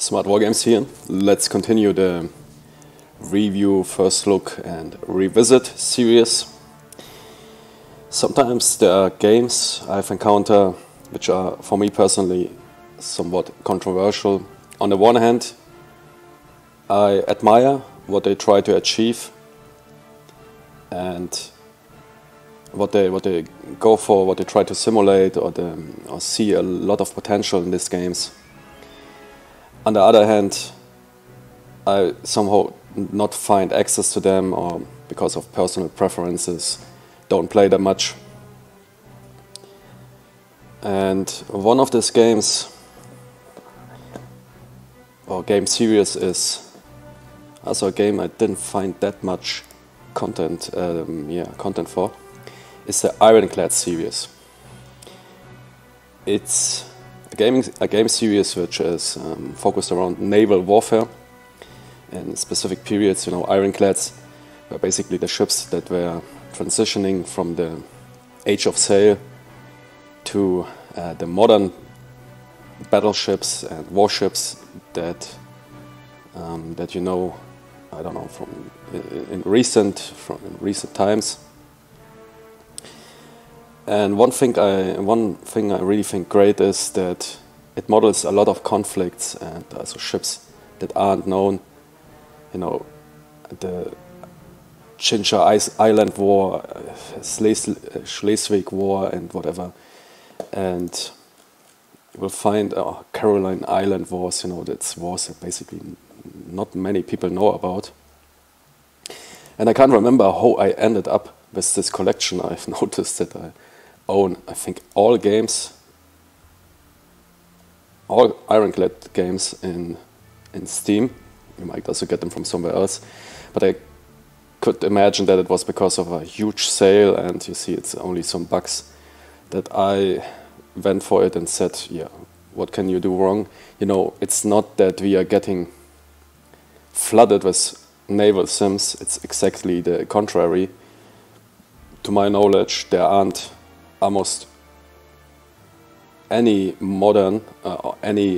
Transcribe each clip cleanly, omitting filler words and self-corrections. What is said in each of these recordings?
Smart Wargames here. Let's continue the review, first look and revisit series. Sometimes there are games I've encountered which are, for me personally, somewhat controversial. On the one hand, I admire what they try to achieve and what they go for, what they try to simulate, or see a lot of potential in these games. On the other hand, I somehow not find access to them, or because of personal preferences, don't play them much. And one of these games, or game series, is also a game I didn't find that much content for. It's the Ironclad series. It's a game series which is focused around naval warfare in specific periods. Ironclads were basically the ships that were transitioning from the age of sail to the modern battleships and warships that from recent times. And one thing I really think great is that it models a lot of conflicts and also ships that aren't known. The Chincha Island War, Schleswig War, and whatever. And you will find Caroline Island Wars. That's wars that basically not many people know about. And I can't remember how I ended up with this collection. I've noticed that I own, I think, all Ironclad games in Steam. You might also get them from somewhere else, but I could imagine that it was because of a huge sale, and you see it's only some bucks, that I went for it and said, yeah, what can you do wrong? It's not that we are getting flooded with naval sims, it's exactly the contrary. To my knowledge, there aren't almost any modern or any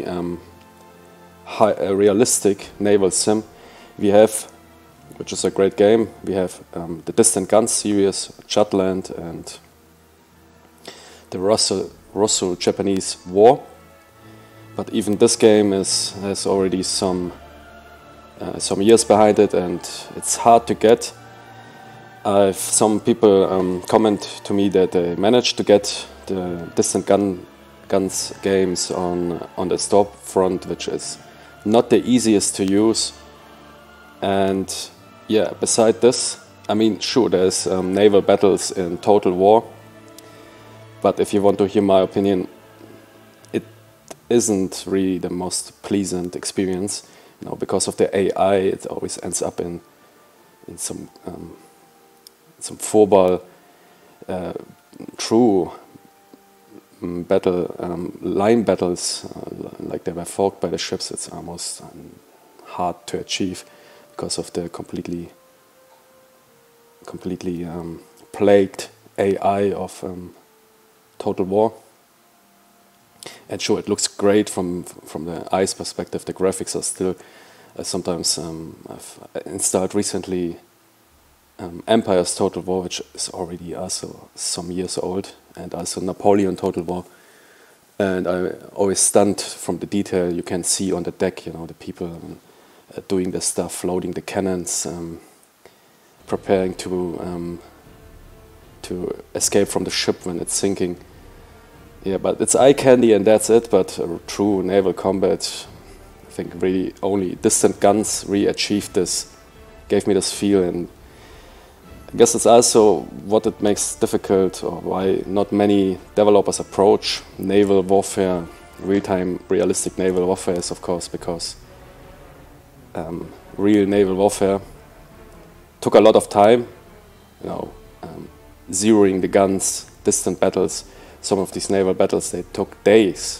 realistic naval sim. We have, which is a great game, we have the Distant Guns series, Jutland, and the Russo-Japanese War. But even this game has already some years behind it, and it's hard to get. Some people comment to me that they managed to get the Distant Guns games on the storefront, which is not the easiest to use. And yeah, beside this, sure, there's naval battles in Total War, but if you want to hear my opinion, it isn't really the most pleasant experience. Because of the AI, it always ends up in some Vorball true battle, line battles, like they were fought by the ships. It's almost hard to achieve because of the completely plagued AI of Total War. And sure, it looks great from the eyes perspective. The graphics are still sometimes. I've installed recently Empire's Total War, which is already also some years old, and also Napoleon Total War. And I'm always stunned from the detail you can see on the deck. The people doing the stuff, loading the cannons, preparing to escape from the ship when it's sinking. Yeah, but it's eye candy and that's it. But true naval combat, I think really only Distant Guns really achieved this, gave me this feel. And I guess it's also what it makes difficult, or why not many developers approach naval warfare, real-time realistic naval warfare, is of course because real naval warfare took a lot of time. Zeroing the guns, distant battles. Some of these naval battles, they took days.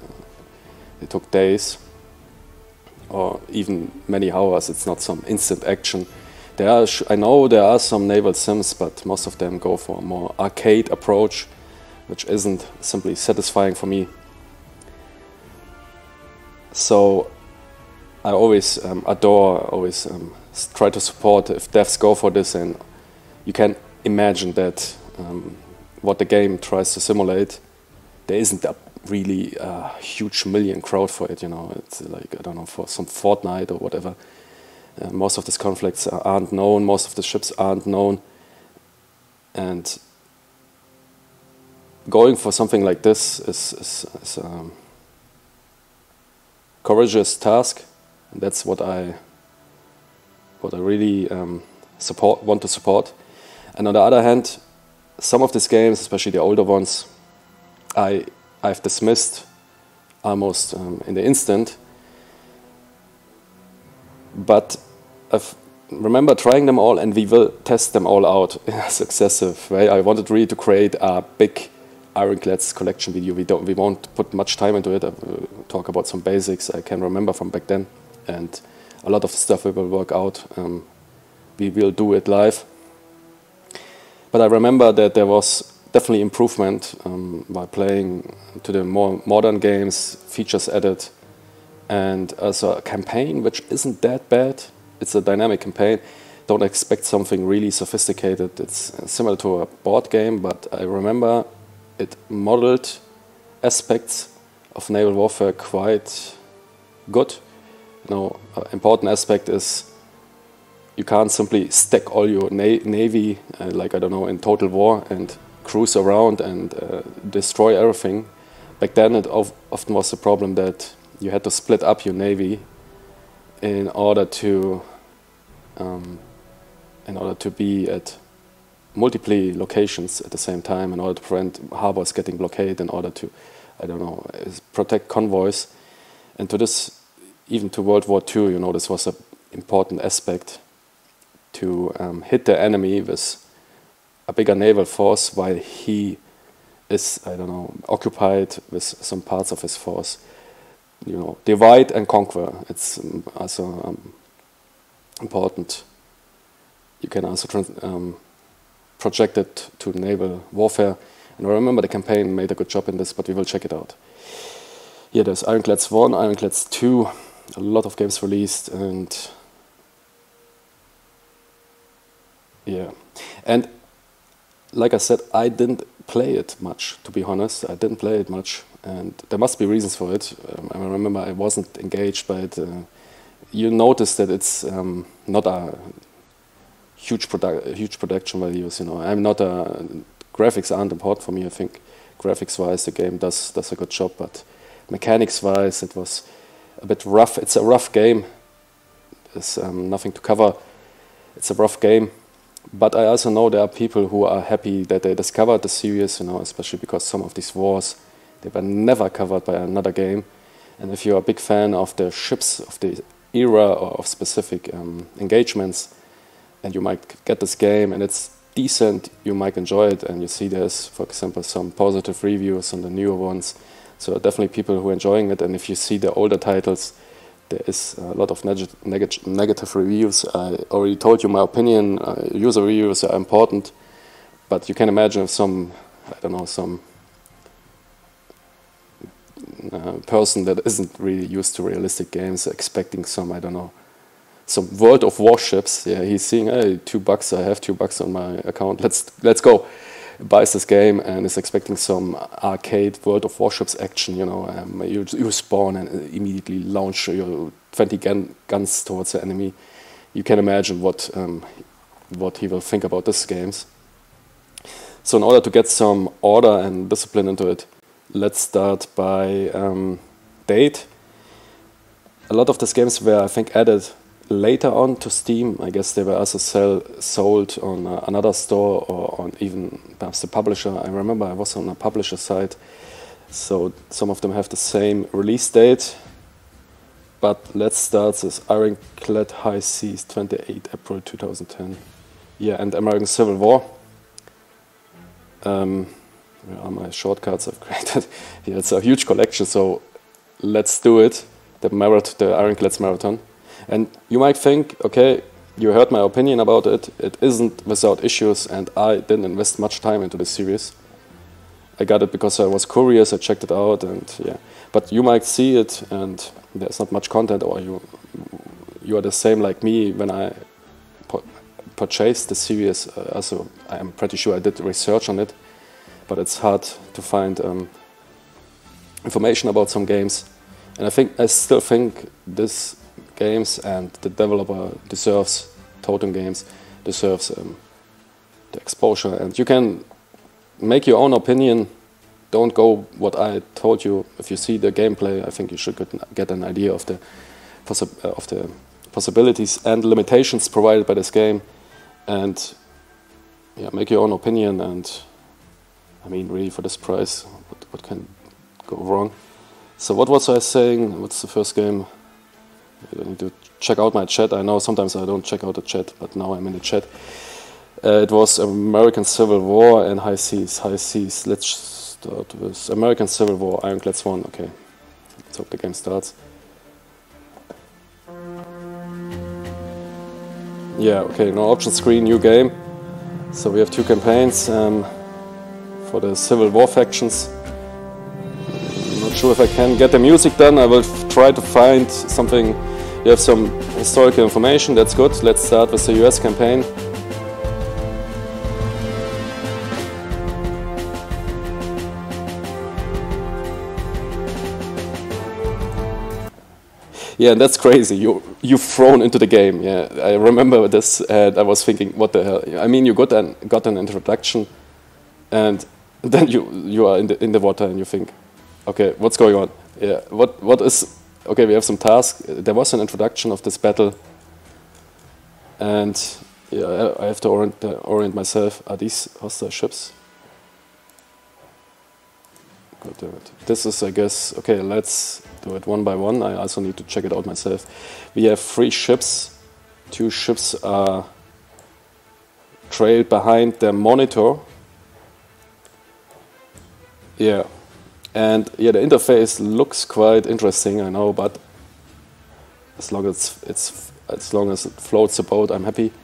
Or even many hours. It's not some instant action. I know there are some naval sims, but most of them go for a more arcade approach, which isn't simply satisfying for me. So I always adore, always try to support if devs go for this, and you can imagine that what the game tries to simulate, there isn't a really huge million crowd for it, you know. It's like, I don't know, for some Fortnite or whatever. Most of these conflicts aren't known, most of the ships aren't known, and going for something like this is courageous task, and that's what I really want to support. And on the other hand, some of these games, especially the older ones, I've dismissed almost in the instant. But I remember trying them all, and we will test them all out in a successive way. I wanted really to create a big Ironclads collection video. We won't put much time into it. I will talk about some basics I can remember from back then, and a lot of the stuff we will work out. We will do it live. But I remember that there was definitely improvement by playing to the more modern games, features added, and also a campaign which isn't that bad. It's a dynamic campaign. Don't expect something really sophisticated. It's similar to a board game, but I remember it modeled aspects of naval warfare quite good. You know, an important aspect is you can't simply stack all your navy, like, I don't know, in Total War and cruise around and destroy everything. Back then it often was the problem that you had to split up your navy in order to be at multiple locations at the same time, in order to prevent harbors getting blockaded, in order to, I don't know, protect convoys. And to this, even to World War II, you know, this was an important aspect, to hit the enemy with a bigger naval force while he is, I don't know, occupied with some parts of his force. You know, divide and conquer. It's also important. You can also project it to naval warfare. And I remember the campaign made a good job in this, but we will check it out. Here there's Ironclads 1, Ironclads 2, a lot of games released, and yeah. And like I said, I didn't play it much, to be honest. I didn't play it much, and there must be reasons for it. I remember I wasn't engaged by it. You notice that it's not a huge production values. You know, I'm not a graphics aren't important for me. I think graphics-wise the game does a good job, but mechanics-wise it was a bit rough. It's a rough game. There's nothing to cover. It's a rough game. But I also know there are people who are happy that they discovered the series, you know, especially because some of these wars, they were never covered by another game. And if you're a big fan of the ships of the era or of specific engagements, and you might get this game and it's decent, you might enjoy it. And you see there's, for example, some positive reviews on the newer ones. So definitely people who are enjoying it. And if you see the older titles, there is a lot of negative reviews. I already told you my opinion. User reviews are important, but you can imagine if some, I don't know, some person that isn't really used to realistic games expecting some, I don't know, some World of Warships. Yeah, he's seeing, hey, $2. I have $2 on my account. Let's go. Buys this game and is expecting some arcade World of Warships action. You know, you spawn and immediately launch your 20 guns towards the enemy. You can imagine what he will think about these games. So in order to get some order and discipline into it, let's start by date. A lot of these games were, I think, added later on to Steam. I guess they were also sold on another store or on even perhaps the publisher. I remember I was on a publisher site, so some of them have the same release date. But let's start with Ironclad High Seas, 28 April 2010. Yeah, and American Civil War. Where are my shortcuts I've created? Yeah, it's a huge collection, so let's do it. The Ironclads Marathon. And you might think, okay, you heard my opinion about it. It isn't without issues, and I didn't invest much time into this series. I got it because I was curious, I checked it out, and yeah. But you might see it, and there's not much content, or you you are the same like me when I purchased the series. Also, I'm pretty sure I did research on it, but it's hard to find information about some games. And I still think this games and the developer deserves, Totem Games deserves the exposure. And you can make your own opinion. Don't go what I told you. If you see the gameplay, I think you should get an idea of the possibilities and limitations provided by this game, and yeah, make your own opinion. And I mean, really, for this price, what can go wrong? So what was I saying? What's the first game? I need to check out my chat. I know sometimes I don't check out the chat, but now I'm in the chat. It was American Civil War and High Seas. High Seas. Let's start with American Civil War, Ironclads 1. Okay, let's hope the game starts. Yeah, okay, no option screen, new game. So we have 2 campaigns for the Civil War factions. Not sure if I can get the music done. I will try to find something. You have some historical information, that's good. Let's start with the US campaign. Yeah, that's crazy. You've thrown into the game. Yeah, I remember this, and I was thinking, what the hell? I mean, you got an introduction, and then you are in the water, and you think, okay, what's going on? Yeah, what is? Okay, we have some tasks. There was an introduction of this battle, and yeah, I have to orient myself. Are these hostile ships? God damn it. This is, I guess, okay, let's do it one by one. I also need to check it out myself. We have 3 ships. 2 ships are trailed behind the monitor. Yeah. And yeah, the interface looks quite interesting, I know, but as long as it floats the boat, I'm happy.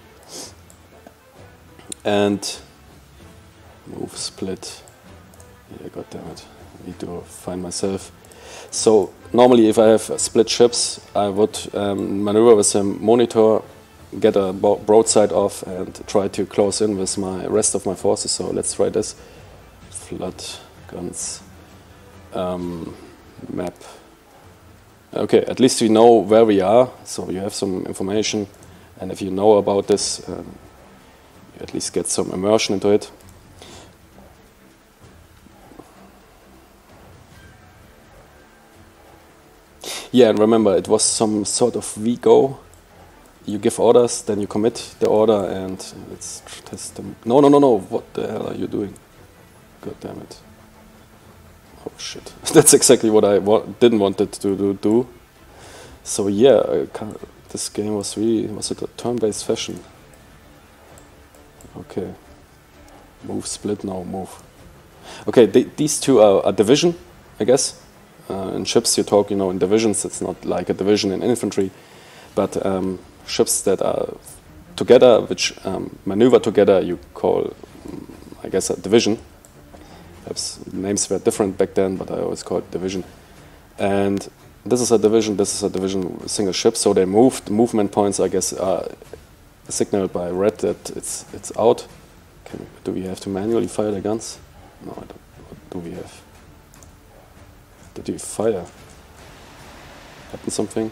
And move, split. Yeah, god damn it. I need to find myself. So normally, if I have split ships, I would maneuver with a monitor, get a broadside off, and try to close in with my rest of my forces. So let's try this. Flood guns. Map. Okay, at least we know where we are, so you have some information, and if you know about this, you at least get some immersion into it. Yeah, and remember, it was some sort of VGO. You give orders, then you commit the order, and let's test them. No, what the hell are you doing? God damn it. Oh shit, that's exactly what I didn't want it to do. So yeah, this game was it a turn-based fashion? Okay, move, split, now move. Okay, these 2 are division, I guess. In ships you talk, in divisions. It's not like a division in infantry, but ships that are together, which maneuver together, you call, I guess, a division. Perhaps names were different back then, but I always call it division. And this is a division, single ship, so they moved. The movement points, I guess, are signaled by red that it's out. Do we have to manually fire the guns? No, I don't. What do we have? Did you fire? Happened something?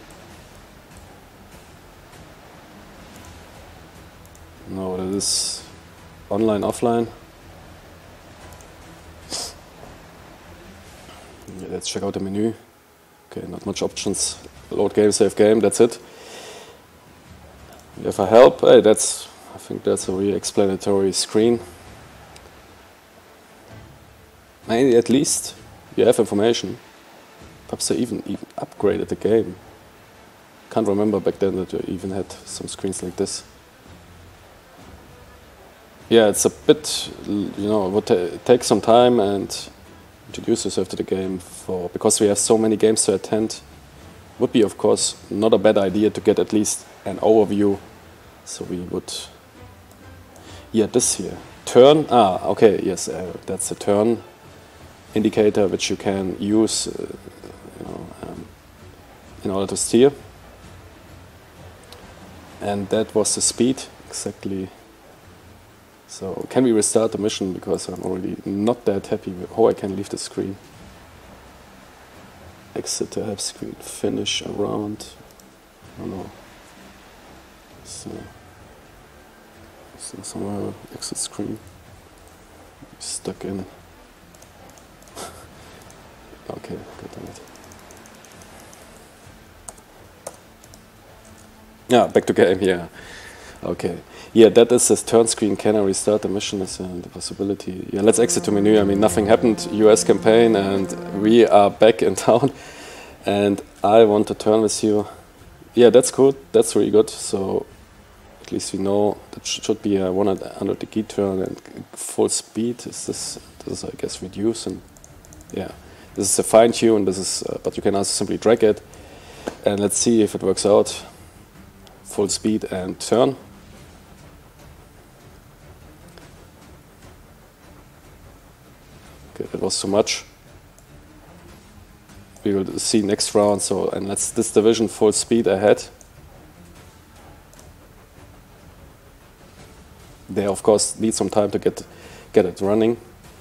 No, that is online, offline. Yeah, let's check out the menu. Okay, not much options. Load game, save game, that's it. We have a help. Hey, I think that's a really explanatory screen. Maybe at least you have information. Perhaps they even upgraded the game. Can't remember back then that you even had some screens like this. Yeah, it's a bit, it would take some time and introduce yourself to the game because we have so many games to attend. Would be, of course, not a bad idea to get at least an overview. So we would, this here, turn. Okay, yes, that's a turn indicator which you can use, in order to steer. And that was the speed, exactly. So can we restart the mission, because I'm already not that happy with how I can leave the screen. Exit the help screen, finish around, oh no. So somewhere exit screen, stuck in. Okay, good on it. Yeah, back to game, yeah. Okay. Yeah, that is this turn screen. Can I restart the mission? Is the possibility. Yeah, let's exit to menu. I mean, nothing happened. US campaign, and we are back in town. And I want to turn with you. Yeah, that's good. That's really good. So at least we know that should be a 100 degree turn and full speed. This is I guess reduce, and yeah, this is a fine tune. This is, but you can also simply drag it, and let's see if it works out. Full speed and turn. Okay, that was too much. We will see next round. So, and let's this division full speed ahead. They of course need some time to get it running.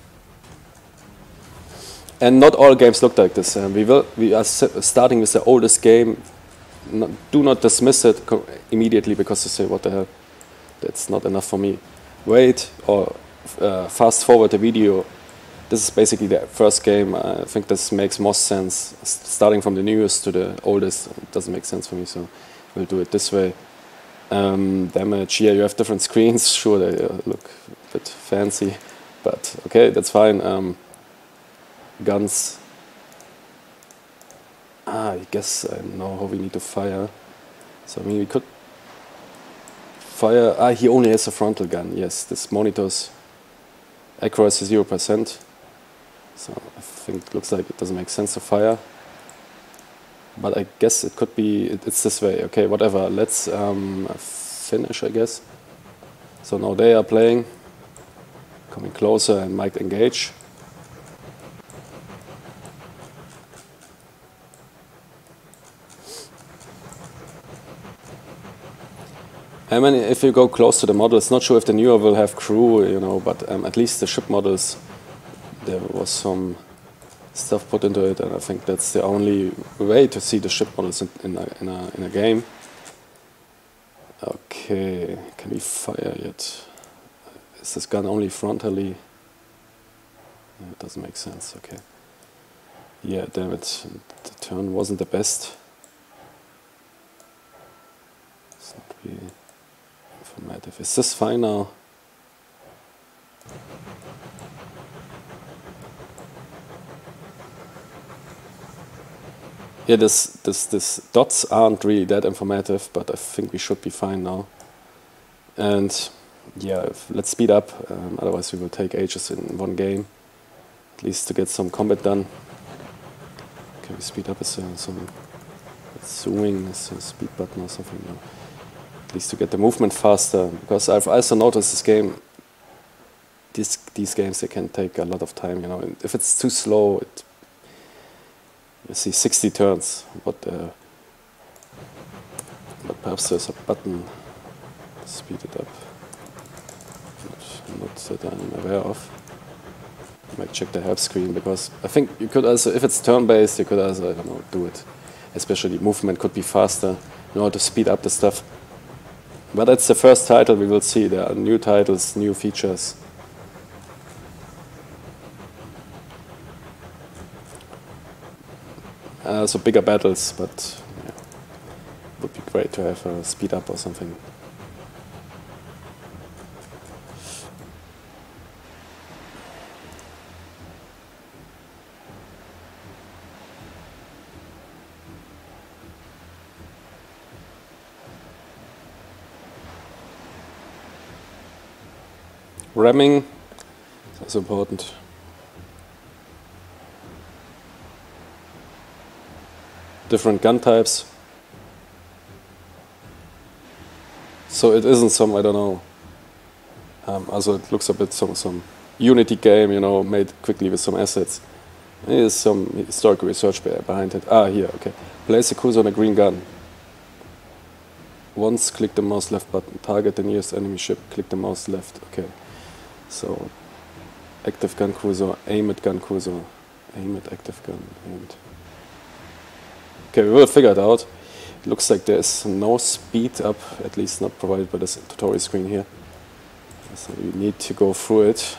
And not all games look like this. We are starting with the oldest game. Do not dismiss it immediately because you say, what the hell, that's not enough for me. Wait, or fast forward the video. This is basically the first game. I think this makes most sense. Starting from the newest to the oldest, it doesn't make sense for me, so we'll do it this way. Damage, yeah, you have different screens. Sure, they look a bit fancy, but okay, that's fine. Guns. I guess I know how we need to fire. So I mean, we could fire. He only has a frontal gun. Yes, this monitors accuracy 0%. So I think it looks like it doesn't make sense to fire. But I guess it could be. It's this way. Okay, whatever. Let's finish, I guess. So now they are playing, coming closer, and might engage. I mean, if you go close to the models, not sure if the newer will have crew, you know, but at least the ship models, there was some stuff put into it, and I think that's the only way to see the ship models in a game. Okay, can we fire yet? Is this gun only frontally? Yeah, it doesn't make sense. Okay. Yeah, damn it, the turn wasn't the best. It's not really informative. Is this fine now? Yeah, this dots aren't really that informative, but I think we should be fine now. And yeah, let's speed up. Otherwise, we will take ages in one game, at least to get some combat done. Can we speed up? Is some zooming? Is a speed button or something? No. At least to get the movement faster, because I've also noticed this game. These games, they can take a lot of time. You know, and if it's too slow, you see 60 turns, but perhaps there's a button to speed it up, not that I'm aware of. I might check the help screen, because I think you could also, if it's turn-based, you could also, I don't know, do it. Especially movement could be faster in order to speed up the stuff. But that's the first title we will see. There are new titles, new features. So bigger battles, but yeah, it would be great to have a speed up or something. Ramming is also important. Different gun types. So it isn't some, I don't know. Also it looks a bit some Unity game, you know, made quickly with some assets. There's some historical research behind it. Here, okay. Place the cursor on a green gun. once, click the mouse left button, target the nearest enemy ship, click the mouse left. Okay, so active gun cruiser, aim at gun cruiser, aim at active gun, and okay, we will figure it out. It looks like there's no speed up, at least not provided by this tutorial screen here. So we need to go through it.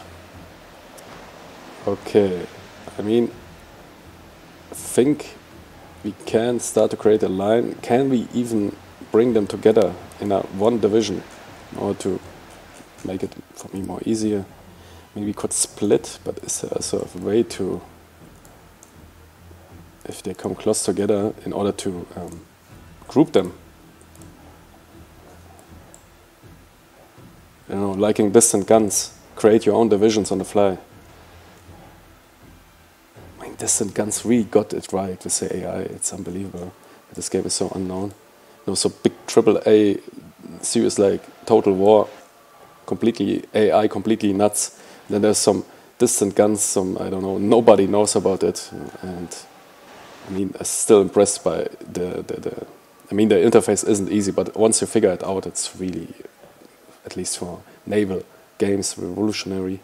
Okay, I mean, I think we can start to create a line. Can we even bring them together in a one division in order to make it for me more easier? Maybe we could split, but is there a sort of way to, if they come close together, in order to group them? You know, liking distant guns, create your own divisions on the fly. I mean, distant guns really got it right with the AI. It's unbelievable. This game is so unknown. You know, so big AAA series like Total War, completely AI, completely nuts. Then there's some distant guns, some, I don't know, nobody knows about it. And I mean, I'm still impressed by I mean, the interface isn't easy, but once you figure it out, it's really, at least for naval games, revolutionary.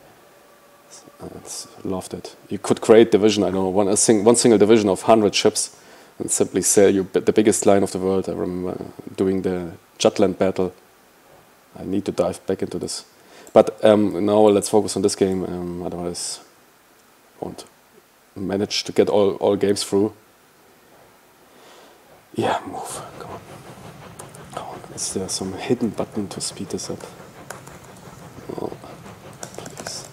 Loved it. You could create division, I don't know, one single division of 100 ships and simply sail you the biggest line of the world. I remember doing the Jutland battle. I need to dive back into this. But now let's focus on this game, otherwise I won't manage to get all games through. Yeah, move, come on. Come on, is there some hidden button to speed this up? Oh, please.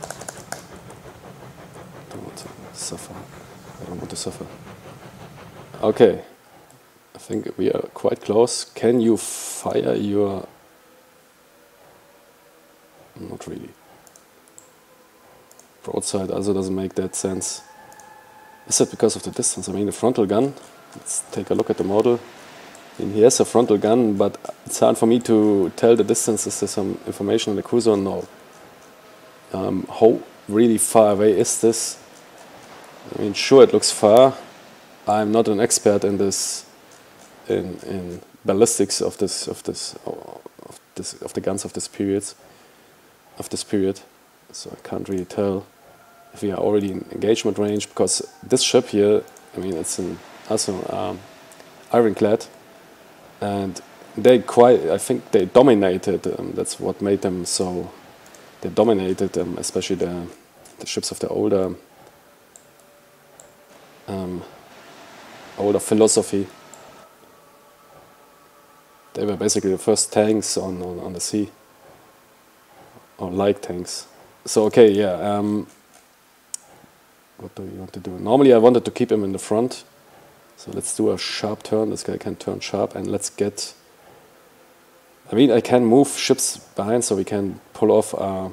I don't want to suffer. I don't want to suffer. Okay, I think we are quite close. Can you fire your... Not really. Broadside also doesn't make that sense. Is that because of the distance? I mean, the frontal gun, let's take a look at the model. I mean, he has a frontal gun, but it's hard for me to tell the distance. Is there some information on the cruiser? No. How really far away is this? I mean, sure, it looks far. I'm not an expert in this, in ballistics of the guns of this period. So I can't really tell if we are already in engagement range, because this ship here, I mean, it's also ironclad, and I think they dominated. That's what made them so. They dominated, especially the ships of the older philosophy. They were basically the first tanks on the sea, or light tanks. So okay, yeah. What do we want to do? Normally I wanted to keep him in the front. So let's do a sharp turn. This guy can turn sharp, and let's get... I mean, I can move ships behind, so we can pull off a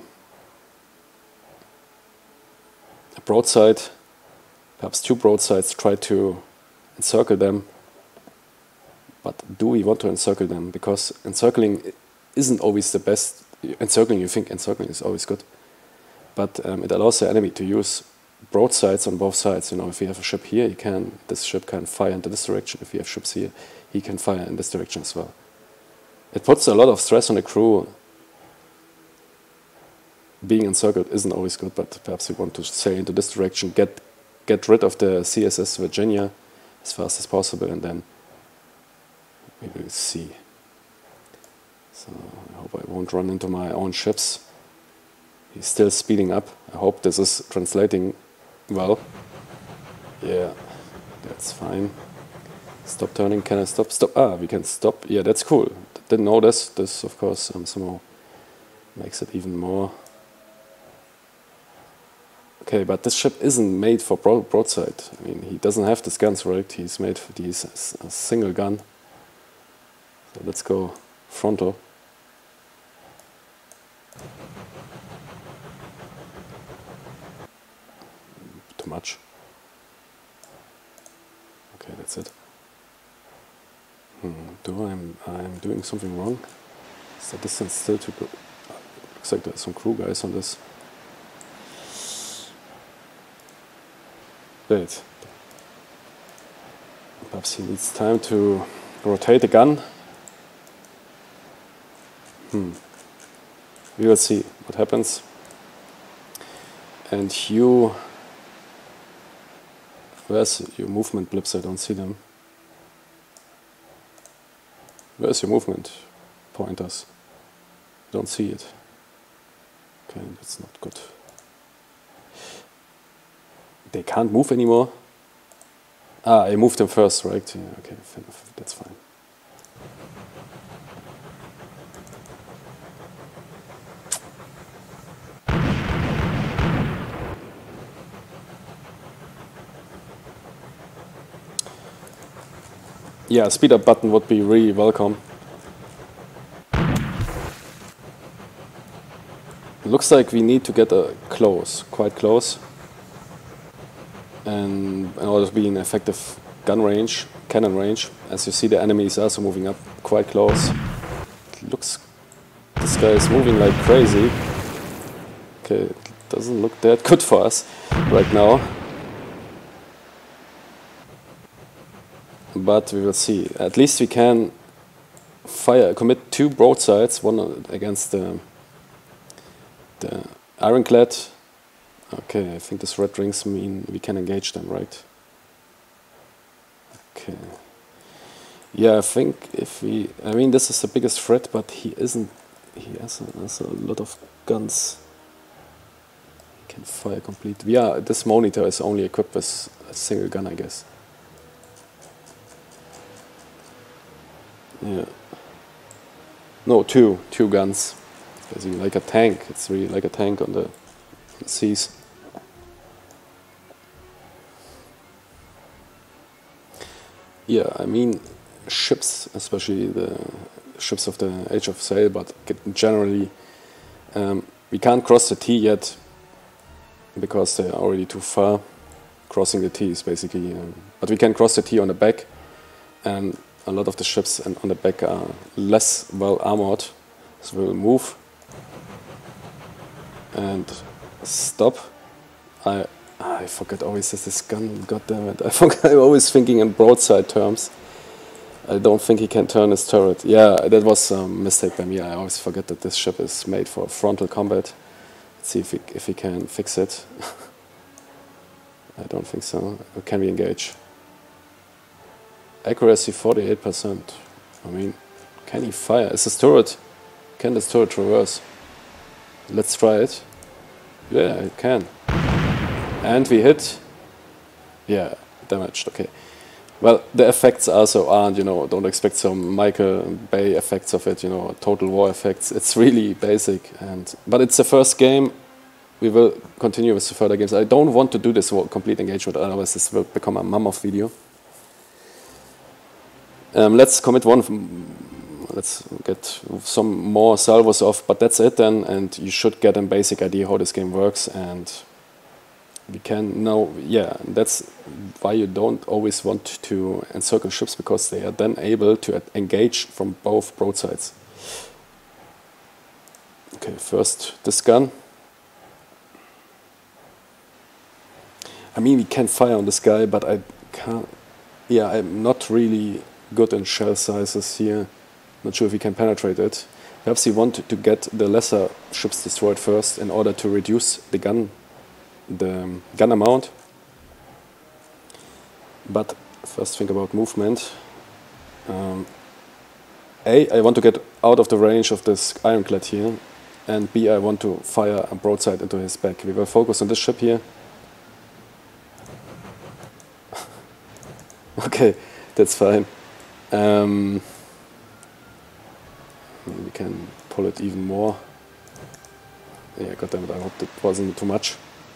broadside, perhaps two broadsides, try to encircle them. But do we want to encircle them? Because encircling isn't always the best. Encircling, you think encircling is always good. But it allows the enemy to use broadsides on both sides. You know, if you have a ship here, this ship can fire into this direction. If you have ships here, he can fire in this direction as well. It puts a lot of stress on the crew. Being encircled isn't always good, but perhaps we want to sail into this direction, get rid of the CSS Virginia as fast as possible, and then we will see. So I hope I won't run into my own ships. He's still speeding up. I hope this is translating well. Yeah, that's fine. Stop turning. Can I stop? Stop. Ah, we can stop. Yeah, that's cool. Didn't know this. This, of course, somehow makes it even more. Okay, but this ship isn't made for broadside. I mean, he doesn't have this guns, right? He's made for a single gun. So let's go frontal. Too much. Okay, that's it. I'm doing something wrong? Is the distance still too good? Looks like there's some crew guys on this. Wait. Perhaps he needs time to rotate the gun. We will see what happens. And you... Where's your movement blips? I don't see them. Where's your movement pointers? Don't see it. Okay, that's not good. They can't move anymore? Ah, I moved them first, right? Yeah, okay, that's fine. Yeah, speed up button would be really welcome. Looks like we need to get quite close. And in order to be in effective cannon range, as you see the enemy is also moving up quite close. It looks, this guy is moving like crazy. Okay, it doesn't look that good for us right now. But we will see. At least we can commit 2 broadsides, one against the ironclad. Okay, I think this red rings mean we can engage them, right? Okay. Yeah, I think if we... I mean, this is the biggest threat, but he isn't... He has a lot of guns. He can fire complete... Yeah, this monitor is only equipped with a single gun, I guess. Yeah. No, two guns. Basically like a tank. It's really like a tank on the seas. Yeah, I mean, ships, especially the ships of the Age of Sail, but generally we can't cross the T yet because they are already too far. Crossing the T is basically, but we can cross the T on the back, and a lot of the ships on the back are less well armored, so we'll move and stop. I forget always this gun, goddammit. I'm always thinking in broadside terms. I don't think he can turn his turret. Yeah, that was a mistake by me. I always forget that this ship is made for frontal combat. Let's see if we can fix it. I don't think so. Or can we engage? Accuracy 48%. I mean, can he fire? Is this turret? Can this turret traverse? Let's try it. Yeah, it can. And we hit. Yeah, damaged. Okay. Well, the effects also aren't, don't expect some Michael Bay effects of it, total war effects. It's really basic. But it's the first game. We will continue with the further games. I don't want to do this complete engagement, otherwise this will become a mammoth video. Let's commit one. Let's get some more salvos off, but that's it then, and you should get a basic idea how this game works, and we can now, yeah, that's why you don't always want to encircle ships, because they are then able to engage from both broadsides. Okay, first this gun. I mean, we can fire on this guy, but I can't, yeah, I'm not really good in shell sizes here. Not sure if we can penetrate it. Perhaps we want to get the lesser ships destroyed first in order to reduce the gun amount. But first think about movement. A, I want to get out of the range of this ironclad here, and B, I want to fire a broadside into his back. We will focus on this ship here. Okay, that's fine. We can pull it even more. Yeah, goddammit, I hope that wasn't too much.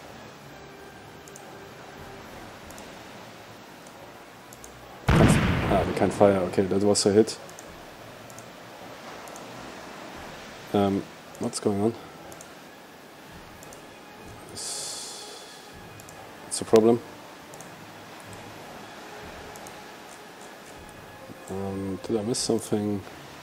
We can't fire. Okay, that was a hit. What's going on? What's the problem? Did I miss something?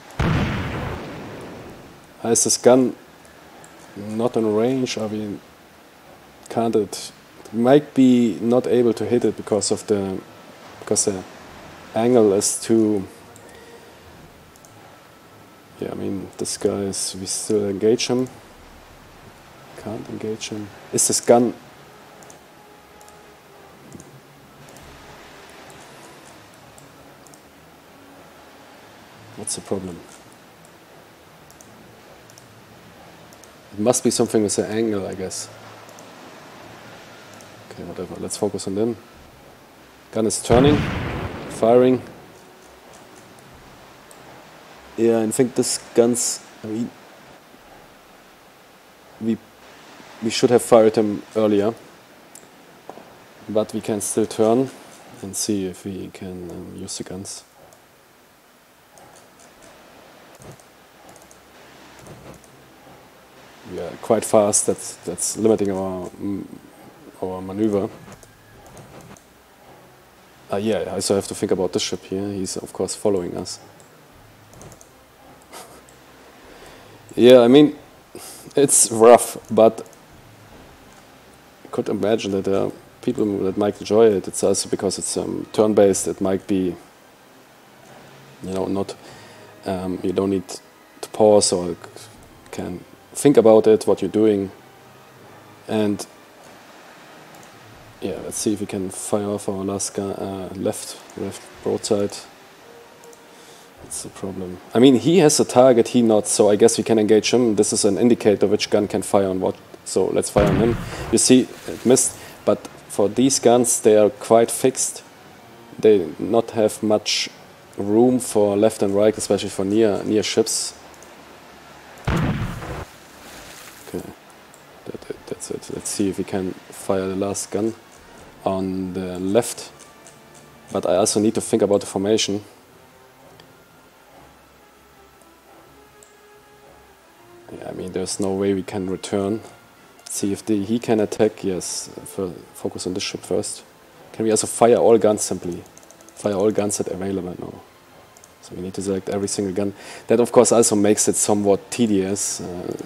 Is this gun not in range? I mean, can't it? Might be not able to hit it because the angle is too. Yeah, I mean, this guy is, we still engage him. Can't engage him. Is this gun... What's the problem? It must be something with the angle, I guess. Okay, whatever, let's focus on them. Gun is turning, firing. Yeah, I think this gun's... I mean, we should have fired him earlier. But we can still turn and see if we can use the guns. We are quite fast, that's limiting our maneuver. Yeah, I also have to think about this ship here. He's of course following us. Yeah, I mean, it's rough, but I could imagine that there are people that might enjoy it. It's also because it's turn-based. It might be, you know, not you don't need to pause or can think about it, what you're doing, and yeah, let's see if we can fire off our last gun, left broadside. That's the problem. I mean, he has a target, he not, so I guess we can engage him. This is an indicator which gun can fire on what, so let's fire on him. You see, it missed, but for these guns, they are quite fixed. They not have much room for left and right, especially for near ships. Okay, that's it. Let's see if we can fire the last gun on the left. But I also need to think about the formation. Yeah, I mean, there's no way we can return. See if he can attack. Yes, focus on this ship first. Can we also fire all guns simply? Fire all guns that are available now. So we need to select every single gun. That of course also makes it somewhat tedious.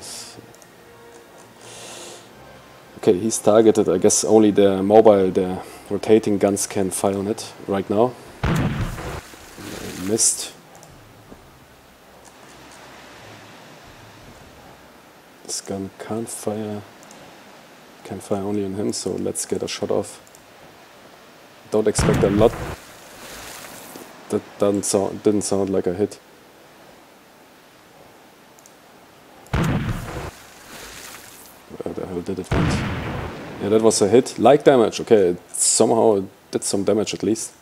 Okay, he's targeted. I guess only the mobile, the rotating guns can fire on it right now. Missed. This gun can't fire. Can fire only on him, so let's get a shot off. Don't expect a lot. That didn't sound like a hit. Where the hell did it went? Yeah, that was a hit. Like damage, okay, it somehow did some damage at least.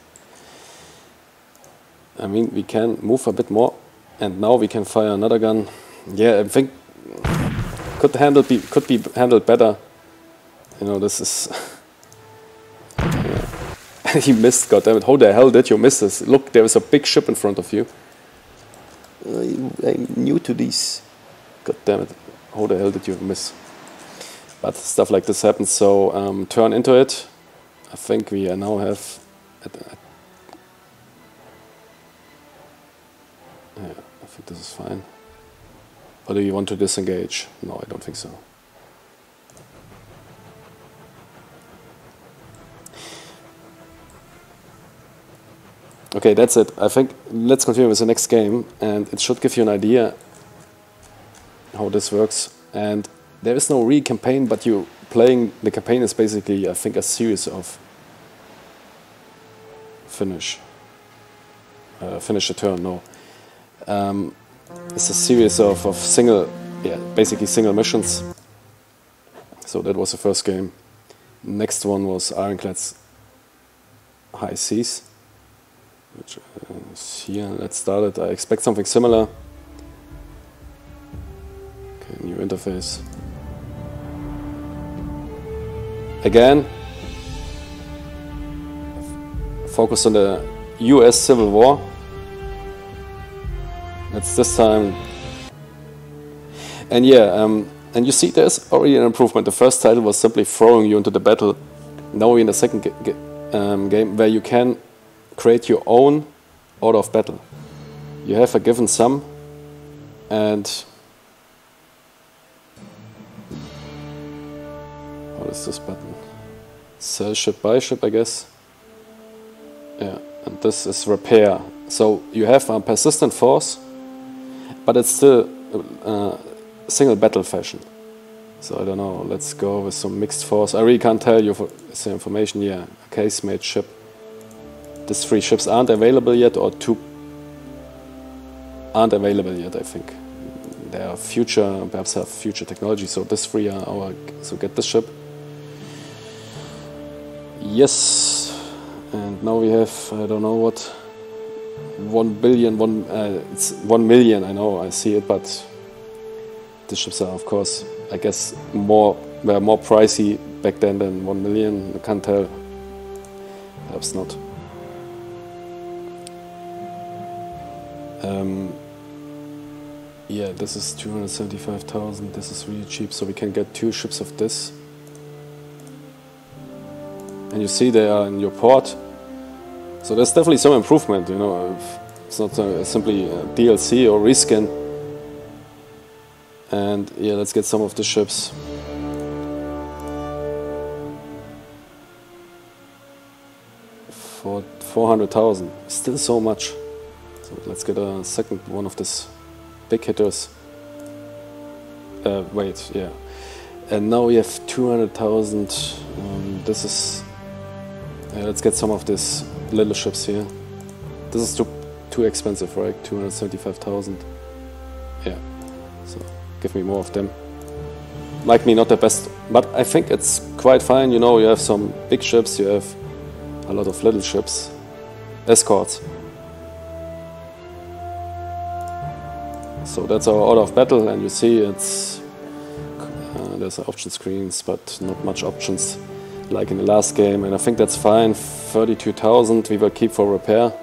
I mean, we can move a bit more, and now we can fire another gun. Yeah, I think could be handled better. You know, this is... Yeah. He missed, goddammit. How the hell did you miss this? Look, there is a big ship in front of you. I'm new to these. Goddammit. How the hell did you miss? But stuff like this happens, so turn into it. I think we now have... Yeah, I think this is fine. Or do you want to disengage? No, I don't think so. Okay, that's it. I think let's continue with the next game, and it should give you an idea how this works. And there is no real campaign, but you playing the campaign is basically, I think, a series of finish a turn. No, it's a series of single, yeah, basically single missions. So that was the first game. Next one was Ironclad's High Seas, which is here. Let's start it. I expect something similar. Okay, new interface. Again, focus on the US Civil War. That's this time. And yeah, and you see there's already an improvement. The first title was simply throwing you into the battle. Now we're in the second game where you can create your own order of battle. You have a given sum, and what is this button? Sell ship, buy ship, I guess. Yeah, and this is repair. So you have a persistent force, but it's still single battle fashion. So I don't know, let's go with some mixed force. I really can't tell you for the information. Yeah, a casemate ship. These 3 ships aren't available yet, or 2 aren't available yet, I think. They are future, perhaps have future technology, so these 3 are our, so get this ship. Yes, and now we have, I don't know what, 1 billion, it's 1 million, I know, I see it, but the ships are, of course, I guess, were more pricey back then than 1 million, I can't tell, perhaps not. Yeah, this is 275,000, this is really cheap, so we can get 2 ships of this. And you see they are in your port, so there's definitely some improvement, you know, it's not simply a DLC or reskin. And yeah, let's get some of the ships. For 400,000, still so much. So let's get a second one of these big hitters. Wait, yeah. And now we have 200,000. This is. Let's get some of these little ships here. This is too expensive, right? 275,000. Yeah. So give me more of them. Like me, not the best, but I think it's quite fine. You know, you have some big ships, you have a lot of little ships, escorts. So that's our order of battle, and you see it's there's option screens, but not much options like in the last game, and I think that's fine. 32,000 we will keep for repair,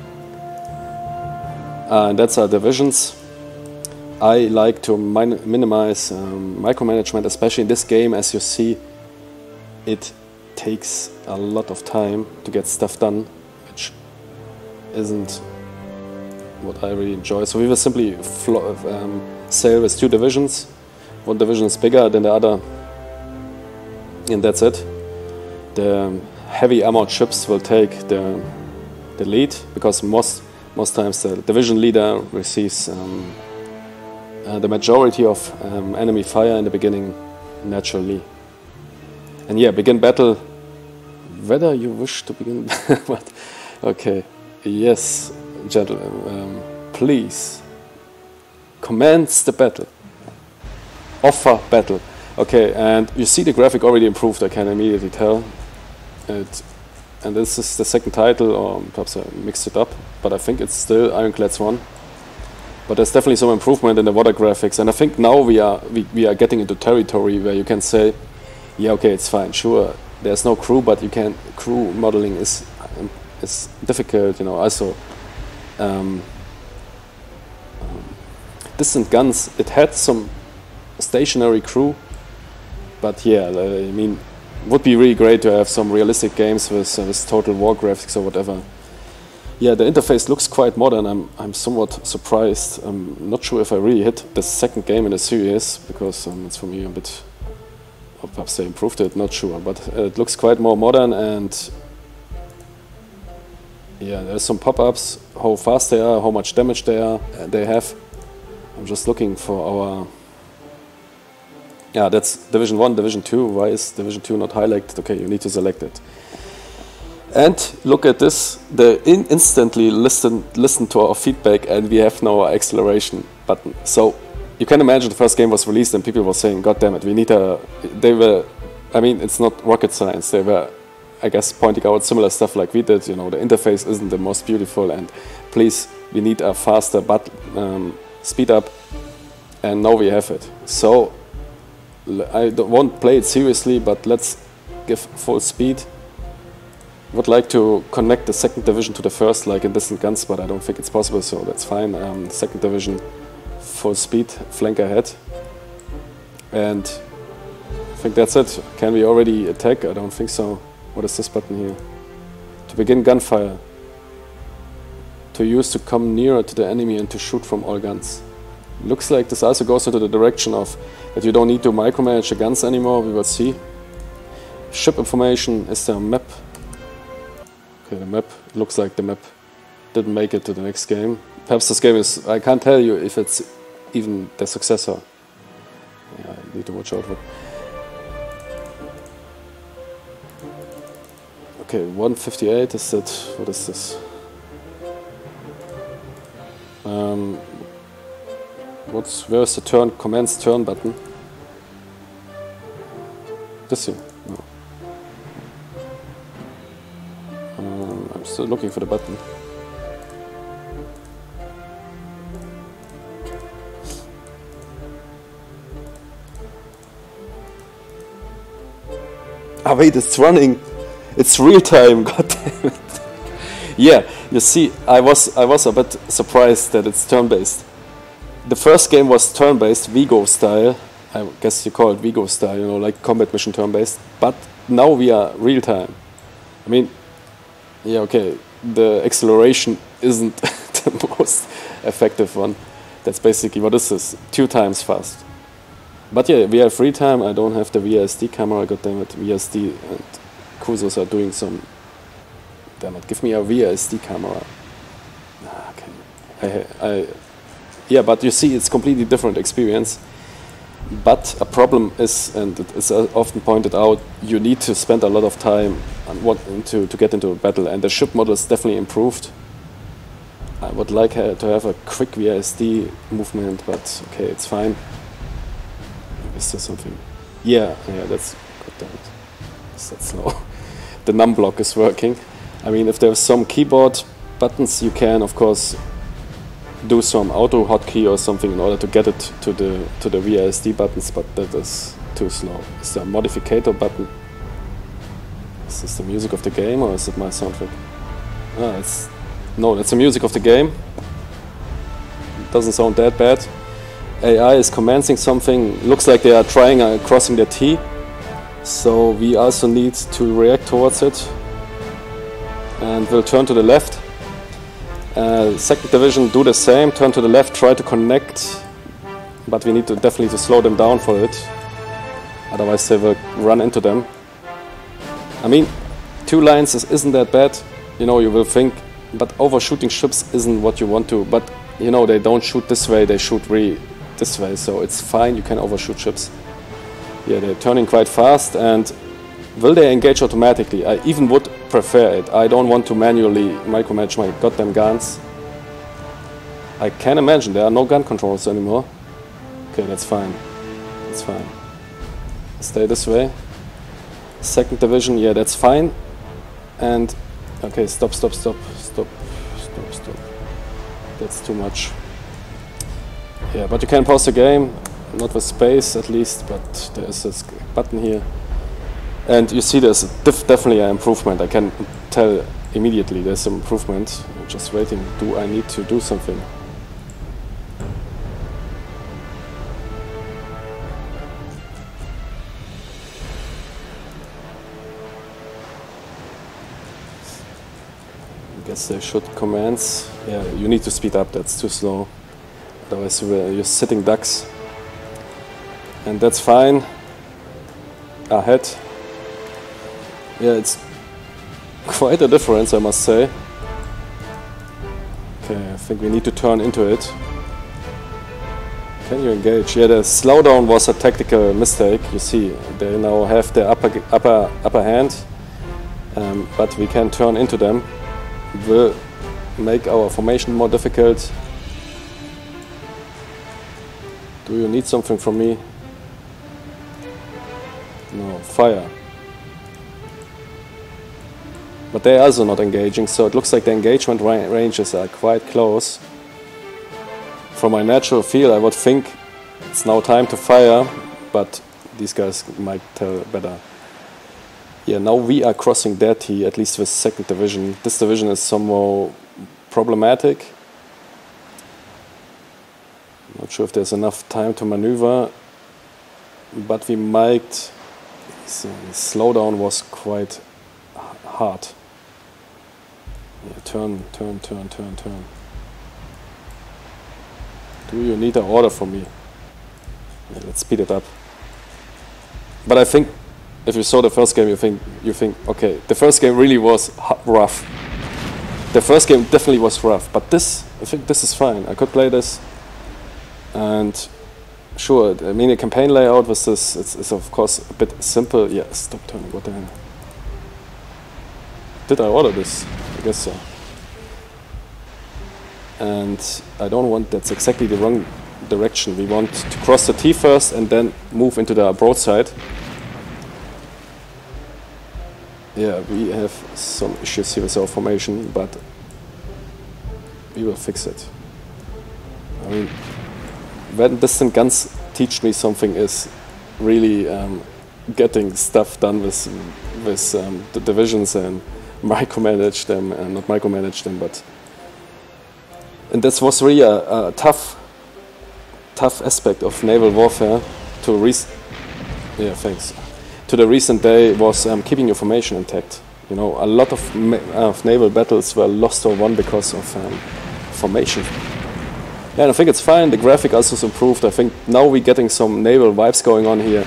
and that's our divisions. I like to minimize micromanagement, especially in this game. As you see, it takes a lot of time to get stuff done, which isn't what I really enjoy. So we will simply sail with 2 divisions. One division is bigger than the other, and that's it. The heavy armored ships will take the lead, because most times the division leader receives the majority of enemy fire in the beginning, naturally. And yeah, begin battle. Whether you wish to begin, but okay, yes, gentlemen, please commence the battle. Offer battle. Okay, and you see the graphic already improved. I can immediately tell it. And this is the second title, or perhaps I mixed it up, but I think it's still Ironclads 1. But there's definitely some improvement in the water graphics, and I think now we are getting into territory where you can say, yeah, okay, it's fine, sure, there's no crew, but you can, crew modeling is difficult, you know. Also, distant guns, it had some stationary crew, but yeah, I mean, it would be really great to have some realistic games with total war graphics or whatever. Yeah, the interface looks quite modern. I'm somewhat surprised. I'm not sure if I really hit the second game in the series, because it's for me a bit, or perhaps they improved it, not sure, but it looks quite more modern. And yeah, there's some pop-ups, how fast they are, how much damage they have. I'm just looking for our, yeah, that's Division 1, Division 2. Why is Division 2 not highlighted? Okay, you need to select it. And look at this, they instantly listen to our feedback, and we have now our acceleration button. So you can imagine the first game was released and people were saying, God damn it, we need a, they were, I mean, it's not rocket science, they were, I guess, pointing out similar stuff like we did, you know, the interface isn't the most beautiful, and please, we need a faster speed up, and now we have it. So I won't play it seriously, but let's give full speed. Would like to connect the second division to the first, like in distant guns, but I don't think it's possible, so that's fine. Second division, full speed, flank ahead. And I think that's it. Can we already attack? I don't think so. What is this button here? To begin gunfire. To use to come nearer to the enemy and to shoot from all guns. Looks like this also goes into the direction of that you don't need to micromanage the guns anymore, we will see. Ship information, is there a map? Okay, the map, looks like the map didn't make it to the next game. perhaps this game is, I can't tell you if it's even the successor. Yeah, I need to watch out for. Okay, 158 is it? What is this? Where's the turn, commands turn button? This here. No. I'm still looking for the button. Ah wait, it's running. It's real time. God damn it. Yeah, you see, I was a bit surprised that it's turn-based. The first game was turn-based, Vigo style. I guess you call it Vigo style, you know, like combat mission turn-based. But now we are real time. I mean, yeah, okay, the acceleration isn't the most effective one. That's basically, what is this? 2 times fast. But yeah, we have free time. I don't have the VSD camera, goddammit. VSD and Kuzos are doing some. Damn it, give me a VSD camera. Okay. Yeah, but you see, it's completely different experience. But a problem is, and it is often pointed out, you need to spend a lot of time on to get into a battle, and the ship model is definitely improved. I would like to have a quick VSD movement, but okay, it's fine. Is there something? Yeah, that's, goddammit. Is that slow? The num block is working. I mean, if there's some keyboard buttons, you can, of course, do some auto hotkey or something in order to get it to the VSD buttons, but that is too slow. Is there a modificator button? Is this the music of the game, or is it my soundtrack? Ah, no, that's the music of the game. It doesn't sound that bad. AI is commencing something. Looks like they are trying crossing the T. So we also need to react towards it. And we'll turn to the left. Second division, do the same. Turn to the left, try to connect. But we need to definitely slow them down for it. Otherwise they will run into them. I mean, 2 lines isn't that bad. You know, you will think, but overshooting ships isn't what you want to. But, you know, they don't shoot this way, they shoot this way. So it's fine, you can overshoot ships. Yeah, they're turning quite fast, and will they engage automatically? I even would prefer it. I don't want to manually micromanage my goddamn guns. I can imagine there are no gun controls anymore. Okay, that's fine. That's fine. Stay this way. Second division, yeah, that's fine. And okay, stop. That's too much. Yeah, but you can pause the game. Not with space at least, but there is this button here. And you see there's definitely an improvement. I can tell immediately there's some improvement. I'm just waiting. Do I need to do something? I guess they should commands. Yeah, you need to speed up. That's too slow. Otherwise you're sitting ducks. And that's fine. Ahead. Yeah, it's quite a difference, I must say. Okay, I think we need to turn into it. Can you engage? Yeah, the slowdown was a tactical mistake. You see, they now have the upper hand, but we can turn into them. It will make our formation more difficult. Do you need something from me? No, fire. But they're also not engaging, so it looks like the engagement ranges are quite close. From my natural feel, I would think it's now time to fire, but these guys might tell better. Yeah, now we are crossing their T, at least with second division. This division is somehow problematic. Not sure if there's enough time to maneuver, but we might. The slowdown was quite hard. Yeah, turn. Do you need an order from me? Yeah, let's speed it up. But I think if you saw the first game, you think, okay, the first game really was rough. The first game definitely was rough, but this, I think this is fine. I could play this, and sure, I mean, a campaign layout with this is of course a bit simple. Yeah, stop turning, what the hell? Did I order this? I guess so. And I don't want, that's exactly the wrong direction. We want to cross the T first and then move into the broadside. Yeah, we have some issues here with our formation, but we will fix it. I mean, when distant guns teach me something is really getting stuff done with the divisions and micromanage them, and not micromanage them, but... And this was really a tough aspect of naval warfare to to the recent day was keeping your formation intact. You know, a lot of naval battles were lost or won because of formation. Yeah, and I think it's fine. The graphic also is improved. I think now we're getting some naval vibes going on here.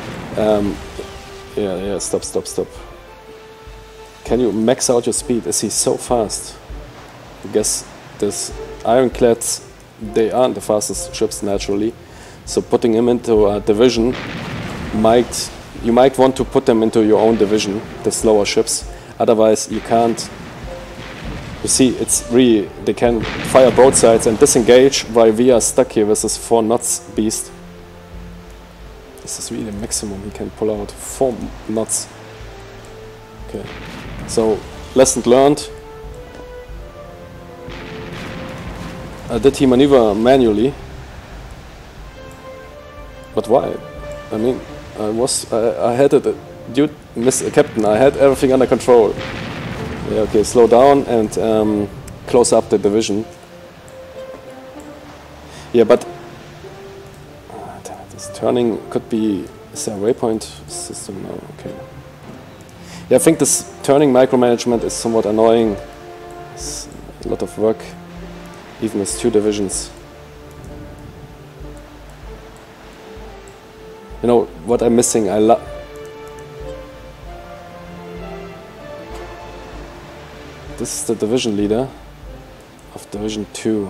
Yeah, stop. Can you max out your speed? Is he so fast? I guess this ironclads, they aren't the fastest ships naturally. So putting him into a division you might want to put them into your own division, the slower ships. Otherwise you can't. You see, it's really, they can fire broadsides and disengage while we are stuck here with this 4 knots beast. This is really the maximum he can pull out, 4 knots. Okay, so lesson learned. Did he maneuver manually? But why? I mean, I had it, dude, Captain, I had everything under control. Yeah, okay, slow down and close up the division. Yeah, but damn it, this turning could be. Is there a waypoint system? No, okay. Yeah, I think this turning micromanagement is somewhat annoying. It's a lot of work, even with 2 divisions. You know what I'm missing? This is the division leader of Division 2.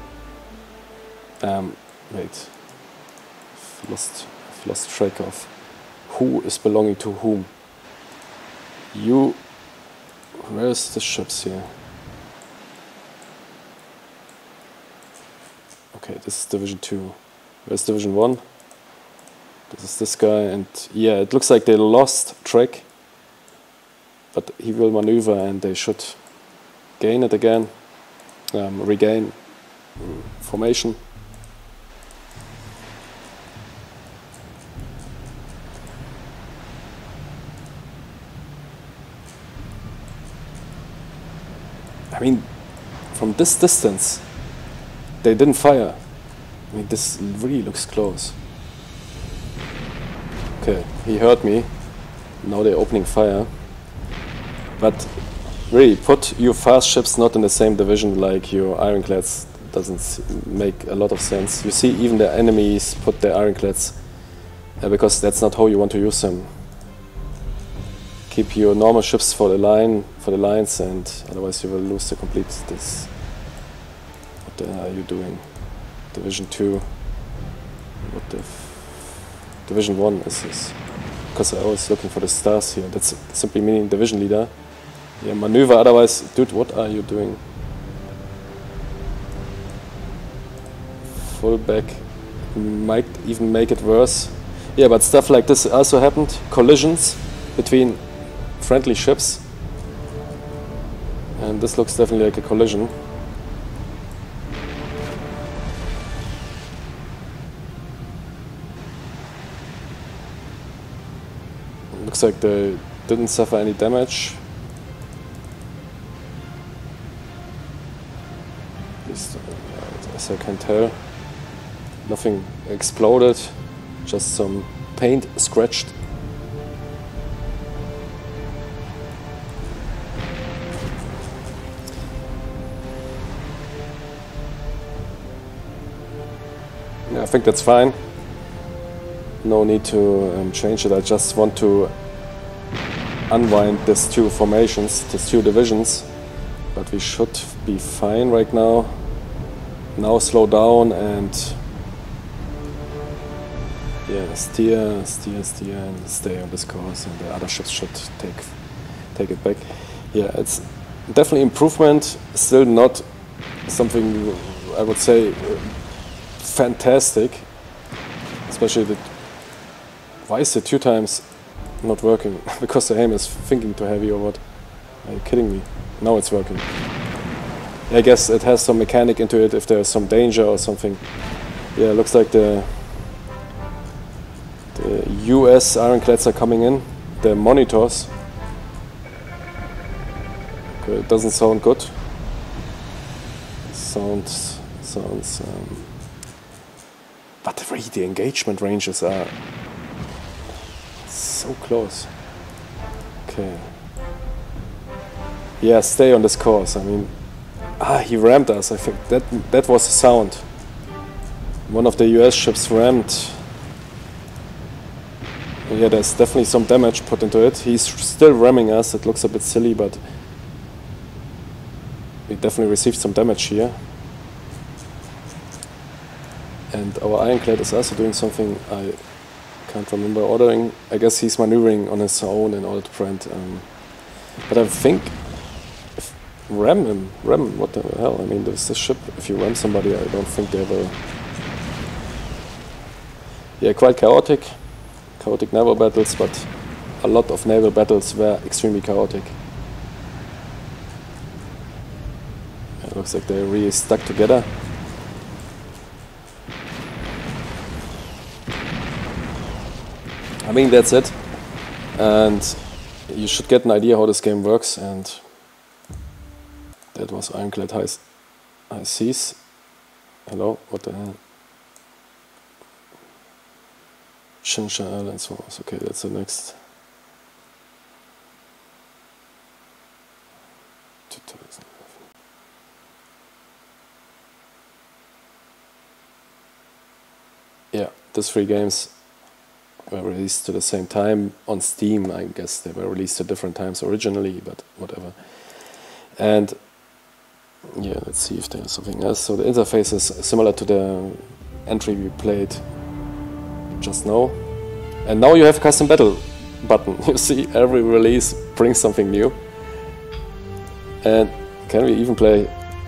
Wait. I've lost track of who is belonging to whom. Where's the ships here? Okay, this is Division 2. Where's Division 1? This is this guy, and yeah, it looks like they lost track. But he will maneuver and they should gain it again. Regain formation. I mean, from this distance, they didn't fire. I mean, this really looks close. Okay, he heard me. Now they're opening fire. But really, put your fast ships not in the same division like your ironclads. Doesn't make a lot of sense. You see, even the enemies put their ironclads because that's not how you want to use them. Keep your normal ships for the lines, and otherwise you will lose the complete this. What the hell are you doing? Division 2. What the Division 1 is this? Because I was looking for the stars here. That's simply meaning division leader. Yeah, maneuver, otherwise, dude, what are you doing? Full back might even make it worse. Yeah, but stuff like this also happened. Collisions between friendly ships. And this looks definitely like a collision. Looks like they didn't suffer any damage. At least, as I can tell, nothing exploded, just some paint scratched. Yeah, I think that's fine. No need to change it. I just want to unwind these 2 formations, these 2 divisions, but we should be fine right now. Now slow down and yeah, steer and stay on this course, and the other ships should take it back. Yeah, it's definitely improvement, still not something I would say fantastic, especially the why is it 2 times not working? Because the aim is thinking too heavy or what? Are you kidding me? Now it's working. I guess it has some mechanic into it if there's some danger or something. Yeah, it looks like the US ironclads are coming in. The monitors. Okay, it doesn't sound good. Sounds. But really, the engagement ranges are so close. Okay. Yeah, stay on this course. I mean, he rammed us. I think that was the sound. One of the US ships rammed. Yeah, there's definitely some damage put into it. He's still ramming us. It looks a bit silly, but we definitely received some damage here. And our ironclad is also doing something I can't remember ordering. I guess he's maneuvering on his own in order to prevent. But I think if ram him, what the hell? I mean, this ship. If you ram somebody, I don't think they will. Yeah, quite chaotic naval battles, but a lot of naval battles were extremely chaotic. It looks like they're really stuck together. I mean, that's it, and you should get an idea how this game works. And that was Ironclad High Seas. Hello, what the hell? Shinsha Airlines was okay. That's the next. 2011. Yeah, these 3 games were released at the same time on Steam. I guess they were released at different times originally, but whatever. And yeah, let's see if there's something else. So the interface is similar to the entry we played just now. And now you have custom battle button. You see, every release brings something new. And can we even play?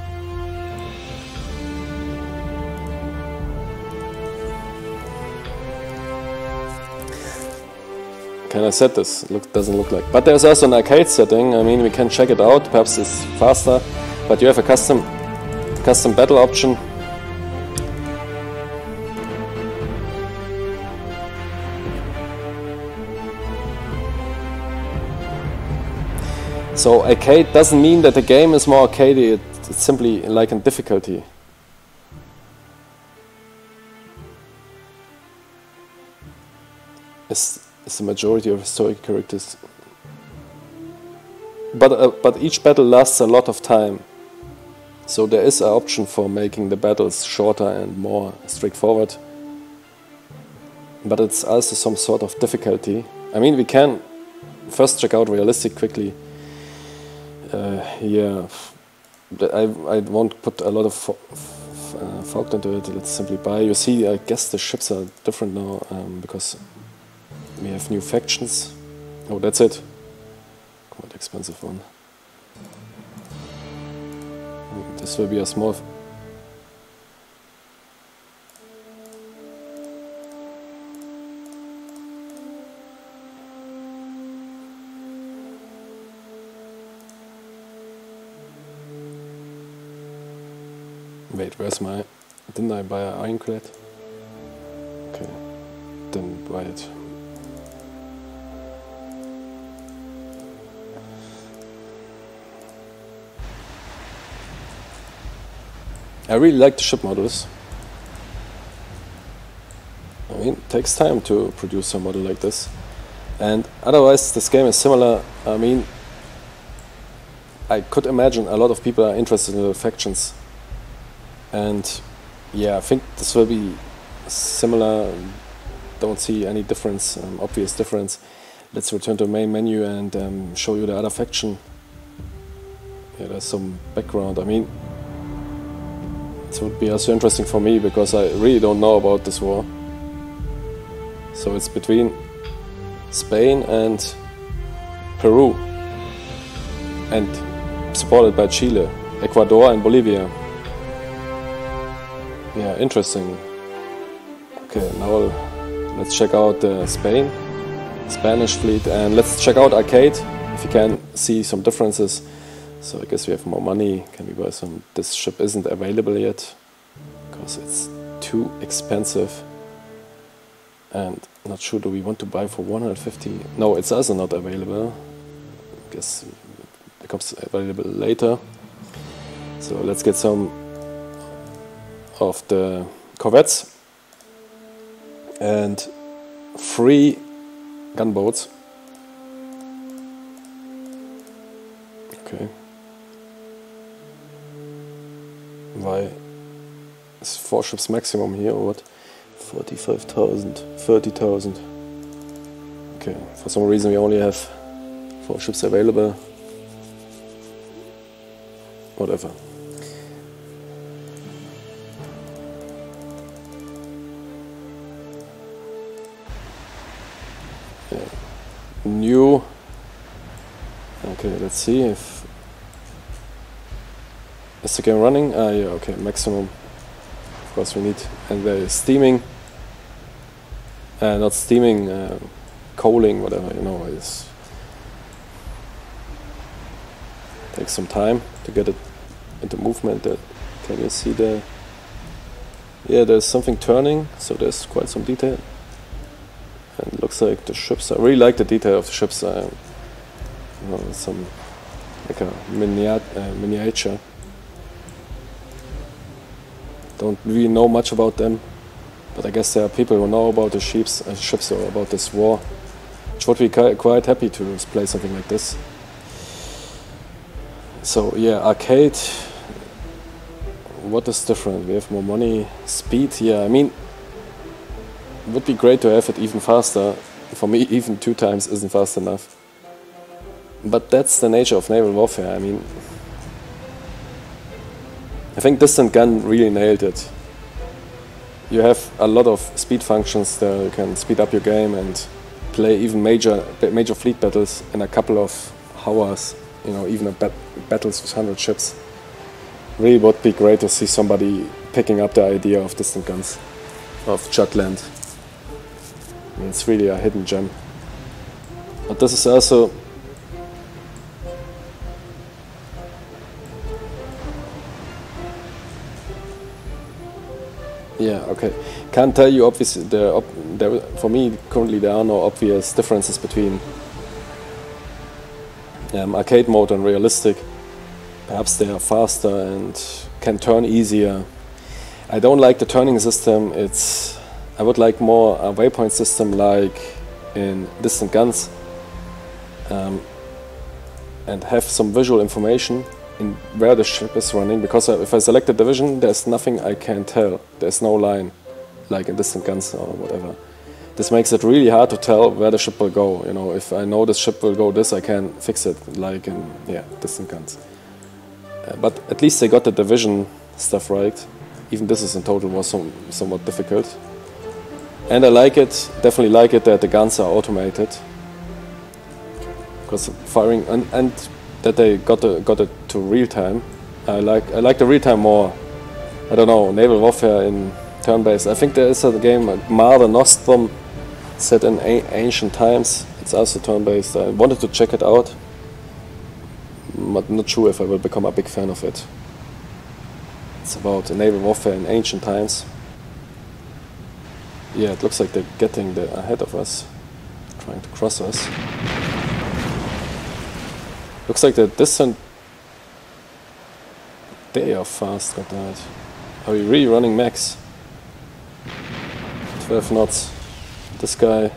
Can I set this? Doesn't look like. But there's also an arcade setting. I mean, we can check it out. Perhaps it's faster. But you have a custom battle option. So arcade doesn't mean that the game is more arcadey. It's simply like in difficulty. It's the majority of historic characters. But each battle lasts a lot of time. So there is an option for making the battles shorter and more straightforward. But it's also some sort of difficulty. I mean, we can first check out realistic quickly. Yeah, I won't put a lot of thought into it. Let's simply buy. You see, I guess the ships are different now because we have new factions. Oh, that's it. Quite expensive one. This will be a small. Wait, where's my... Didn't I buy an ironclad? Okay, didn't buy it. I really like the ship models. I mean, it takes time to produce a model like this. And otherwise, this game is similar. I mean, I could imagine a lot of people are interested in the factions. And yeah, I think this will be similar. Don't see any difference, obvious difference. Let's return to the main menu and show you the other faction. Yeah, there's some background. I mean, it would be also interesting for me because I really don't know about this war. So it's between Spain and Peru, and supported by Chile, Ecuador and Bolivia. Yeah, interesting. Okay, now let's check out Spain, Spanish fleet, and let's check out Arcade, if you can see some differences. So I guess we have more money. Can we buy some? This ship isn't available yet because it's too expensive. And not sure, do we want to buy for 150? No, it's also not available. I guess it becomes available later. So let's get some of the corvettes and 3 gunboats. Okay. Why is 4 ships maximum here or what? 45,000, 30,000. Okay, for some reason we only have 4 ships available. Whatever. Yeah. New. Okay, let's see if. Is the game running? Ah, yeah, okay, maximum. Of course we need. And there is steaming. Not steaming, coaling, whatever, you know, it takes some time to get it into movement. Can you see the... Yeah, there's something turning, so there's quite some detail. And it looks like the ships, I really like the detail of the ships. You know, some, like a miniature. Don't really know much about them. But I guess there are people who know about the ships or about this war, which would be quite happy to play something like this. So yeah, Arcade, what is different? We have more money, speed, yeah, I mean, it would be great to have it even faster. For me, even 2 times isn't fast enough. But that's the nature of naval warfare. I mean, I think Distant Gun really nailed it. You have a lot of speed functions that you can speed up your game and play even major fleet battles in a couple of hours. You know, even battles with 100 ships. Really would be great to see somebody picking up the idea of Distant Guns, of Jutland. I mean, it's really a hidden gem. But this is also... Yeah, okay. Can't tell you, obviously, for me, currently there are no obvious differences between arcade mode and realistic. Perhaps they are faster and can turn easier. I don't like the turning system. I would like more a waypoint system like in Distant Guns, and have some visual information in where the ship is running, because if I select a division, there's nothing I can tell. There's no line, like in Distant Guns or whatever. This makes it really hard to tell where the ship will go. You know, if I know this ship will go this, I can fix it, like in Distant Guns. But at least they got the division stuff right. Even this is in total was somewhat difficult. And I like it, definitely like it that the guns are automated, because firing and that they got it to real time. I like the real time more. I don't know, naval warfare in turn-based. I think there is a game like Mare Nostrum set in ancient times. It's also turn-based. I wanted to check it out, but not sure if I will become a big fan of it. It's about naval warfare in ancient times. Yeah, it looks like they're getting ahead of us, trying to cross us. Looks like they're distant. They are fast, goddammit. Are we really running max? 12 knots. This guy.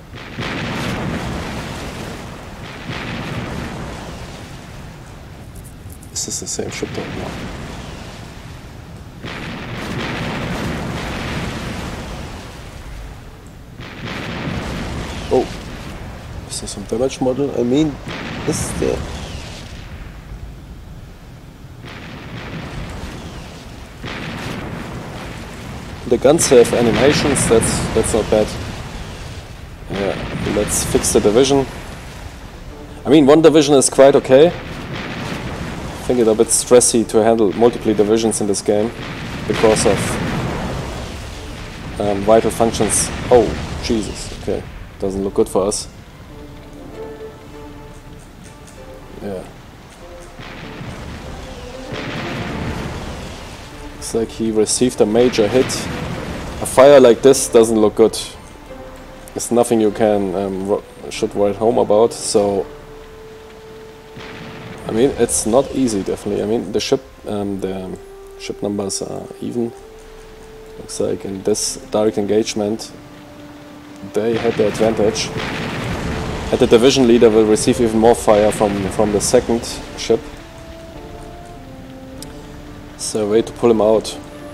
Is this the same ship though? No. Oh. Is there some damage model? I mean, is there... The guns have animations, that's not bad. Yeah, let's fix the division. I mean, one division is quite okay. I think it's a bit stressy to handle multiple divisions in this game because of vital functions. Oh, Jesus, okay. Doesn't look good for us. Yeah. Looks like he received a major hit. A fire like this doesn't look good. It's nothing you can should write home about. So, I mean, it's not easy, definitely. I mean, the ship numbers are even. Looks like in this direct engagement, they had the advantage. And the division leader will receive even more fire from the second ship. So, way to pull him out.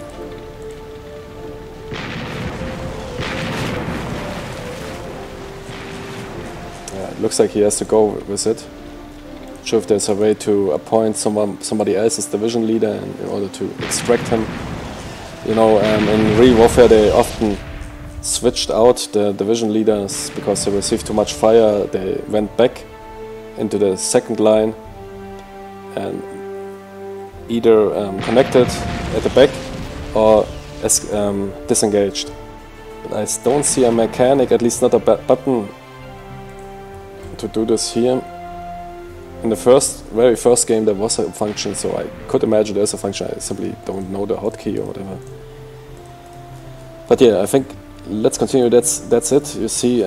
Looks like he has to go with it. Not sure if there's a way to appoint somebody else as division leader in order to extract him. You know, in real warfare they often switched out the division leaders because they received too much fire. They went back into the second line and either connected at the back or disengaged. But I don't see a mechanic, at least not a button to do this here. In the very first game there was a function, so I could imagine there's a function. I simply don't know the hotkey or whatever. But yeah, I think let's continue. That's it. You see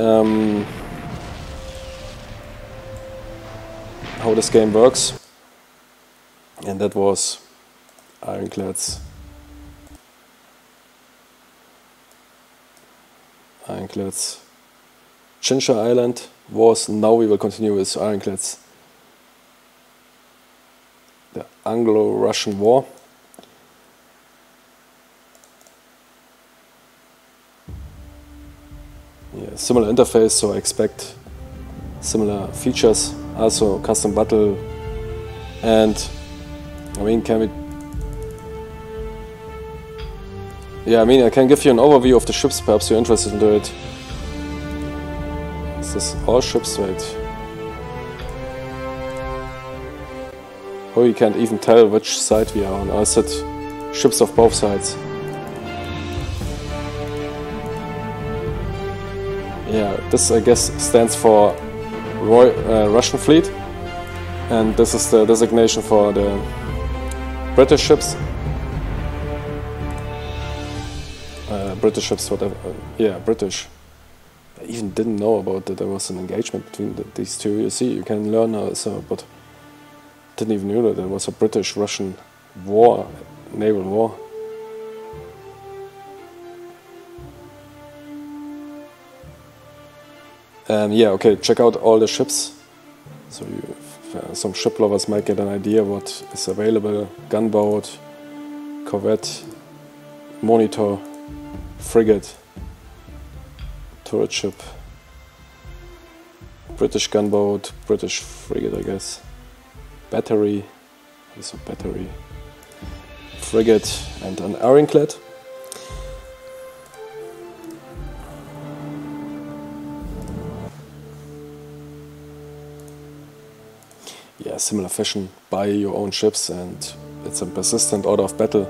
how this game works, and that was Ironclad's Chincha Island Wars. Now we will continue with Ironclad's the Anglo-Russian War. Yeah, similar interface, so I expect similar features. Also custom battle, and I mean, can we? Yeah, I mean, I can give you an overview of the ships. Perhaps you're interested into it. Is this all ships, right? Oh, you can't even tell which side we are on. I said ships of both sides. Yeah, this I guess stands for Russian fleet, and this is the designation for the British ships. British ships, whatever. Yeah, British. I even didn't know about that there was an engagement between these two. You see, you can learn also, but didn't even know that there was a British-Russian war, naval war. Yeah, okay, check out all the ships. So some ship lovers might get an idea what is available. Gunboat, corvette, monitor, frigate, turret ship, British gunboat, British frigate, I guess. Battery, there's a battery, frigate, and an ironclad. Yeah, similar fashion, buy your own ships, and it's a persistent order of battle.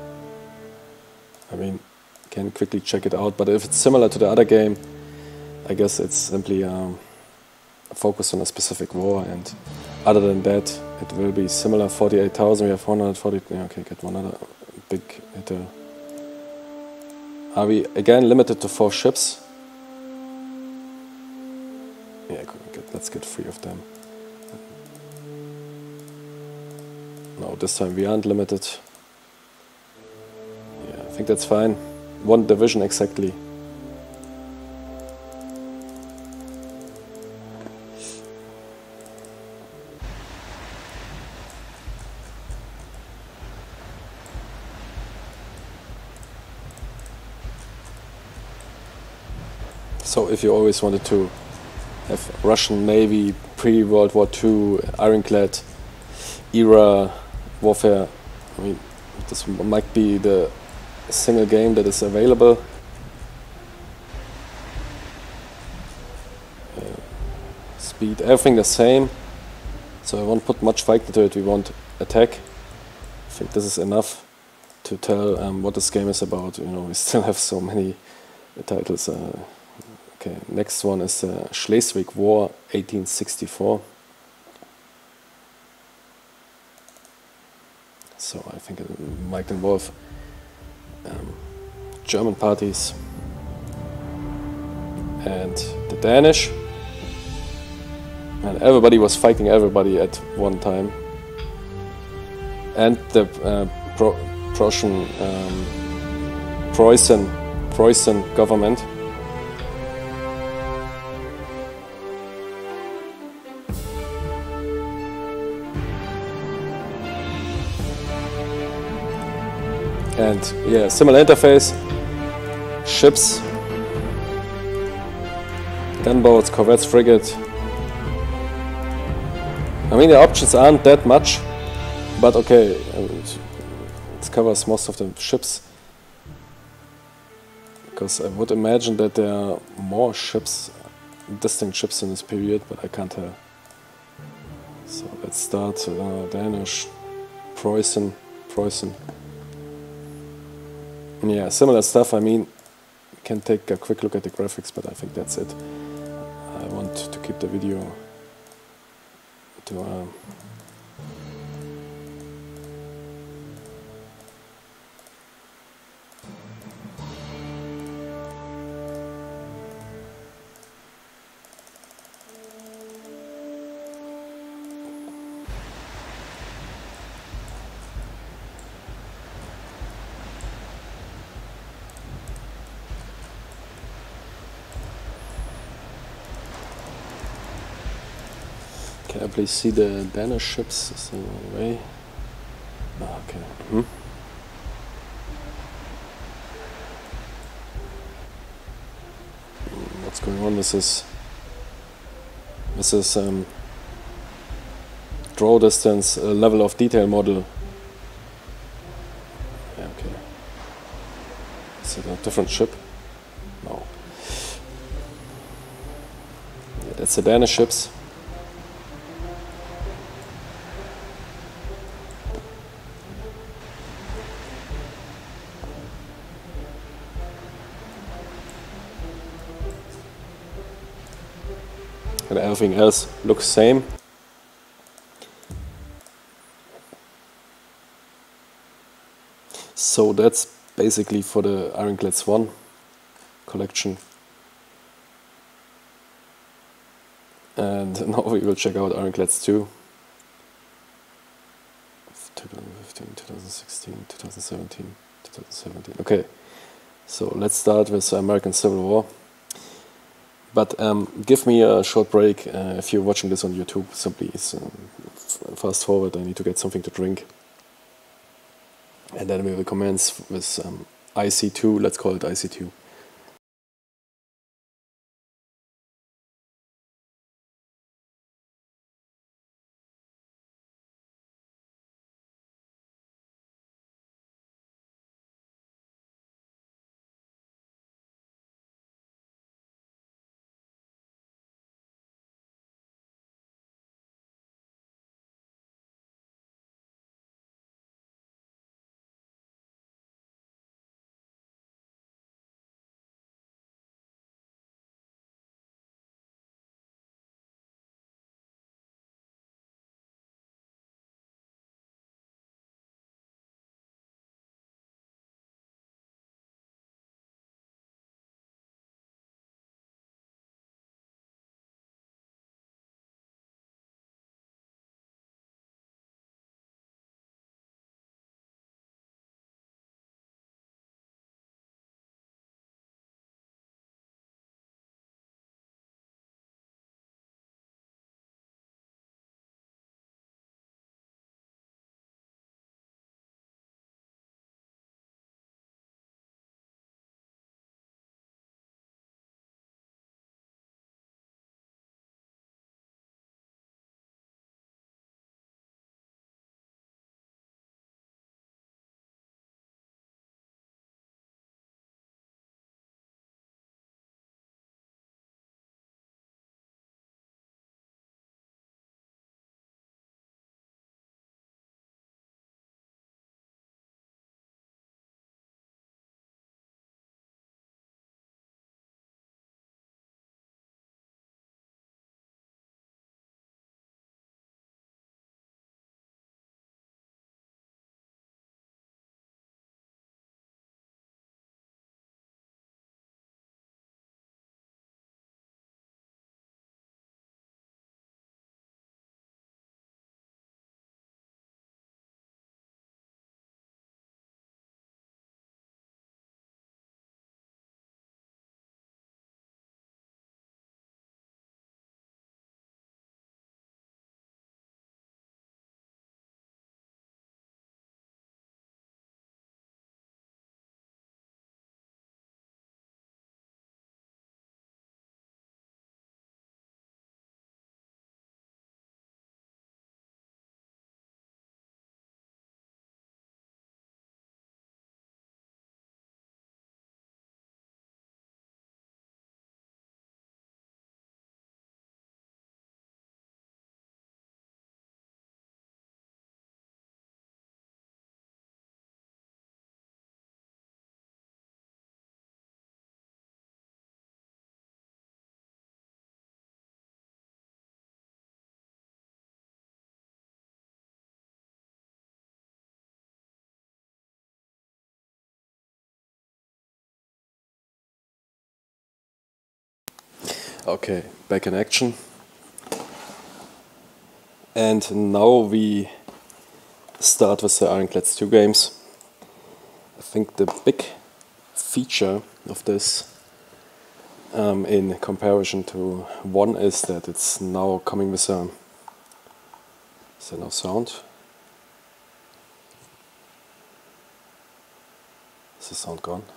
I mean, you can quickly check it out, but if it's similar to the other game, I guess it's simply a focus on a specific war, and other than that, it will be similar. 48,000, we have 140, yeah, okay, get one other big hitter. Are we again limited to 4 ships? Yeah, let's get 3 of them. No, this time we aren't limited. Yeah, I think that's fine. 1 division exactly. So if you always wanted to have Russian Navy pre-World War II, ironclad era warfare, I mean, this might be the single game that is available. Speed, everything the same. So I won't put much fight into it. We won't attack. I think this is enough to tell what this game is about. You know, we still have so many titles. Okay, next one is Schleswig War 1864. So I think it might involve German parties and the Danish. And everybody was fighting everybody at one time. And the Preußen government. And yeah, similar interface, ships, gunboats, corvettes, frigate. I mean, the options aren't that much, but okay, it covers most of the ships. Because I would imagine that there are more ships, distinct ships in this period, but I can't tell. So let's start Danish, Preußen. Yeah, similar stuff. I mean, you can take a quick look at the graphics, but I think that's it. I want to keep the video to can I please see the Danish ships? Is there a way? Oh, okay. What's going on? This is draw distance, level of detail model. Yeah, okay. Is it a different ship? No. Yeah, that's the Danish ships. And everything else looks same. So that's basically for the Ironclads 1 collection. And now we will check out Ironclads 2. 2015, 2016, 2017, 2017. Okay, so let's start with American Civil War. But give me a short break if you're watching this on YouTube. Simply fast forward. I need to get something to drink. And then we will commence with IC2. Let's call it IC2. Okay, back in action. And now we start with the Ironclads 2 games. I think the big feature of this in comparison to 1 is that it's now coming with a... Is there no sound? Is the sound gone?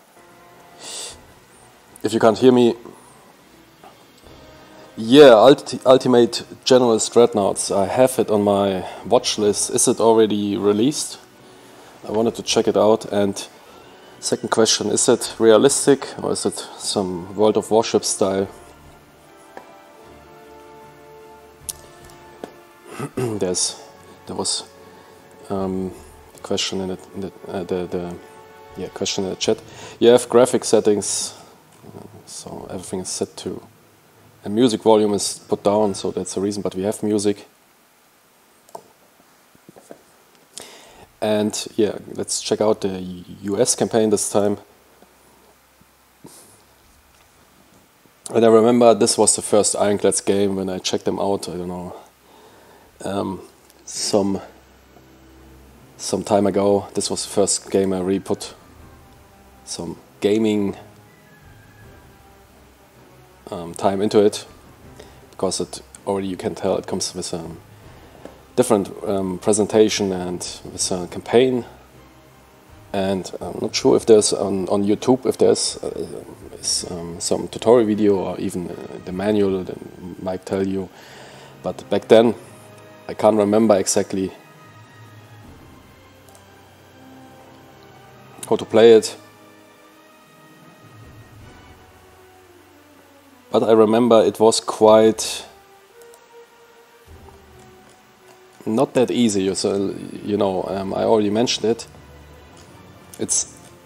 If you can't hear me... Yeah, Ultimate General Dreadnoughts. I have it on my watch list. Is it already released? I wanted to check it out. And second question, is it realistic or is it some World of Warships style? There was a question in question in the chat. You have graphic settings, so everything is set to. And music volume is put down, so that's the reason, but we have music. And yeah, let's check out the US campaign this time. And I remember this was the first Ironclads game when I checked them out, I don't know, some time ago. This was the first game I really put some gaming time into it, because it already, you can tell, it comes with a different presentation and with a campaign. And I'm not sure if there's on YouTube, if there's some tutorial video or even the manual that might tell you, but back then I can't remember exactly how to play it. But I remember it was quite not that easy. So, you know, I already mentioned it. It's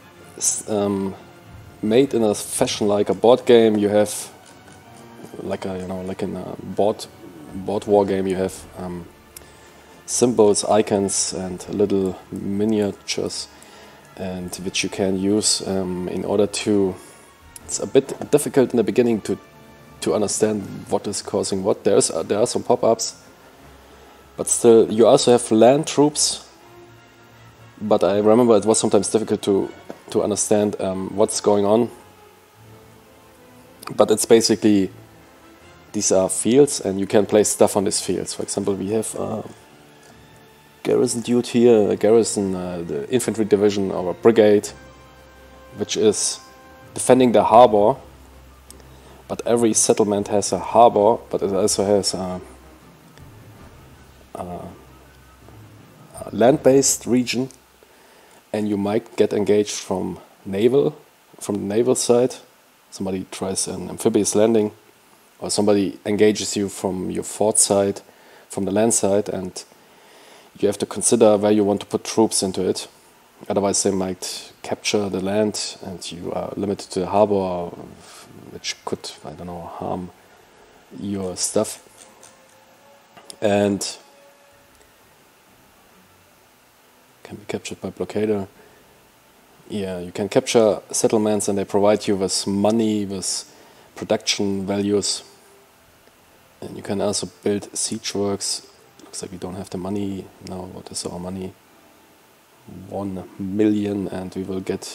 made in a fashion like a board game. You have like a, like in a board war game. You have symbols, icons, and little miniatures, and which you can use in order to. It's a bit difficult in the beginning to understand what is causing what. There are some pop-ups, but still you also have land troops. But I remember it was sometimes difficult to understand what's going on. But it's basically, these are fields and you can place stuff on these fields. For example, we have a garrison dude here, a garrison, the infantry division or a brigade, which is defending the harbor. But every settlement has a harbor, but it also has a land-based region, and you might get engaged from the naval side. Somebody tries an amphibious landing, or somebody engages you from your fort side, from the land side, and you have to consider where you want to put troops into it. Otherwise they might capture the land and you are limited to the harbor, which could, I don't know, harm your stuff. And can be captured by blockader. Yeah, you can capture settlements and they provide you with money, with production values. And you can also build siege works. Looks like we don't have the money now. What is our money? 1 million, and we will get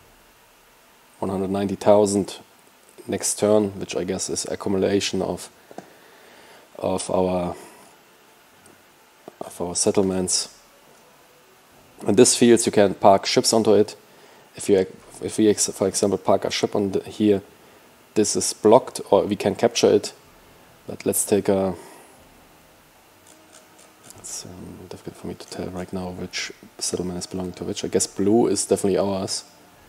190,000 next turn, which I guess is accumulation of our settlements. And these fields you can park ships onto it. If we for example park a ship on here, this is blocked, or we can capture it. But let's take a. It's difficult for me to tell right now which settlement is belonging to which. I guess blue is definitely ours.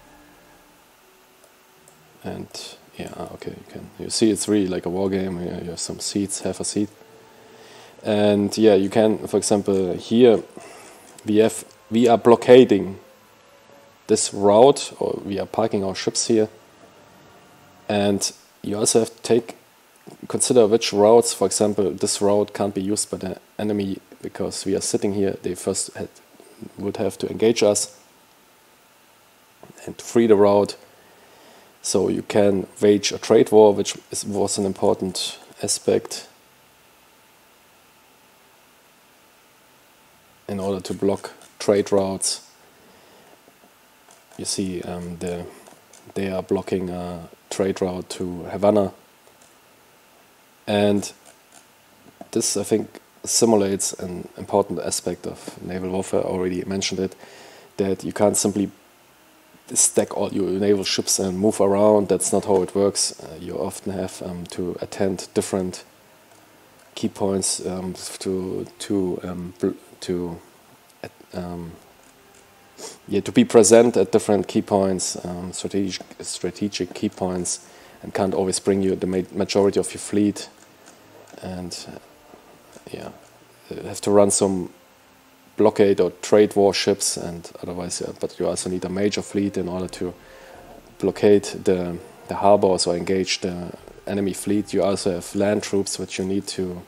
And yeah, okay, you see it's really like a war game. Here you have some seats, half a seat. And yeah, you can, for example, here we are blockading this route, or we are parking our ships here. And you also have to consider which routes. For example, this route can't be used by the enemy because we are sitting here. They first would have to engage us, and to free the route So you can wage a trade war, which was an important aspect in order to block trade routes. You see, they are blocking a trade route to Havana, and this, I think, simulates an important aspect of naval warfare. I already mentioned it, that you can't simply stack all your naval ships and move around. That's not how it works. You often have to attend different key points to be present at different key points, strategic key points, and can't always bring you the majority of your fleet. And you have to run some blockade or trade warships, and otherwise, but you also need a major fleet in order to blockade the harbors or engage the enemy fleet. You also have land troops which you need to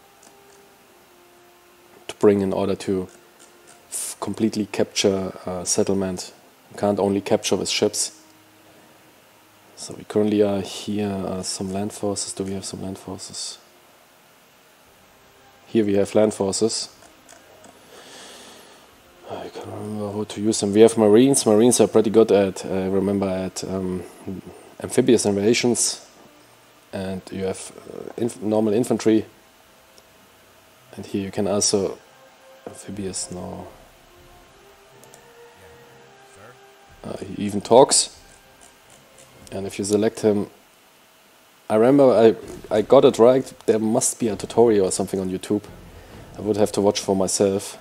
bring in order to completely capture a settlement. You can't only capture with ships. So we currently are here, some land forces. Do we have some land forces? Here we have land forces. I can't remember how to use them. We have Marines. Marines are pretty good at, I remember, at amphibious invasions. And you have normal infantry. And here you can also... Amphibious, no. He even talks. And if you select him... I remember I got it right. There must be a tutorial or something on YouTube. I would have to watch for myself.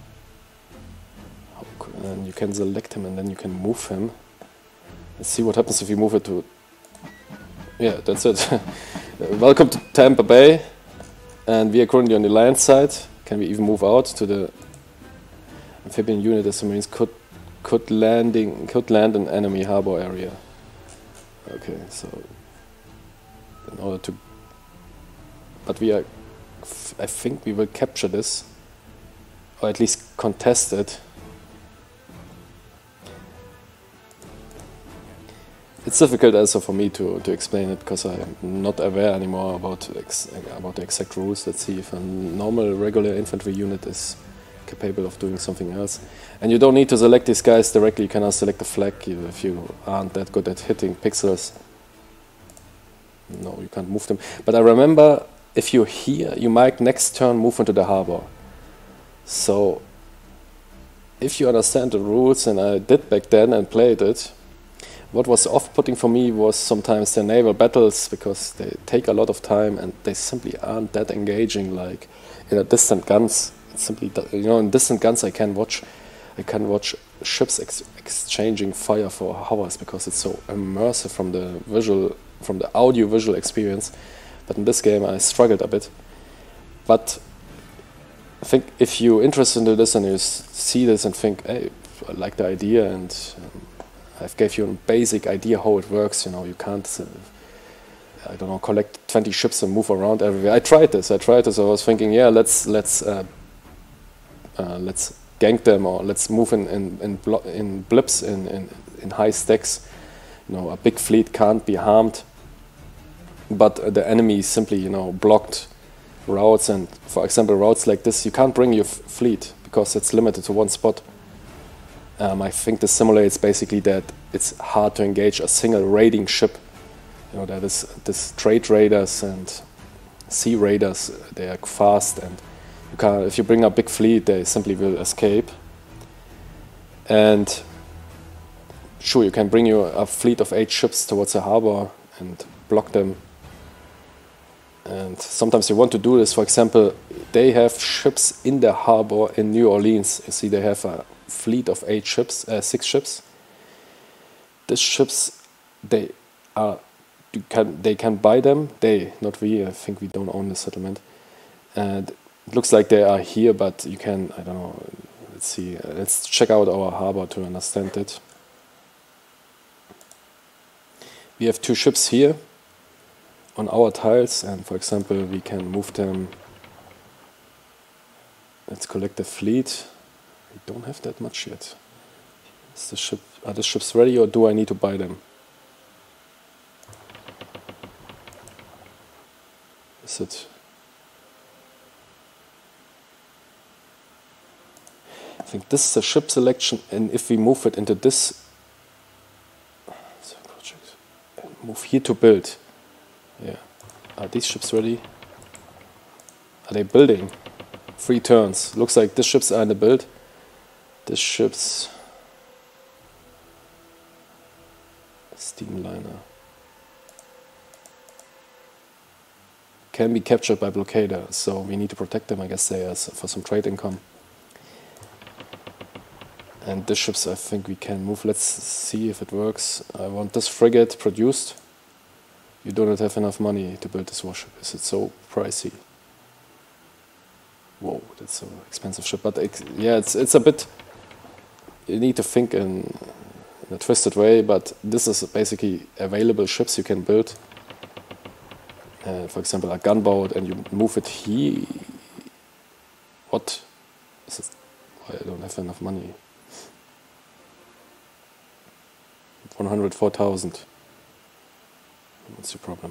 And you can select him and then you can move him. Let's see what happens if you move it to... Yeah, that's it. Welcome to Tampa Bay. And we are currently on the land side. Can we even move out to the amphibian unit as the Marines could land in enemy harbor area. Okay, so in order to... But we are... I think we will capture this. Or at least contest it. It's difficult also for me to explain it because I'm not aware anymore about the exact rules. Let's see if a normal regular infantry unit is capable of doing something else. And you don't need to select these guys directly. You can also select the flag if you aren't that good at hitting pixels. No, you can't move them. But I remember if you're here, you might next turn move into the harbor. So if you understand the rules, and I did back then and played it, what was off-putting for me was sometimes the naval battles, because they take a lot of time and they simply aren't that engaging like in a distant guns. It's simply, you know, in distant guns I can watch ships exchanging fire for hours because it's so immersive from the audio-visual experience. But in this game I struggled a bit. But I think if you're interested in this and you see this and think, hey, I like the idea, and I've gave you a basic idea how it works. You know, you can't, I don't know, collect 20 ships and move around everywhere. I tried this. I was thinking, yeah, let's gank them, or let's move in blips in high stacks. You know, a big fleet can't be harmed, but the enemy simply, you know, blocked routes. And for example, routes like this, you can't bring your fleet because it's limited to one spot. I think this simulates basically that it's hard to engage a single raiding ship. You know, that is this trade raiders and sea raiders. They are fast, and you can't. If you bring a big fleet, they simply will escape. And sure, you can bring a fleet of 8 ships towards a harbor and block them. And sometimes you want to do this. For example, they have ships in the harbor in New Orleans. You see, they have a fleet of 8 ships, 6 ships. These ships, they can buy them. Not we. I think we don't own the settlement. And it looks like they are here, but you can. I don't know. Let's see. Let's check out our harbor to understand it. We have 2 ships here on our tiles, and for example, we can move them. Let's collect the fleet. We don't have that much yet. Are the ships ready, or do I need to buy them? Is it? I think this is a ship selection, and if we move it into this project, and move here to build. Yeah. Are these ships ready? Are they building? 3 turns. Looks like these ships are in the build. This ship's steamliner can be captured by blockader, so we need to protect them. I guess they are for some trade income. And this ships, I think we can move. Let's see if it works. I want this frigate produced. You do not have enough money to build this warship. Is it so pricey? Whoa, that's an expensive ship. But yeah, it's a bit. You need to think in a twisted way. But this is basically available ships you can build. For example, a gunboat, and you move it here. What? Is it? I don't have enough money. 104,000. What's the problem?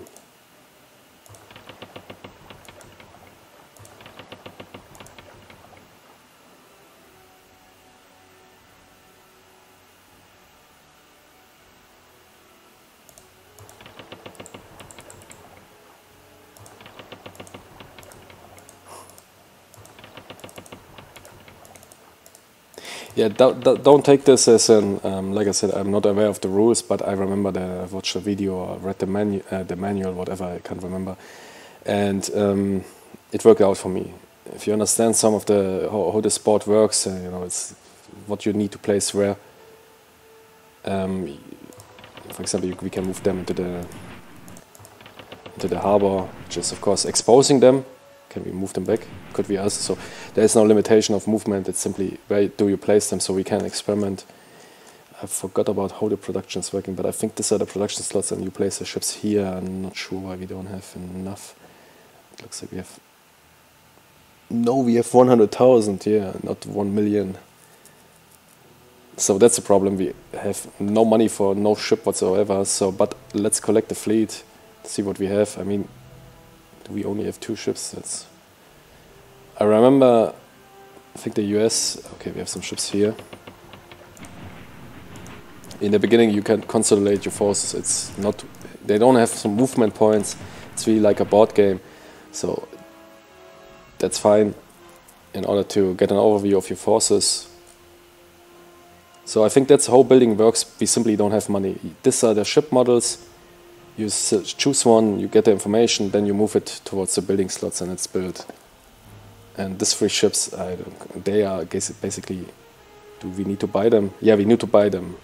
Yeah, don't take this as an, like I said, I'm not aware of the rules, but I remember that I watched a video or read the manual, whatever, I can't remember. And it worked out for me. If you understand some of the, how the sport works, you know, it's what you need to place where. For example, we can move them into the harbor, which is of course exposing them. Can we move them back? Could we also? So there is no limitation of movement. It's simply where do you place them, so we can experiment. I forgot about how the production is working, but I think these are the production slots, and you place the ships here. I'm not sure why we don't have enough. It looks like we have. No, we have 100,000. Yeah, not 1 million. So that's the problem. We have no money for no ship whatsoever. So, but let's collect the fleet, see what we have. I mean, we only have 2 ships. That's. I remember. I think the US. Okay, we have some ships here. In the beginning, you can consolidate your forces. It's not. They don't have some movement points. It's really like a board game. So that's fine. In order to get an overview of your forces. So I think that's how building works. We simply don't have money. These are the ship models. You choose one, you get the information, then you move it towards the building slots, and it's built. And these 3 ships, they are basically. Do we need to buy them? Yeah, we need to buy them.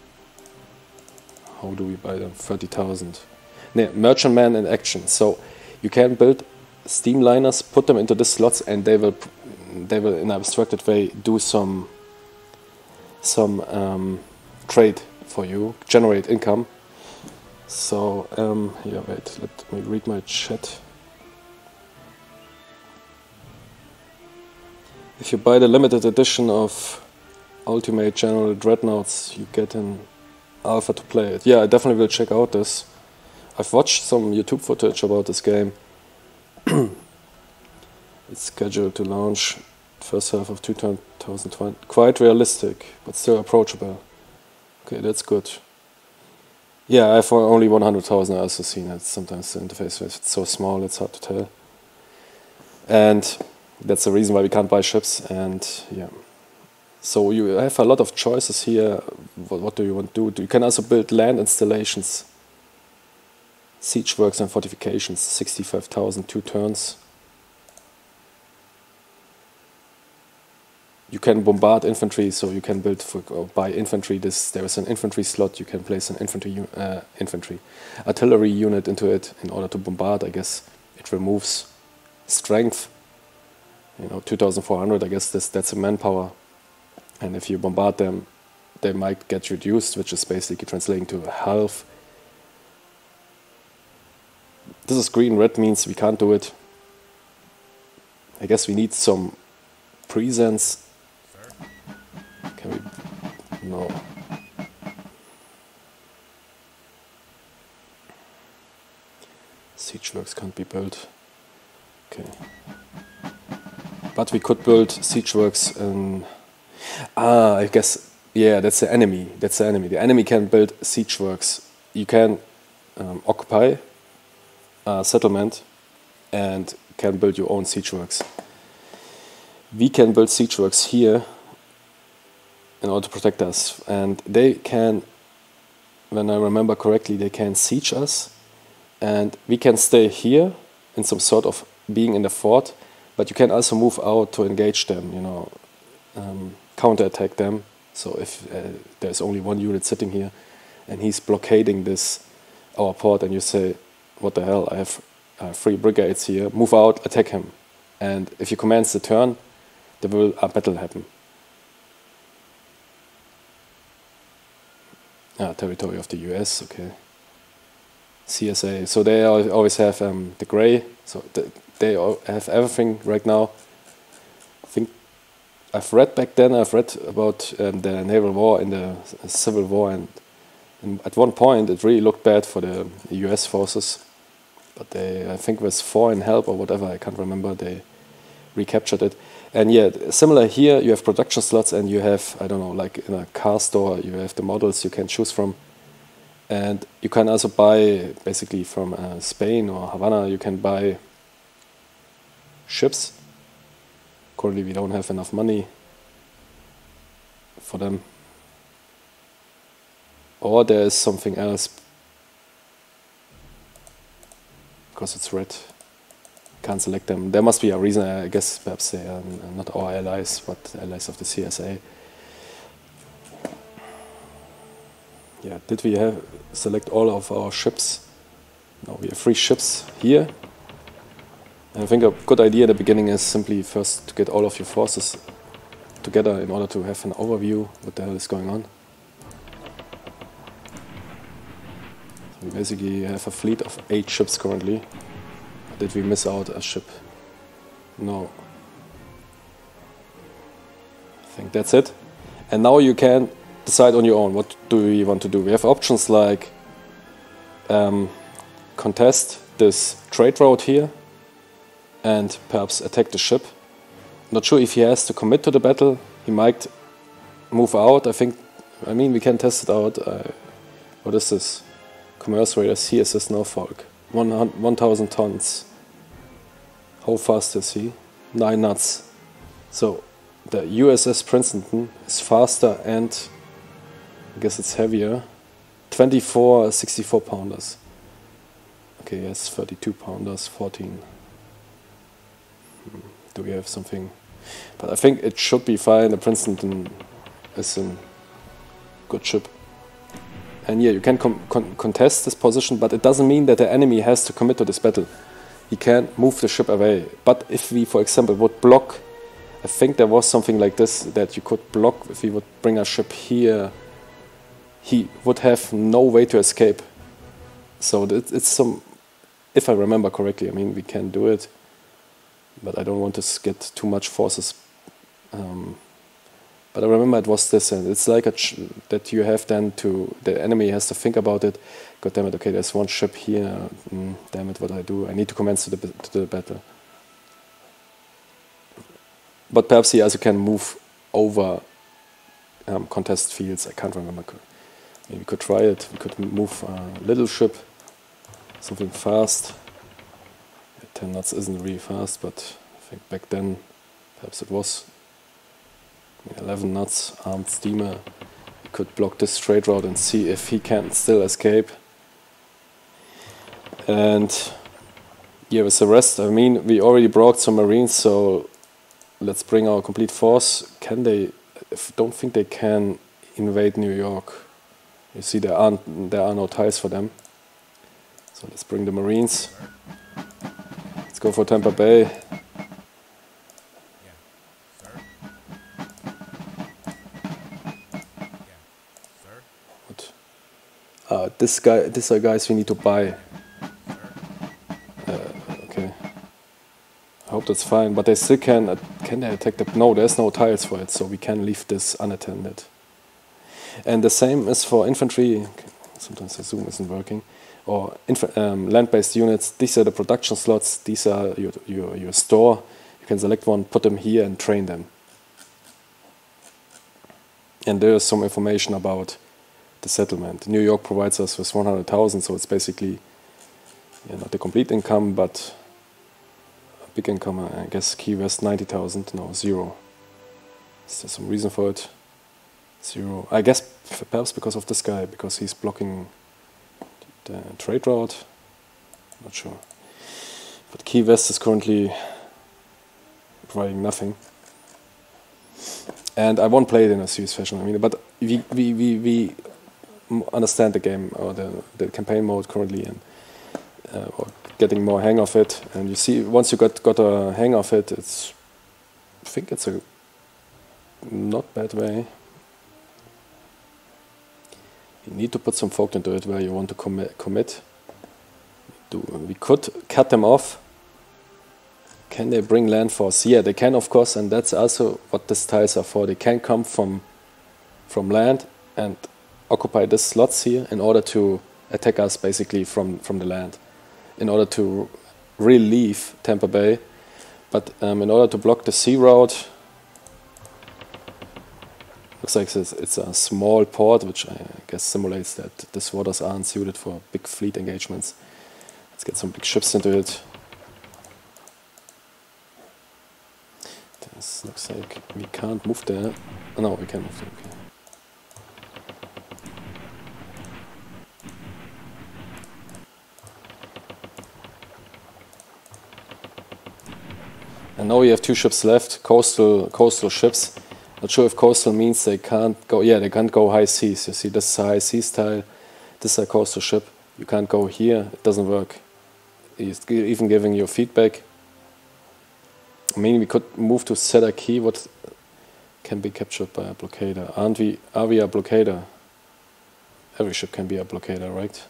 How do we buy them? 30,000. No, merchantman in action. So you can build steamliners, put them into the slots, and they will in an abstracted way do some trade for you, generate income. So yeah, wait, let me read my chat. If you buy the limited edition of Ultimate General Dreadnoughts, you get an alpha to play it. Yeah, I definitely will check out this. I've watched some YouTube footage about this game. It's scheduled to launch first half of 2020. Quite realistic, but still approachable. Okay, that's good. Yeah, I have only 100,000. I also seen it. Sometimes the interface is so small, it's hard to tell. And that's the reason why we can't buy ships. And yeah, so you have a lot of choices here. What do you want to do? You can also build land installations, siege works and fortifications. 65,000, 2 turns. You can bombard infantry, so you can build buy infantry. There is an infantry slot. You can place an infantry artillery unit into it in order to bombard. I guess it removes strength. 2,400. I guess that's a manpower, and if you bombard them, they might get reduced, which is basically translating to half. This is green. Red means we can't do it. I guess we need some presence. Can we? No. Siege works can't be built. Okay. But we could build siege works in... I guess, yeah, that's the enemy. That's the enemy. The enemy can build siege works. You can occupy a settlement and can build your own siege works. We can build siege works here in order to protect us. And they can, when I remember correctly, they can siege us. And we can stay here in some sort of being in the fort, but you can also move out to engage them, you know, counterattack them. So if there's only one unit sitting here and he's blockading our port, and you say, what the hell, I have 3 brigades here, move out, attack him. And if you commence the turn, there will a battle happen. Territory of the US, okay. CSA, so they always have the grey, so they have everything right now. I think I've read back then, I've read about the naval war and the civil war, and at one point it really looked bad for the US forces, but they, I think with foreign help or whatever, I can't remember, they recaptured it. And yeah, similar here, you have production slots and you have, I don't know, like in a car store, you have the models you can choose from. And you can also buy, basically from Spain or Havana, you can buy ships. Currently we don't have enough money for them. Or there is something else, because it's red. Can't select them. There must be a reason, I guess perhaps they are not our allies, but allies of the CSA. Yeah, did we select all of our ships? No, we have 3 ships here. And I think a good idea at the beginning is simply first to get all of your forces together in order to have an overview what the hell is going on. So we basically have a fleet of 8 ships currently. Did we miss out a ship? No. I think that's it. And now you can decide on your own. What do you want to do? We have options like contest this trade route here and perhaps attack the ship. Not sure if he has to commit to the battle. He might move out. I mean, we can test it out. What is this? Commerce Radar CSS Norfolk. 1,000 tons. How fast is he? 9 knots. So the USS Princeton is faster and I guess it's heavier. 24 64 pounders. Okay, yes, 32 pounders, 14. Do we have something? But I think it should be fine. The Princeton is a good ship. And yeah, you can contest this position, but it doesn't mean that the enemy has to commit to this battle. He can move the ship away. But if we, for example, would block, I think there was something like this, that you could block, if we would bring a ship here, he would have no way to escape. So it's some, if I remember correctly, I mean, we can do it, but I don't want to get too much forces. But I remember it was this, and it's like that you have then to, the enemy has to think about it. God damn it, okay, there's one ship here. Damn it, what do I do? I need to commence to the battle. But perhaps he also can move over contest fields. I can't remember. Maybe we could try it. We could move a little ship, something fast. 10 knots isn't really fast, but I think back then perhaps it was. 11 knots, armed steamer. We could block this trade route and see if he can still escape. And yeah, with the rest, I mean, we already brought some Marines, so let's bring our complete force. Can they? I don't think they can invade New York. You see, there are no ties for them. So let's bring the Marines. Let's go for Tampa Bay. These are guys we need to buy. Okay. I hope that's fine, but they still can they attack the... No, there's no tiles for it, so we can leave this unattended. And the same is for infantry. Sometimes the zoom isn't working. or land-based units. These are the production slots. These are your store. You can select one, put them here, and train them. And there is some information about the settlement. New York provides us with 100,000, so it's basically not the complete income, but a big income. I guess Key West 90,000, no, 0. Is there some reason for it? 0. I guess perhaps because of this guy, because he's blocking the trade route. Not sure. But Key West is currently providing nothing. And I won't play it in a serious fashion. I mean, but we understand the game or the campaign mode currently, and or getting more hang of it. And you see, once you got a hang of it, I think it's a not bad way. You need to put some folk into it where you want to commit. We could cut them off. Can they bring land force? Yeah, they can, of course, and that's also what these tiles are for. They can come from land and occupy these slots here in order to attack us basically from the land, in order to relieve Tampa Bay. But in order to block the sea route, looks like it's a small port, which I guess simulates that these waters aren't suited for big fleet engagements. Let's get some big ships into it. This looks like we can't move there. Oh, no, we can move there. Okay. And now we have 2 ships left, coastal ships. Not sure if coastal means they can't go. Yeah, they can't go high seas. You see, this is a high seas tile. This is a coastal ship. You can't go here. It doesn't work. He's even giving you feedback. I mean, we could move to Cedar Key. What can be captured by a blockader? Are we a blockader? Every ship can be a blockader, right?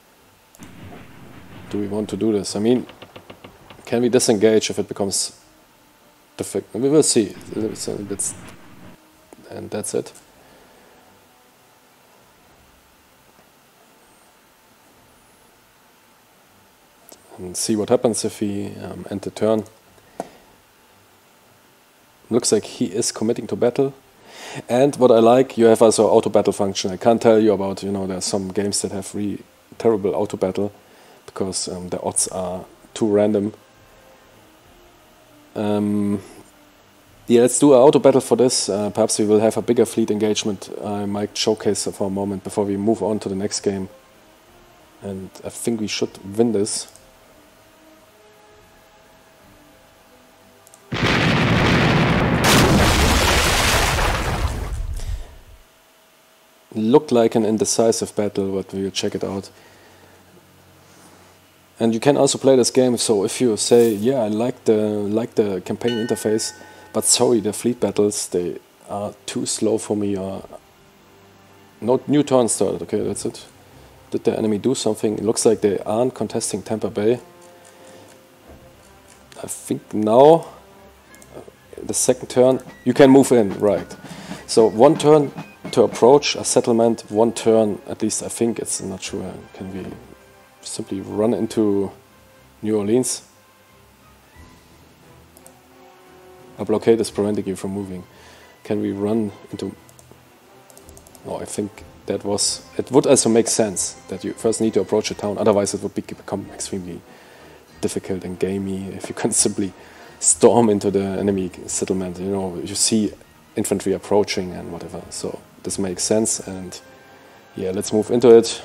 Do we want to do this? I mean, can we disengage if it becomes difficult? We will see. And that's it. And see what happens if we end the turn. Looks like he is committing to battle. And what I like, you have also auto battle function. I can't tell you about, there are some games that have really terrible auto battle because the odds are too random. Yeah, let's do an auto battle for this. Perhaps we will have a bigger fleet engagement. I might showcase for a moment before we move on to the next game. And I think we should win this. Looked like an indecisive battle, but we'll check it out. And you can also play this game. So if you say, yeah, I like the campaign interface, but sorry, the fleet battles, they are too slow for me. Or no new turn started. Okay, that's it. Did the enemy do something? It looks like they aren't contesting Tampa Bay. I think now the second turn you can move in, right? So 1 turn to approach a settlement, 1 turn at least. I think it's I'm not sure. Can we simply run into New Orleans? A blockade is preventing you from moving. Can we run into? No, I think that was. It would also make sense that you first need to approach a town. Otherwise, it would become extremely difficult and gamey if you can simply storm into the enemy settlement. You see infantry approaching and whatever. So this makes sense, and yeah, let's move into it.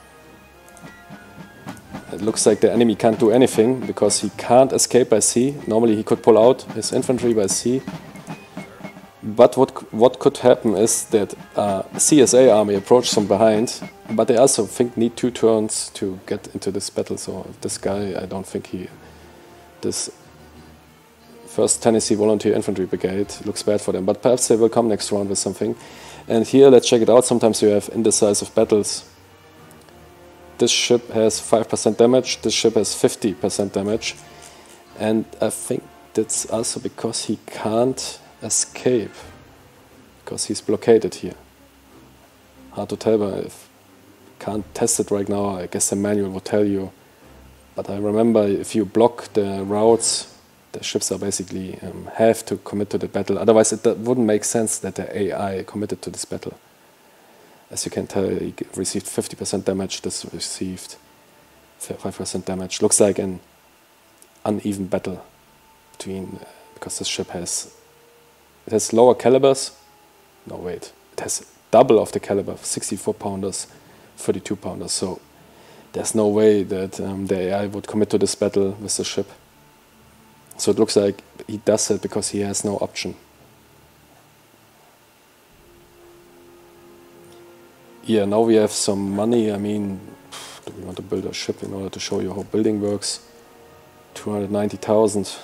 It looks like the enemy can't do anything because he can't escape by sea. Normally he could pull out his infantry by sea. But what could happen is that a CSA army approaches from behind, but they also need 2 turns to get into this battle. So this guy, I don't think this 1st Tennessee Volunteer Infantry Brigade looks bad for them, but perhaps they will come next round with something. And here, let's check it out. Sometimes you have indecisive battles. This ship has 5% damage, this ship has 50% damage. And I think that's also because he can't escape, because he's blockaded here. Hard to tell, but can't test it right now. I guess the manual will tell you. But I remember if you block the routes, the ships are basically have to commit to the battle. Otherwise, it wouldn't make sense that the AI committed to this battle. As you can tell, he received 50% damage. This received 5% damage. Looks like an uneven battle between because this ship has lower calibers. No, wait, it has double of the caliber, 64 pounders, 32 pounders. So there's no way that the AI would commit to this battle with the ship. So it looks like he does it because he has no option. Yeah, now we have some money. I mean, do we want to build a ship in order to show you how building works? 290,000.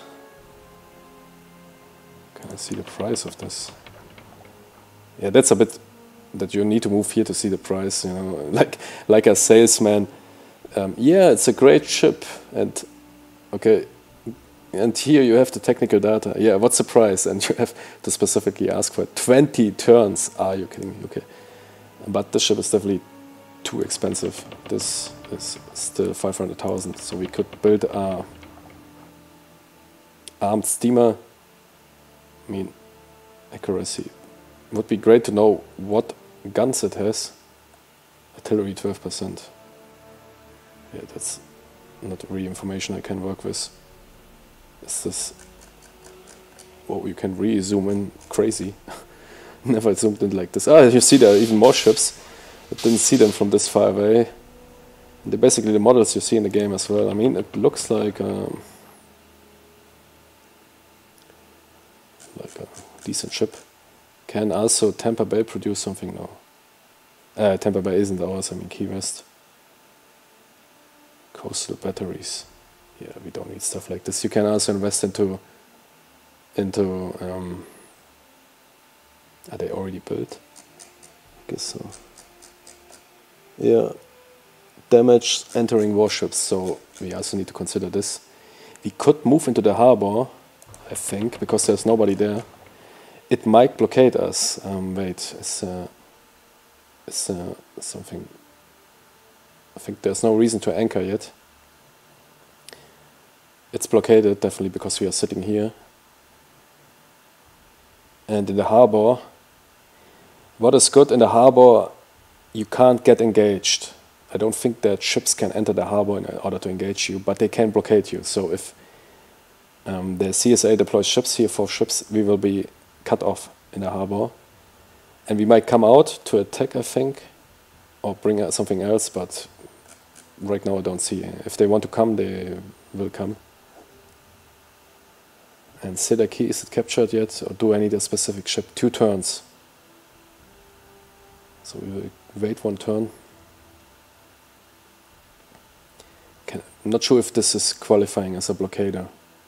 Can I see the price of this? Yeah, that's a bit that you need to move here to see the price. You know, like a salesman. Yeah, it's a great ship, and okay, and here you have the technical data. Yeah, what's the price? And you have to specifically ask for 20 turns. Are you kidding me? Okay, but this ship is definitely too expensive. This is still 500,000, so we could build a armed steamer. I mean, accuracy. It would be great to know what guns it has. Artillery 12%. Yeah, that's not really information I can work with. Is this... Oh, you can really zoom in crazy. Never zoomed in like this. Ah, you see there are even more ships. I didn't see them from this far away. And they're basically the models you see in the game as well. I mean, it looks like a decent ship. Can also Tampa Bay produce something now? Tampa Bay isn't ours, I mean Key West. Coastal batteries. Yeah, we don't need stuff like this. You can also invest into are they already built? I guess so. Yeah. Damage entering warships, so we also need to consider this. We could move into the harbor, I think, because there's nobody there. It might blockade us. Wait, it's something. I think there's no reason to anchor yet. It's blockaded, definitely, because we are sitting here. And in the harbor, what is good in the harbor, you can't get engaged. I don't think that ships can enter the harbor in order to engage you, but they can blockade you. So if the CSA deploys ships here, 4 ships, we will be cut off in the harbor. And we might come out to attack, I think, or bring out something else, but right now I don't see. If they want to come, they will come. And Sedaki, is it captured yet, or do I need a specific ship? 2 turns. So we will wait 1 turn. I'm not sure if this is qualifying as a blockader,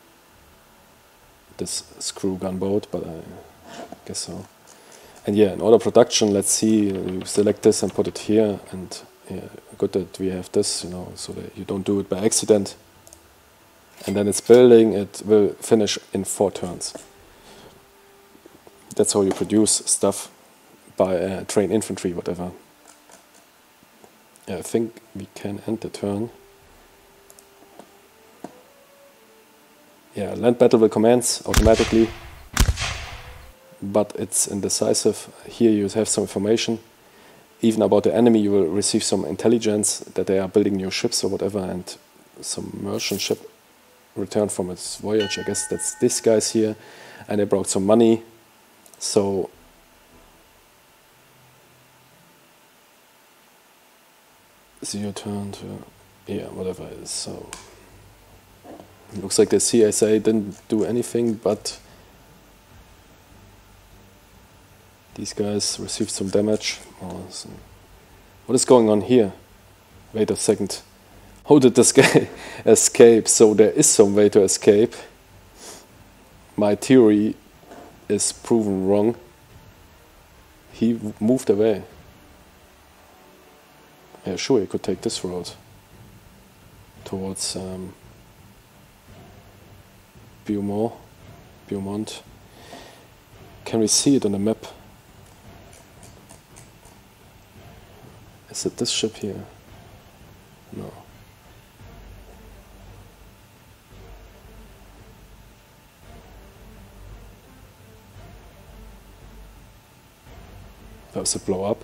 this screw gunboat, but I guess so. And yeah, in order production, let's see, you select this and put it here, and yeah, good that we have this, you know, so that you don't do it by accident. And then it's building, it will finish in 4 turns. That's how you produce stuff by train infantry, whatever. Yeah, I think we can end the turn. Yeah, land battle will commence automatically, but it's indecisive. Here you have some information. Even about the enemy, you will receive some intelligence that they are building new ships or whatever, and some merchant ship returned from its voyage. I guess that's this guy's here, and they brought some money. So it's your turn to, yeah, whatever it is. So it looks like the CSA didn't do anything, but these guys received some damage. What is going on here? Wait a second. How did this guy escape? So there is some way to escape. My theory is proven wrong. He moved away. Yeah, sure, he could take this road towards Beaumont. Can we see it on the map? Is it this ship here? No. Perhaps it blew up.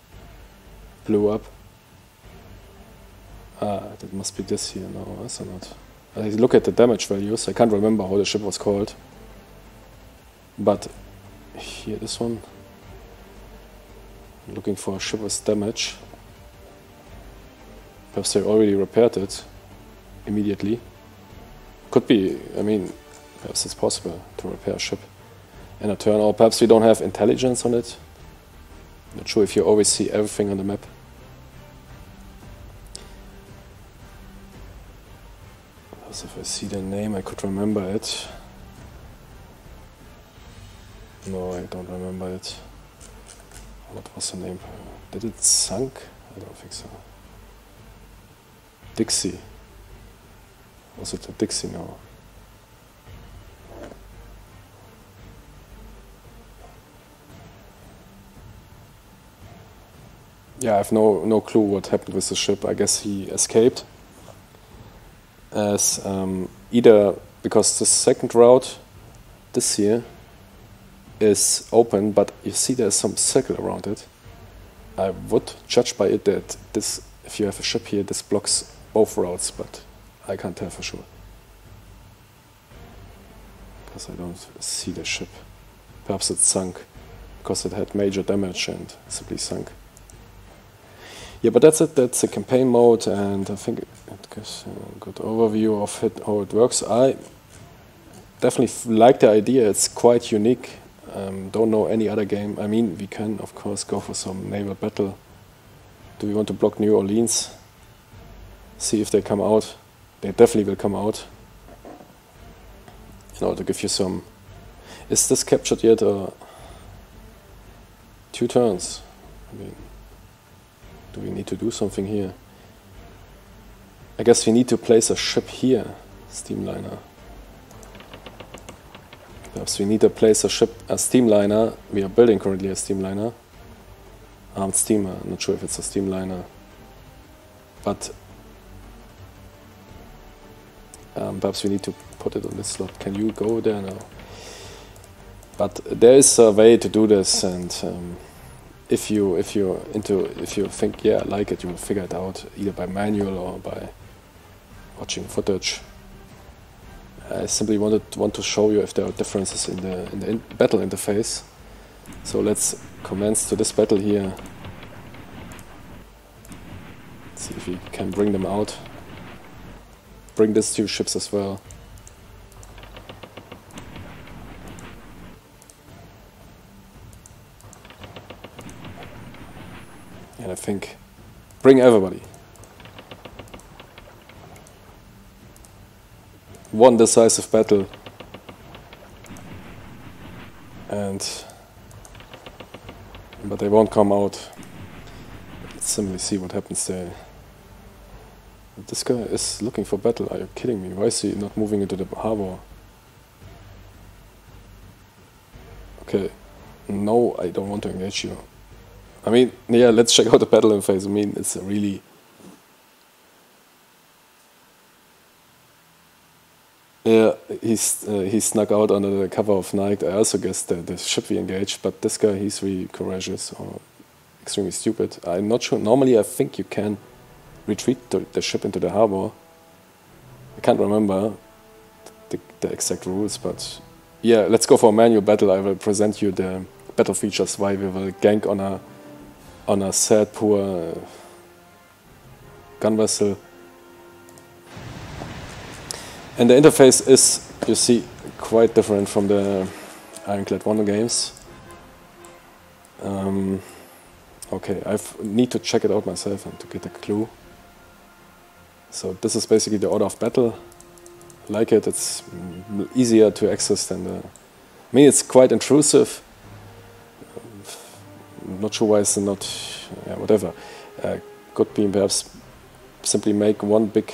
Ah, that must be this here. No, that's not. I look at the damage values. I can't remember how the ship was called. But here, this one. I'm looking for a ship with damage. Perhaps they already repaired it immediately. Could be, I mean, perhaps it's possible to repair a ship in a turn. Or perhaps we don't have intelligence on it. Not sure if you always see everything on the map. Perhaps if I see the name, I could remember it. No, I don't remember it. What was the name? Did it sunk? I don't think so. Dixie. Was it a Dixie? No. Yeah, I have no clue what happened with the ship. I guess he escaped. As either because the second route, this here, is open, but you see there's some circle around it. I would judge by it that this, if you have a ship here, this blocks both routes, but I can't tell for sure. Because I don't see the ship. Perhaps it sunk, because it had major damage and simply sunk. Yeah, but that's it, that's the campaign mode, and I think it gives a good overview of it, how it works. I definitely like the idea, it's quite unique. Don't know any other game. I mean, we can of course go for some naval battle. Do we want to block New Orleans? See if they come out. They definitely will come out. In order to give you some... Is this captured yet, or... 2 turns? I mean, do we need to do something here? I guess we need to place a ship here, steamliner. Perhaps we need to place a ship, a steamliner. We are building currently a steamliner. Armed steamer, I'm not sure if it's a steamliner. But perhaps we need to put it on this slot. Can you go there now? But there is a way to do this, and if you think, yeah, I like it, you will figure it out either by manual or by watching footage. I simply want to show you if there are differences in the battle interface. So let's commence to this battle here. See if we can bring them out. Bring these 2 ships as well. And I think bring everybody. One decisive battle, but they won't come out. Let's simply see what happens there. This guy is looking for battle. Are you kidding me? Why is he not moving into the harbor? Okay, no, I don't want to engage you. I mean, yeah, let's check out the battle interface. I mean, it's a really... Yeah, he snuck out under the cover of night. I also guess that the ship we engaged, but this guy, he's really courageous or extremely stupid. I'm not sure. Normally, I think you can retreat the ship into the harbor. I can't remember the exact rules, but yeah, let's go for a manual battle. I will present you the battle features, why we will gank on a sad, poor gun vessel. And the interface is, you see, quite different from the Ironclad 1 games. Okay, I need to check it out myself and to get a clue. So this is basically the order of battle. I like it, it's easier to access than the... I mean, it's quite intrusive. I'm not sure why it's not... yeah, whatever. Could be perhaps simply make one big...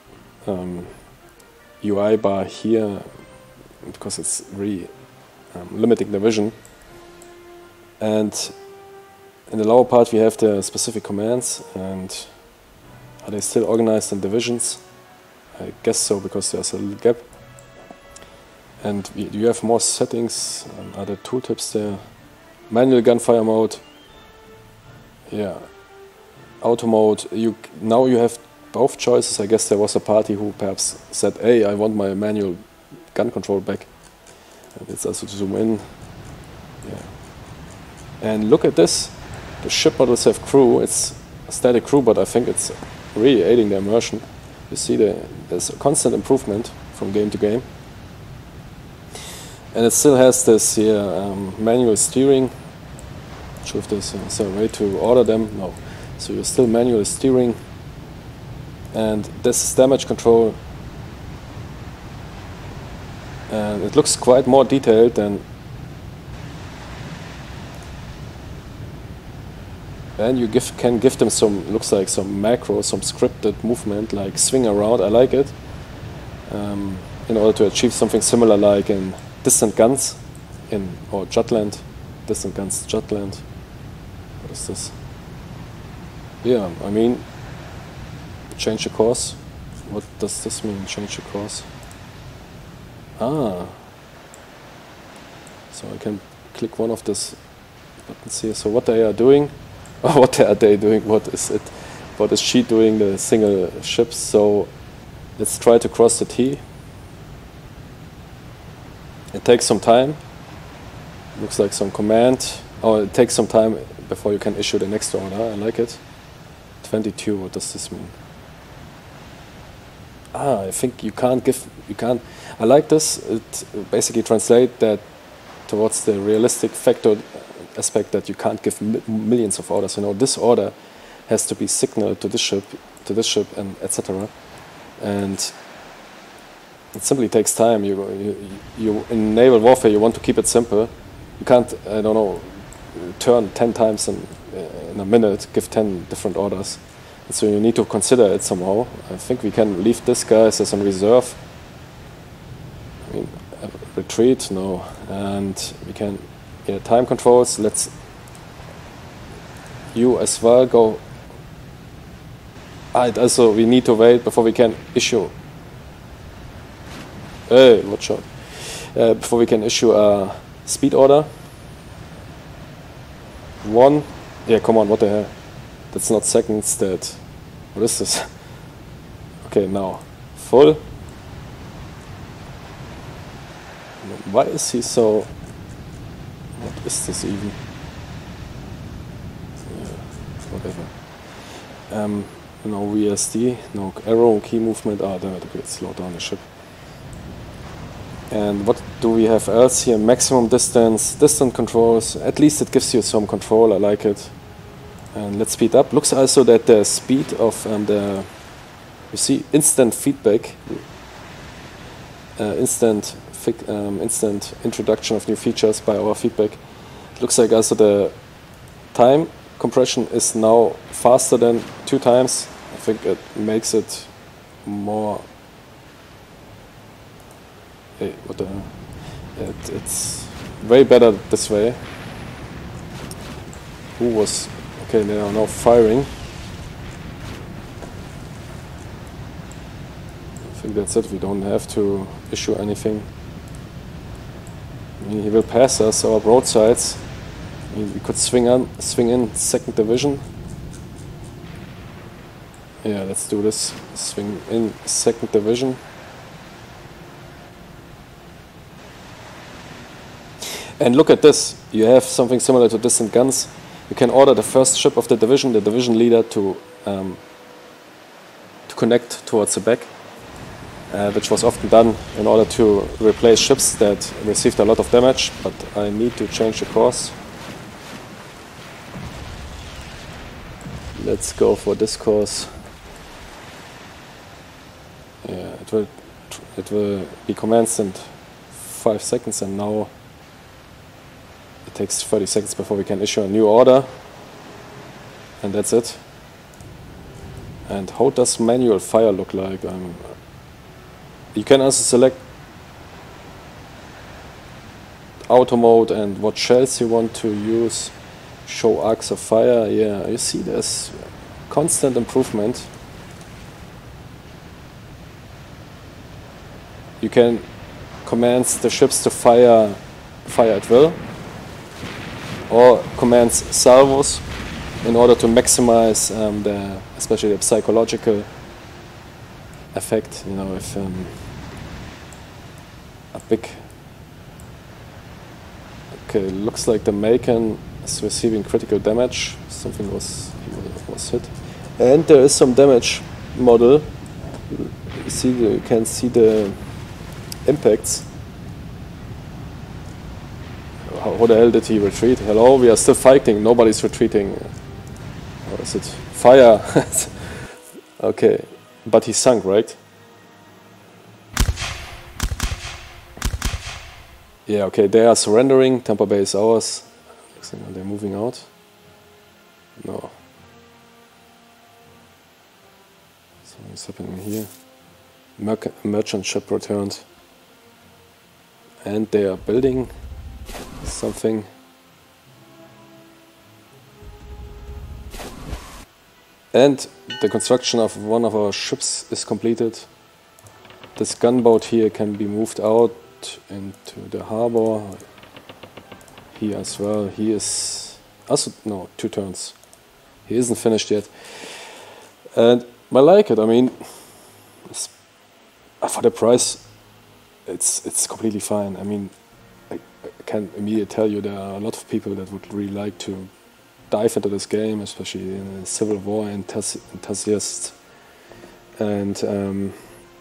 UI bar here, because it's really limiting the vision, and In the lower part we have the specific commands, and are they still organized in divisions? I guess so, because there's a little gap. And you have more settings, other tooltips there. Manual gunfire mode. Yeah. Auto mode. Now you have both choices. I guess there was a party who perhaps said, hey, I want my manual gun control back. And it's also to zoom in. Yeah. And look at this. The ship models have crew. It's a static crew, but I think it's really aiding the immersion. You see there's a constant improvement from game to game. And it still has this manual steering. Not sure if there's a way to order them. No. So you're still manually steering. And this is damage control. And it looks quite more detailed than. And you can give them some, looks like some macro, some scripted movement, like swing around. I like it. In order to achieve something similar like in Distant Guns, or Jutland. Distant Guns, Jutland. What is this? Yeah, I mean, change the course. What does this mean, change the course? Ah. So I can click one of these buttons here. So what they are doing, what are they doing? What is it? What is she doing? The single ships. So let's try to cross the T. It takes some time. Looks like some command. Oh, it takes some time before you can issue the next order. I like it. 22. What does this mean? Ah, I think you can't. I like this. It basically translates that towards the realistic factor aspect that you can't give millions of orders. You know, this order has to be signaled to this ship, and etc. And it simply takes time. You in naval warfare, you want to keep it simple. You can't, I don't know, turn 10 times in a minute, give 10 different orders. And so you need to consider it somehow. I think we can leave this guy as on reserve. I mean, retreat, no. And we can, time controls, let's, you as well go. Also, we need to wait before we can issue. Hey, watch out. Before we can issue a speed order. 1. Yeah, come on, what the hell? That's not seconds, that. What is this? Okay, now. Full. Why is he so. What is this even? Yeah, whatever. No VSD, no arrow key movement. Ah, damn it, okay, slow down the ship. And what do we have else here? Maximum distance, distant controls. At least it gives you some control. I like it. And let's speed up. Looks also that the speed of you see, instant feedback, instant introduction of new features by our feedback. It looks like also the time compression is now faster than 2 times. I think it makes it more. Hey, what the hell? It's way better this way. Who was... Okay, they are now firing. I think that's it, we don't have to issue anything. I mean, he will pass us our broadsides. I mean, we could swing in 2nd division. Yeah, let's do this. Swing in 2nd division. And look at this, you have something similar to Distant Guns. You can order the first ship of the division leader to connect towards the back, which was often done in order to replace ships that received a lot of damage, but I need to change the course. Let's go for this course. Yeah, it will be commenced in 5 seconds, and now it takes 30 seconds before we can issue a new order. And that's it. And how does manual fire look like? You can also select auto mode and what shells you want to use. show arcs of fire. Yeah, you see there's constant improvement. You can command the ships to fire at will, or commands salvos in order to maximize especially the psychological effect. You know, if a big... Okay, looks like the Macon is receiving critical damage. Something was hit, and there is some damage model. You can see the impacts. How the hell did he retreat? Hello, we are still fighting. Nobody's retreating. Or is it fire? Okay, but he sunk, right? Yeah, okay, they are surrendering. Tampa Bay is ours. They're moving out. No. Something's happening here. Merchant ship returned. And they are building something. And the construction of one of our ships is completed. This gunboat here can be moved out into the harbor. Here as well. He is also, no, 2 turns. He isn't finished yet. And I like it. I mean, for the price, it's completely fine. I mean, I can immediately tell you there are a lot of people that would really like to dive into this game, especially in Civil War enthusiasts. And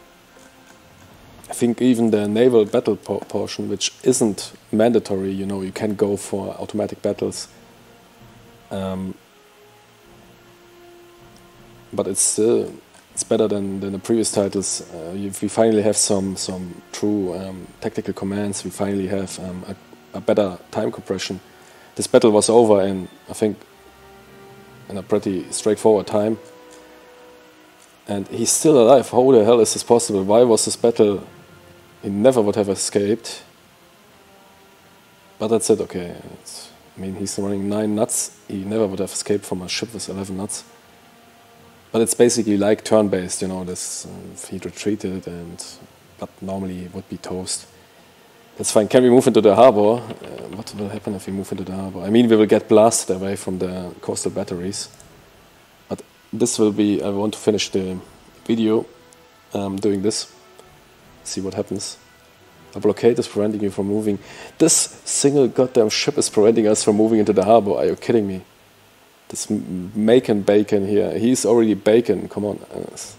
I think even the naval battle portion, which isn't mandatory, you know, you can go for automatic battles. But it's better than the previous titles. We finally have some true tactical commands. We finally have a better time compression. This battle was over in, I think, in a pretty straightforward time. And he's still alive. How the hell is this possible? Why was this battle... He never would have escaped. But that's it, okay. I mean, he's running 9 knots. He never would have escaped from a ship with 11 knots. But it's basically like turn-based, you know, this he retreated, but normally it would be toast. That's fine. Can we move into the harbor? What will happen if we move into the harbor? I mean, we will get blasted away from the coastal batteries. But this will be... I want to finish the video doing this. See what happens. A blockade is preventing you from moving. This single goddamn ship is preventing us from moving into the harbor. Are you kidding me? This Macon Bacon here. He's already Bacon. Come on.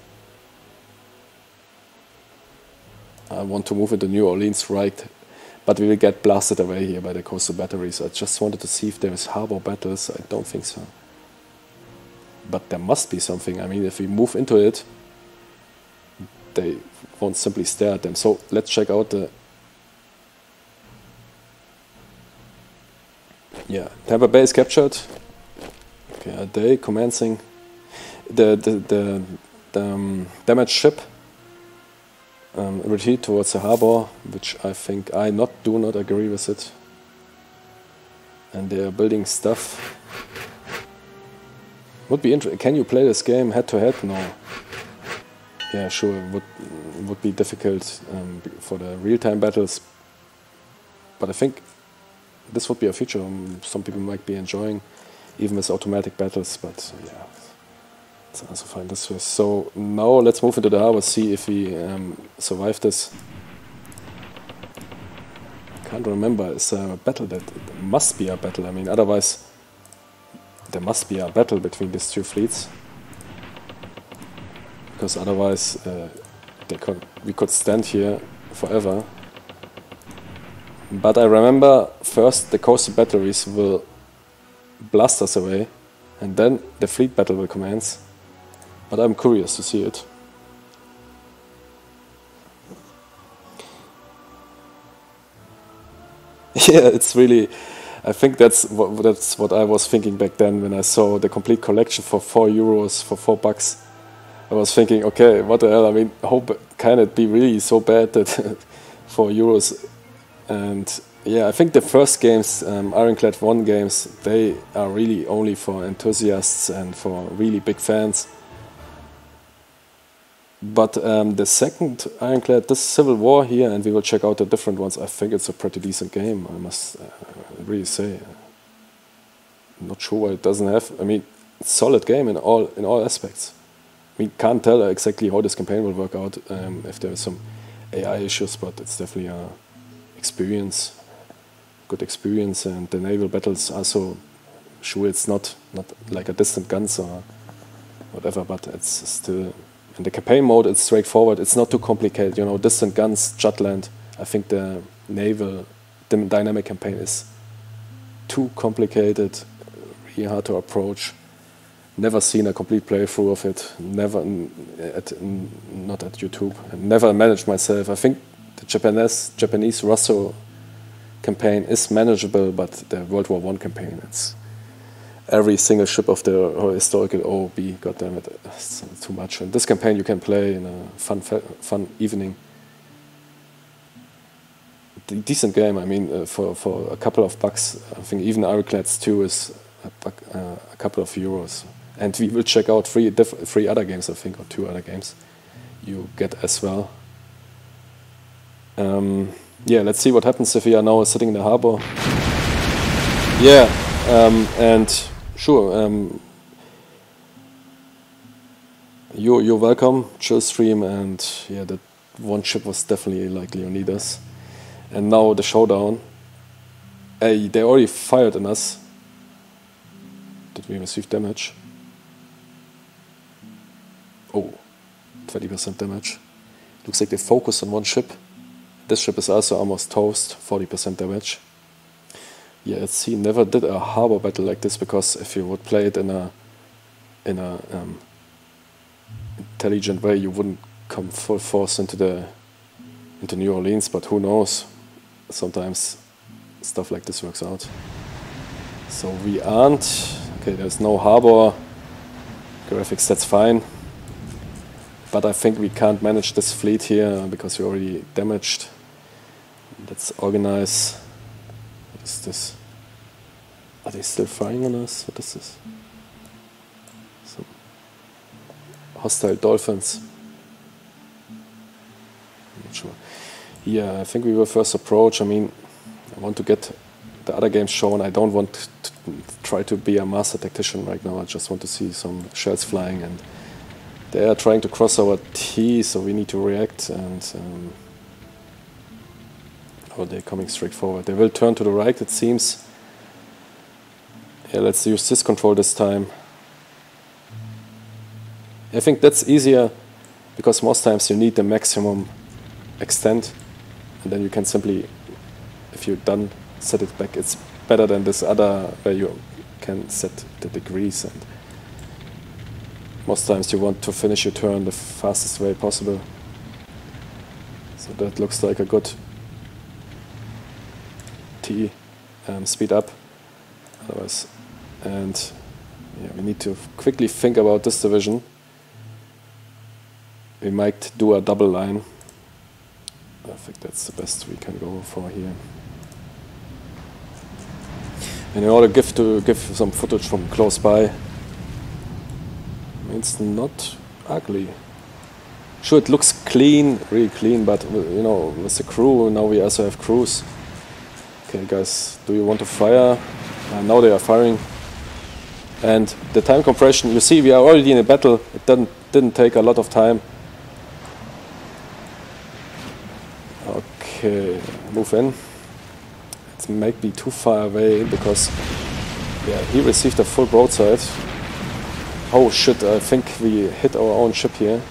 I want to move into New Orleans, right? But we will get blasted away here by the coastal batteries. I just wanted to see if there is harbor battles. I don't think so. But there must be something. I mean, if we move into it, they won't simply stare at them. So let's check out the... Yeah, Tampa Bay is captured. Okay, are they commencing the damaged ship? Retreat towards the harbor, which I think I do not agree with it. And they are building stuff. Would be interesting. Can you play this game head to head? No. Yeah, sure. It would be difficult for the real-time battles, but I think this would be a feature some people might be enjoying, even with automatic battles. But yeah, it's also fine this way. So now let's move into the harbor, see if we survive this. Can't remember. It's a battle that it must be a battle. I mean, otherwise there must be a battle between these 2 fleets. Because otherwise we could stand here forever. But I remember first the coastal batteries will blast us away, and then the fleet battle will commence. But I'm curious to see it. Yeah, it's really... I think that's what I was thinking back then when I saw the complete collection for €4, for $4. I was thinking, okay, what the hell? I mean, can it be really so bad that €4 and Yeah, I think the first games, Ironclad 1 games, they are really only for enthusiasts and for really big fans. But the second Ironclad, this Civil War here, and we will check out the different ones, I think it's a pretty decent game, I must really say. I'm not sure why it doesn't have, I mean, it's a solid game in all aspects. We can't tell exactly how this campaign will work out, if there are some AI issues, but it's definitely a good experience, and the naval battles are so, sure it's not like a Distant Guns or whatever, but it's still, in the campaign mode it's straightforward, it's not too complicated, you know, Distant Guns, Jutland, I think the naval dynamic campaign is too complicated, really hard to approach. Never seen a complete playthrough of it, not at YouTube, never managed myself. I think the Japanese Russo campaign is manageable, but the World War I campaign, it's every single ship of the historical OOB, goddammit, it's too much. And this campaign you can play in a fun evening. Decent game, I mean, for a couple of bucks, I think even Ironclads 2 is a couple of euros. And we will check out three other games, I think, or 2 other games you get as well. Yeah, let's see what happens if we are now sitting in the harbor. Yeah, and sure, you're welcome, chill stream, and yeah, that one ship was definitely like Leonidas. And now the showdown. Hey, they already fired on us. Did we receive damage? Oh, 20% damage. Looks like they focused on one ship. This ship is also almost toast, 40% damage. Yeah, let's see, never did a harbor battle like this, because if you would play it in a intelligent way, you wouldn't come full force into New Orleans, but who knows? Sometimes stuff like this works out. So we aren't. Okay, there's no harbor graphics, that's fine. But I think we can't manage this fleet here because we're already damaged. Let's organize. What is this? Are they still firing on us? What is this? Some hostile dolphins. I'm not sure. Yeah, I think we will first approach. I mean, I want to get the other games shown. I don't want to try to be a master tactician right now. I just want to see some shells flying, and they are trying to cross our T, so we need to react. And oh, they're coming straight forward. They will turn to the right, it seems. Yeah, let's use this control this time. I think that's easier because most times you need the maximum extent, and then you can simply, if you're done, set it back. It's better than this other where you can set the degrees, and most times you want to finish your turn the fastest way possible. So that looks like a good T, speed up. Otherwise, and yeah, we need to quickly think about this division. We might do a double line. I think that's the best we can go for here. And in order to give some footage from close by, it's not ugly. Sure, it looks clean, really clean, but you know, with the crew, now we also have crews. Okay, guys, do you want to fire? Now they are firing. And the time compression, you see, we are already in a battle. It didn't take a lot of time. Okay, move in. It might be too far away because, yeah, he received a full broadside. Oh shit, I think we hit our own ship here.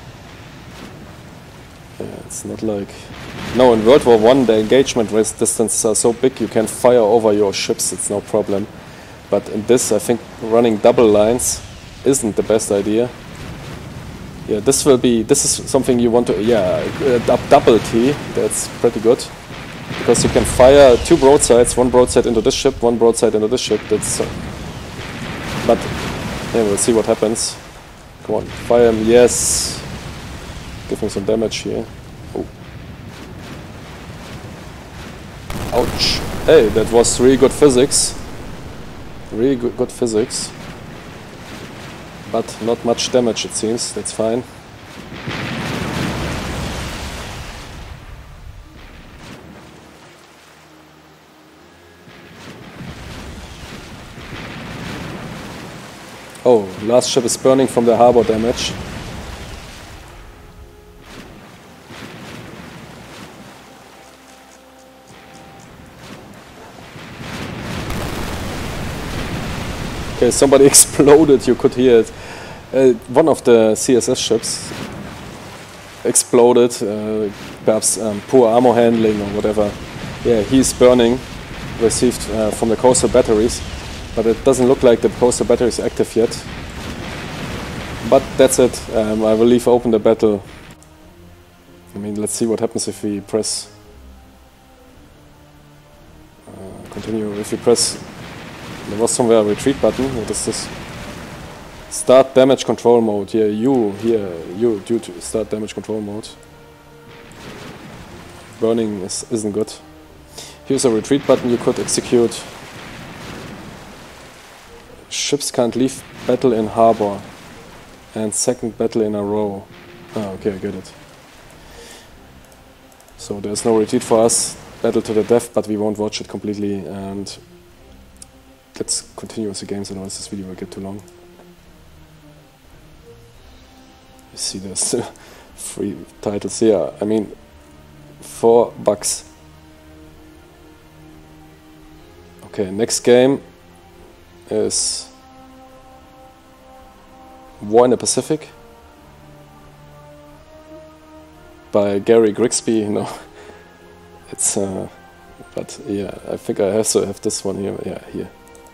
Yeah, it's not like... No, in World War I the engagement distances are so big you can fire over your ships, it's no problem. But in this, I think running double lines isn't the best idea. Yeah, this is something you want to, yeah, double T, that's pretty good. Because you can fire 2 broadsides, 1 broadside into this ship, 1 broadside into this ship, that's... but, yeah, we'll see what happens. Come on, fire him, yes! Give him some damage here. Oh. Ouch. Hey, that was really good physics. Really good physics. But not much damage, it seems. That's fine. Oh, last ship is burning from the harbor damage. Okay, somebody exploded, you could hear it. One of the CSS ships exploded, perhaps poor armor handling or whatever. Yeah, he's burning, received from the coastal batteries, but it doesn't look like the coastal battery is active yet. But that's it, I will leave open the battle. I mean, let's see what happens if we press continue. If we press, there was somewhere a retreat button. What is this? Start damage control mode. Yeah, you due to start damage control mode. Burning isn't good. Here's a retreat button you could execute. Ships can't leave battle in harbor. And second battle in a row. Ah, okay, I get it. So there's no retreat for us. Battle to the death, but we won't watch it completely. And let's continue with the games, otherwise this video will get too long. You see there's still 3 titles here. I mean, $4. Okay, next game is War in the Pacific by Gary Grigsby. No, it's but yeah, I think I also have this one here. Yeah, here.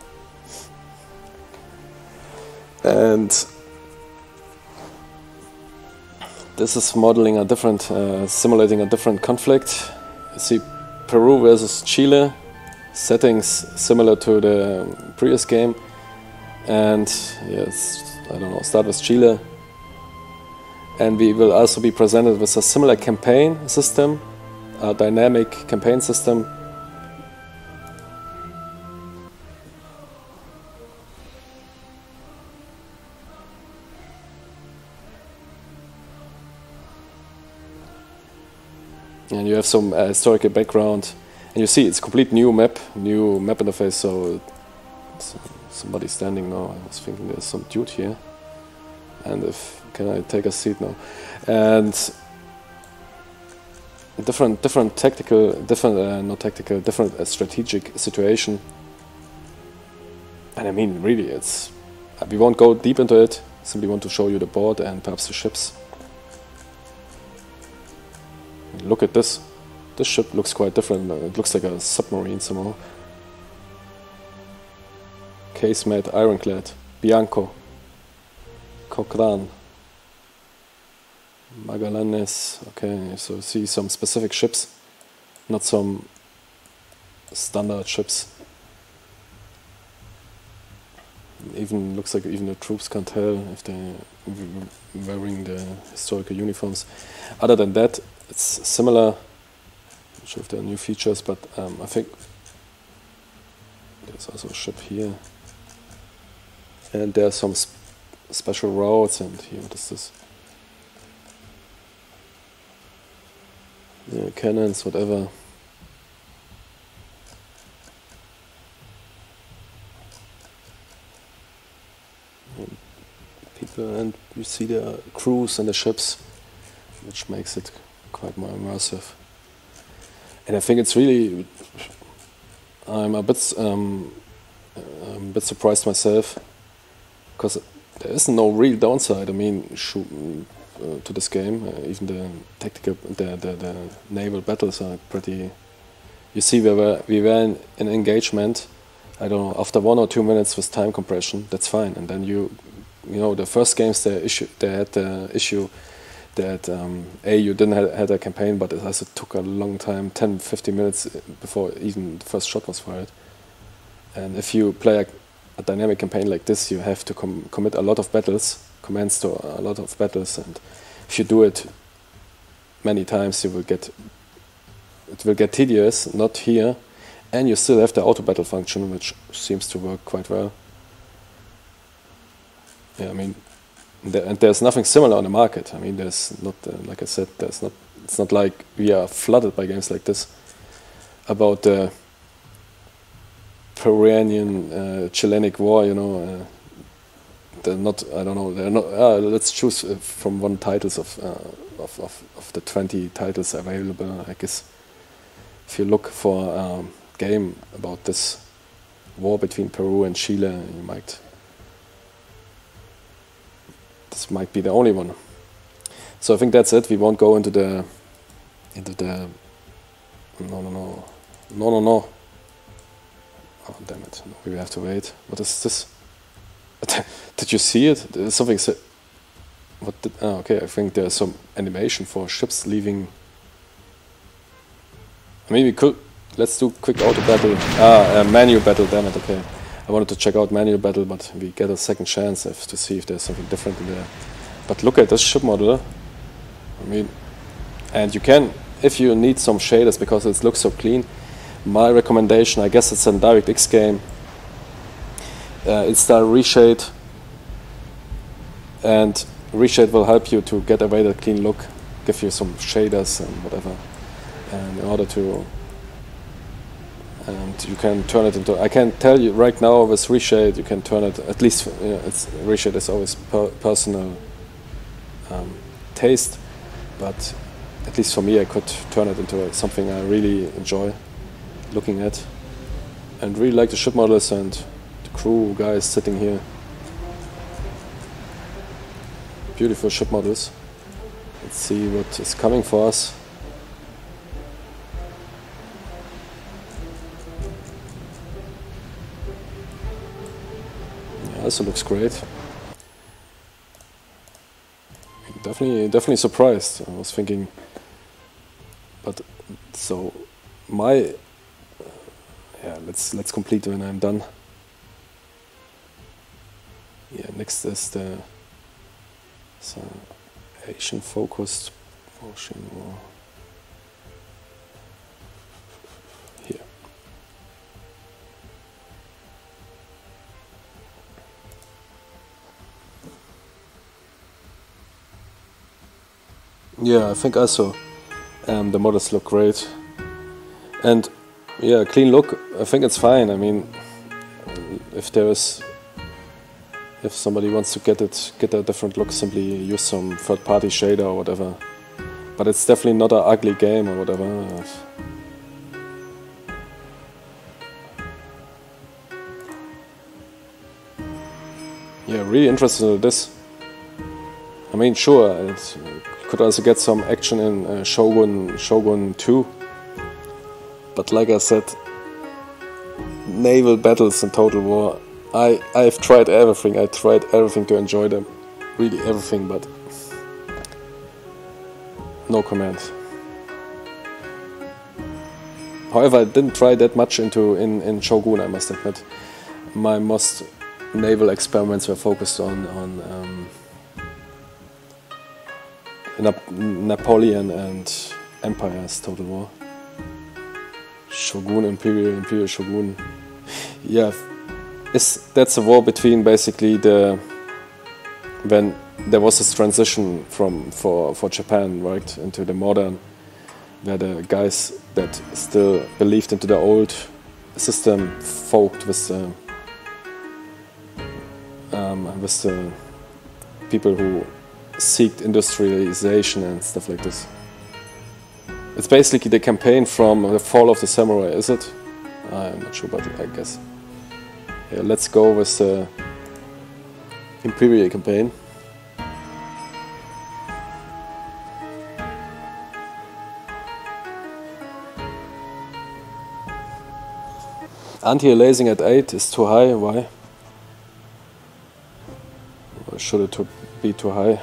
And this is modeling a different, simulating a different conflict. You see Peru versus Chile, settings similar to the previous game. And yes, I don't know, start with Chile. And we will also be presented with a similar campaign system, a dynamic campaign system. And you have some historical background, and you see it's complete new map interface. So it's, somebody standing now. I was thinking there's some dude here, and if can I take a seat now? And different tactical, not tactical, different strategic situation. And I mean, really, it's we won't go deep into it. Simply want to show you the board and perhaps the ships. Look at this. This ship looks quite different. It looks like a submarine somehow. Casemate, Ironclad, Bianco, Cochrane, Magallanes. Okay, so see some specific ships, not some standard ships. Even looks like even the troops can't tell if they're wearing the historical uniforms. Other than that, it's similar. Not sure if there are new features, but I think there's also a ship here. And there are some special routes, and here, what is this? Yeah, cannons, whatever. And people, and you see the crews and the ships, which makes it quite more immersive. And I think it's really, I'm a bit surprised myself, because there is no real downside. I mean, to this game, even the tactical, the naval battles are pretty. You see, we were in an engagement. I don't know, after 1 or 2 minutes with time compression, that's fine. And then you know, the first games they had the issue that you didn't had a campaign, but it also took a long time, 10-15 minutes before even the first shot was fired. And if you play a dynamic campaign like this, you have to commit a lot of battles, commands to a lot of battles, and if you do it many times, it will get tedious. Not here, And you still have the auto battle function, which seems to work quite well. Yeah, I mean, and there's nothing similar on the market. I mean, there's not, like I said, there's not. It's not like we are flooded by games like this. About the Peruvian Chilenic War, you know, they're not. I don't know. They're not. Let's choose from one titles of the 20 titles available. I guess if you look for a game about this war between Peru and Chile, you might. This might be the only one. So I think that's it. We won't go into the. No. Oh damn it! No, we have to wait. What is this? Did you see it? There's something. What did? Oh, okay. I think there's some animation for ships leaving. I mean, we could. Let's do quick auto battle. Manual battle. Damn it. Okay. I wanted to check out manual battle, but we get a second chance to see if there's something different in there. But look at this ship model. I mean, and you can, if you need some shaders because it looks so clean. My recommendation, I guess it's a DirectX game. Install Reshade, and Reshade will help you to get away that clean look, give you some shaders and whatever, and in order to, and you can turn it into. I can tell you right now with Reshade, you can turn it at least. You know, Reshade is always personal taste, but at least for me, I could turn it into something I really enjoy looking at, and really like the ship models and the crew guys sitting here. Beautiful ship models. Let's see what is coming for us. Yeah, this looks great. Definitely surprised. I was thinking, but so my. Yeah, let's complete when I'm done. Yeah, next is the Asian focused portion here. Yeah, I think also the models look great, and yeah, clean look. I think it's fine. I mean, if somebody wants to get a different look, simply use some third-party shader or whatever. But it's definitely not an ugly game or whatever. Yeah, really interested in this. I mean, sure, it could also get some action in Shogun 2. But like I said, naval battles in Total War, I've tried everything. I tried everything to enjoy them, really everything, but no comment. However, I didn't try that much in Shogun, I must admit. My most naval experiments were focused on Napoleon and Empire's Total War. Shogun, Imperial Shogun. Yeah, that's a war between basically when there was this transition for Japan, right, into the modern, where the guys that still believed into the old system fought with the people who seeked industrialization and stuff like this. It's basically the campaign from the Fall of the Samurai, is it? I'm not sure, but I guess. Yeah, let's go with the Imperial campaign. Anti-aliasing at 8 is too high, why? Or should it be too high?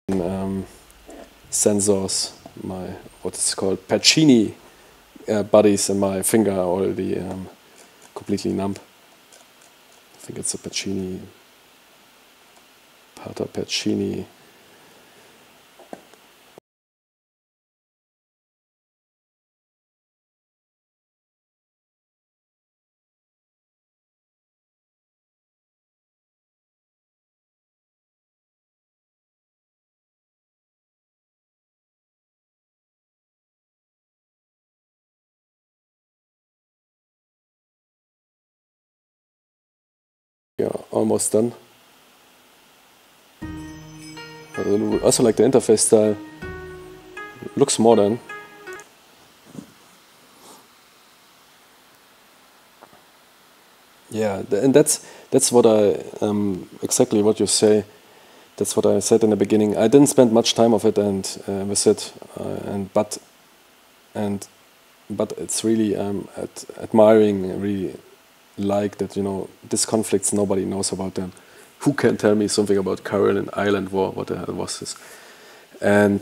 sensors, my what is called Pacini bodies in my finger are already completely numb. I think it's a Pacini, Pater Pacini. Yeah, almost done. I also like the interface style. Looks modern. Yeah, and that's what I exactly what you say. That's what I said in the beginning. I didn't spend much time of it and with it, but it's really admiring, really like that. You know, these conflicts nobody knows about them. Who can tell me something about Caroline Island War? What the hell was this? And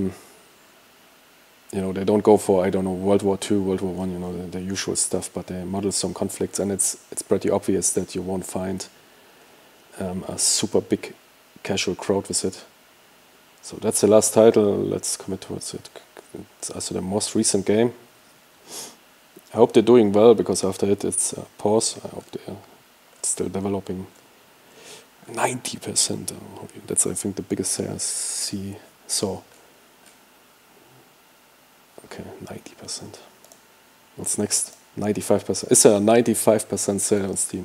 you know, they don't go for, I don't know, World War II, World War I, you know, the usual stuff, but they model some conflicts, and it's pretty obvious that you won't find a super big casual crowd with it. So that's the last title. Let's commit towards it. It's also the most recent game. I hope they're doing well, because after it's a pause. I hope they're still developing. 90%. That's, I think, the biggest sale I saw. Okay, 90%. What's next? 95%. Is there a 95% sale on Steam?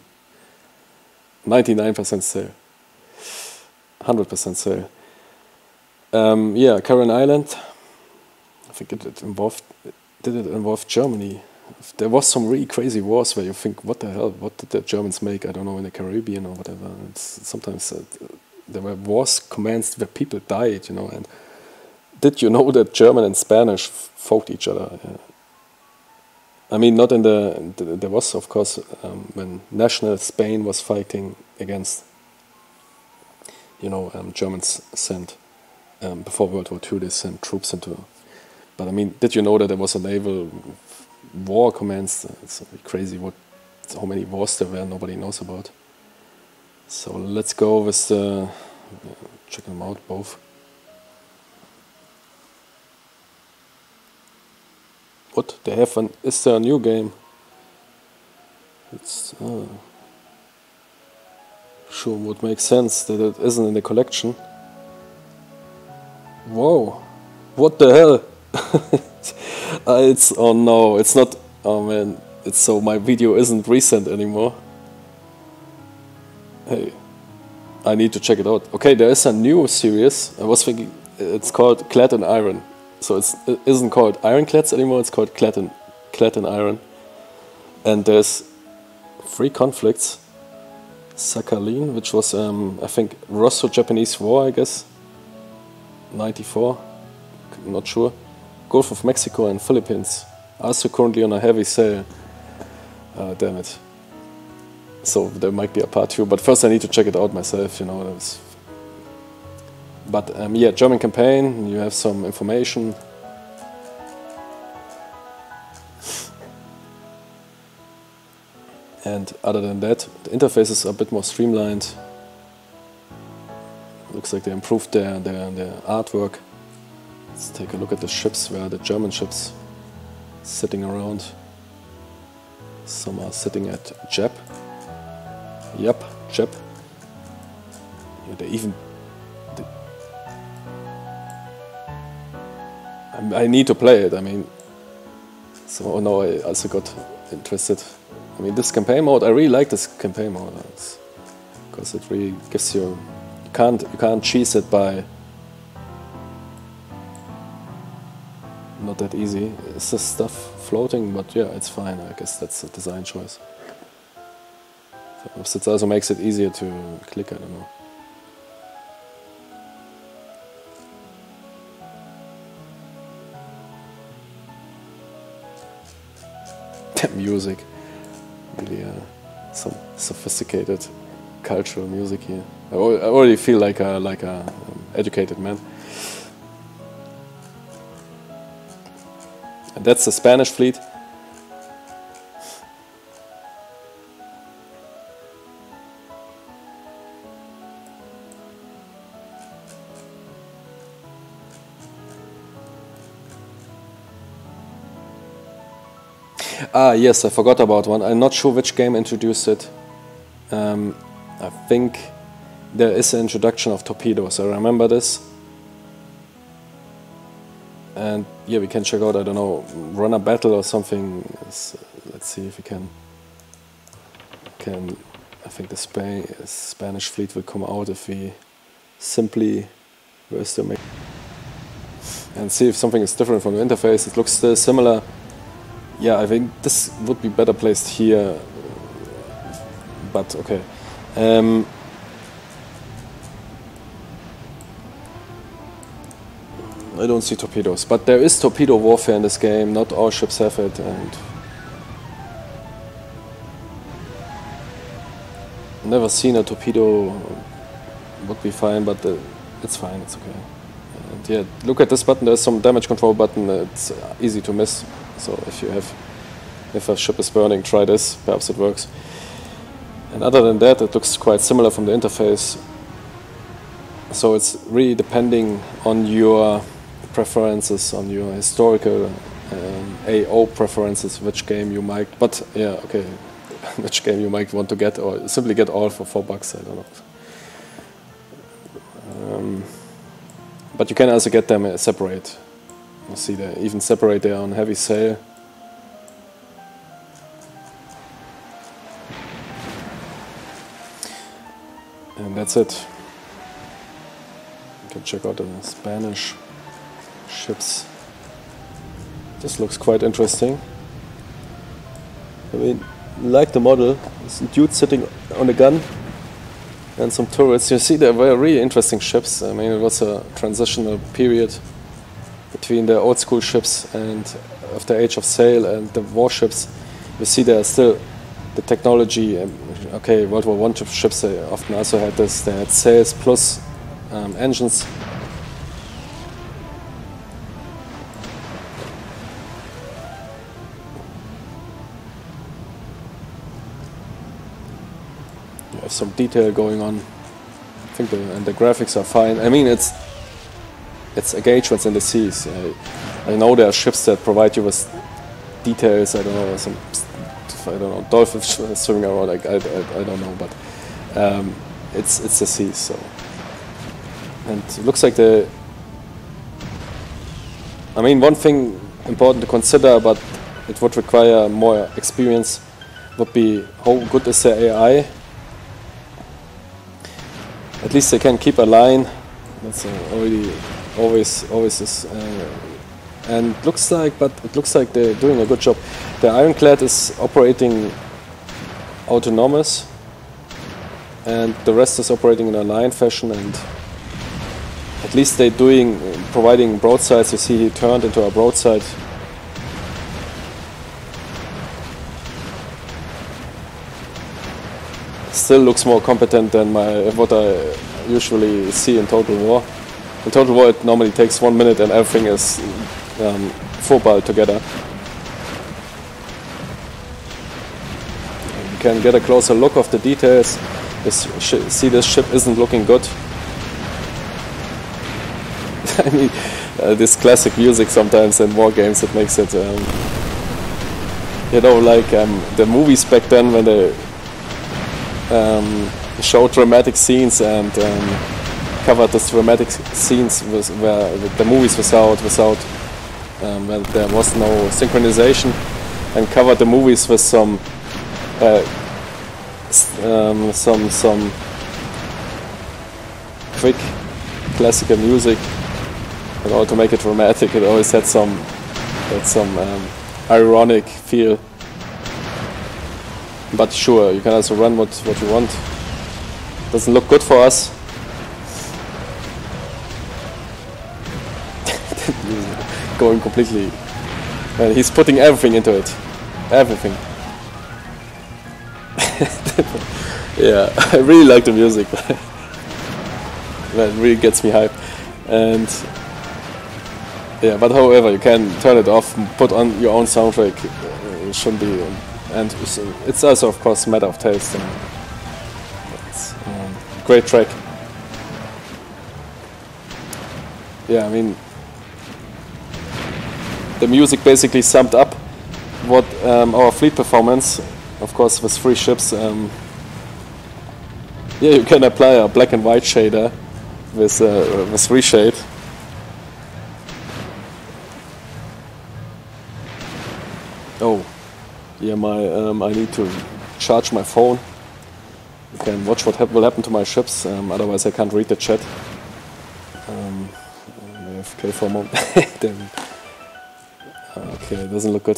99% sale. 100% sale. Yeah, Caroline Island. I think did it involve Germany? There was some really crazy wars where you think, what the hell? What did the Germans make? I don't know, in the Caribbean or whatever. Sometimes there were wars commenced where people died, you know. And did you know that German and Spanish fought each other? I mean, not in there was, of course, when national Spain was fighting against, you know, Germans sent, before World War II, they sent troops into. But I mean, did you know that there was a naval war commenced? It's crazy how many wars there were nobody knows about. So let's go with check them out both. What? They have is there a new game? It's sure would make sense that it isn't in the collection. Whoa. What the hell? Oh no, it's not. Oh man, it's so my video isn't recent anymore. Hey, I need to check it out. Okay, there is a new series. I was thinking it's called Clad in Iron. So it isn't called Ironclads anymore. It's called Clad in Iron. And there's 3 conflicts. Sakhalin, which was I think Russo-Japanese War, I guess. 94. I'm not sure. Gulf of Mexico and Philippines. Also currently on a heavy sale. Damn it. So there might be a part 2, but first I need to check it out myself, you know. But yeah, German campaign, you have some information. And other than that, the interface is a bit more streamlined. Looks like they improved their artwork. Let's take a look at the ships, where the German ships sitting around. Some are sitting at Jep. Yep, Jep. Yeah, they even... I need to play it, I mean... So now I also got interested. I mean, this campaign mode, I really like this campaign mode. Because it really gives you... You can't cheese it by... Not that easy. It's just stuff floating, but yeah, it's fine. I guess that's a design choice. So it also makes it easier to click, I don't know. Music. Really some sophisticated cultural music here. I already feel like a educated man. And that's the Spanish fleet. Ah, yes, I forgot about one. I'm not sure which game introduced it. I think there is an introduction of torpedoes. I remember this. And yeah, we can check out, I don't know, Runner Battle or something. Let's see if we can. I think the Spanish fleet will come out if we simply where's the and see if something is different from the interface. It looks still similar. Yeah, I think this would be better placed here, but okay. I don't see torpedoes, but there is torpedo warfare in this game. Not all ships have it, and never seen a torpedo. Would be fine, but it's fine. It's okay. And yeah, look at this button. There's some damage control button. It's easy to miss. So if a ship is burning, try this. Perhaps it works. And other than that, it looks quite similar from the interface. So it's really depending on your preferences, on your historical AO preferences, which game you might. But yeah, okay, which game you might want to get, or simply get all for $4. I don't know. But you can also get them separate. You see, they even separate there on heavy sail. And that's it. You can check out the Spanish ships. This looks quite interesting. I mean, like the model, there's a dude sitting on a gun and some turrets. You see, they were really interesting ships. I mean, it was a transitional period between the old school ships and of the age of sail and the warships. You see, there are still the technology. Okay, World War I ships, they often also had this. They had sails plus engines. You have some detail going on. I think the graphics are fine. I mean, it's engagements in the seas. I know there are ships that provide you with details. I don't know, dolphins swimming around. I don't know, but it's the seas. So, and it looks like I mean, one thing important to consider, but it would require more experience, would be how good is the AI. At least they can keep a line. That's already always is. And it looks like they're doing a good job. The Ironclad is operating autonomous, and the rest is operating in a line fashion. And at least they're providing broadsides. You see, he turned into a broadside. Still looks more competent than what I usually see in Total War. In Total War, it normally takes 1 minute and everything is football together. You can get a closer look of the details. See, this ship isn't looking good. I mean, this classic music sometimes in war games, it makes it, you know, like the movies back then when they showed dramatic scenes and covered the dramatic scenes where the movies without where there was no synchronization, and covered the movies with some quick classical music, in order to make it dramatic. It always had some ironic feel. But sure, you can also run what you want. Doesn't look good for us. Going completely. And he's putting everything into it. Everything. Yeah, I really like the music. that really gets me hyped. And yeah, but however, you can turn it off, put on your own soundtrack. It shouldn't be, and it's also of course a matter of taste. And it's great track. Yeah, I mean, the music basically summed up what our fleet performance, of course with 3 ships. Yeah, you can apply a black and white shader with reshade. Oh, yeah, I need to charge my phone. You can watch what will happen to my ships. Otherwise, I can't read the chat. AFK for a moment. Damn it. Okay, it doesn't look good.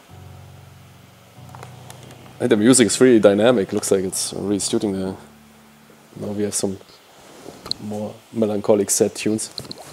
And the music is really dynamic. Looks like it's really suiting the. Now we have some more melancholic sad tunes.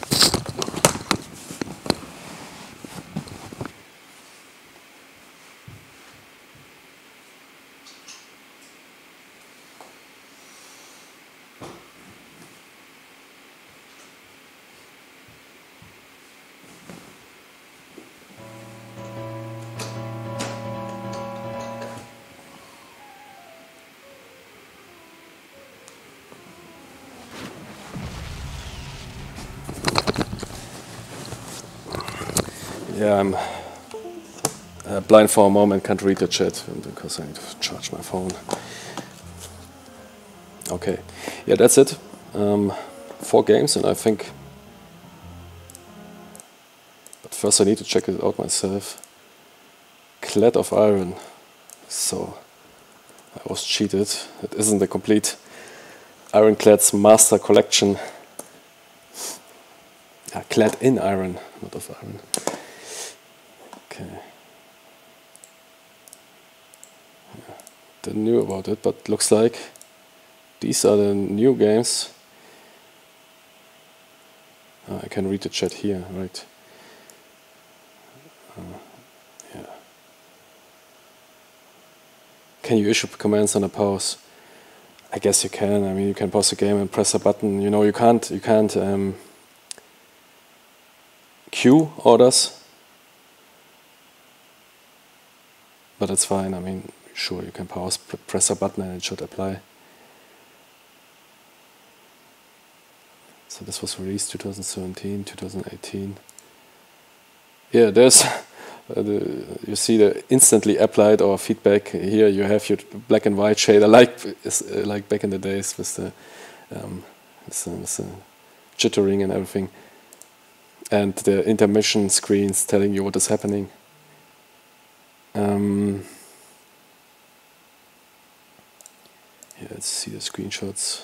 Yeah, I'm blind for a moment, can't read the chat because I need to charge my phone. Okay, yeah, that's it. 4 games, and I think. But first, I need to check it out myself. Clad of Iron. So, I was cheated. It isn't a complete Ironclad's Master Collection. Clad in Iron, not of Iron. Okay. Yeah, didn't know about it, but looks like these are the new games. I can read the chat here, right? Yeah. Can you issue commands on a pause? I guess you can. I mean, you can pause the game and press a button. You know, you can't queue orders. But it's fine. I mean, sure, you can pause, press a button, and it should apply. So this was released 2017, 2018. Yeah, there's you see the instantly applied or feedback. Here you have your black and white shader, like back in the days with the jittering and everything, and the intermission screens telling you what is happening. Yeah, let's see the screenshots.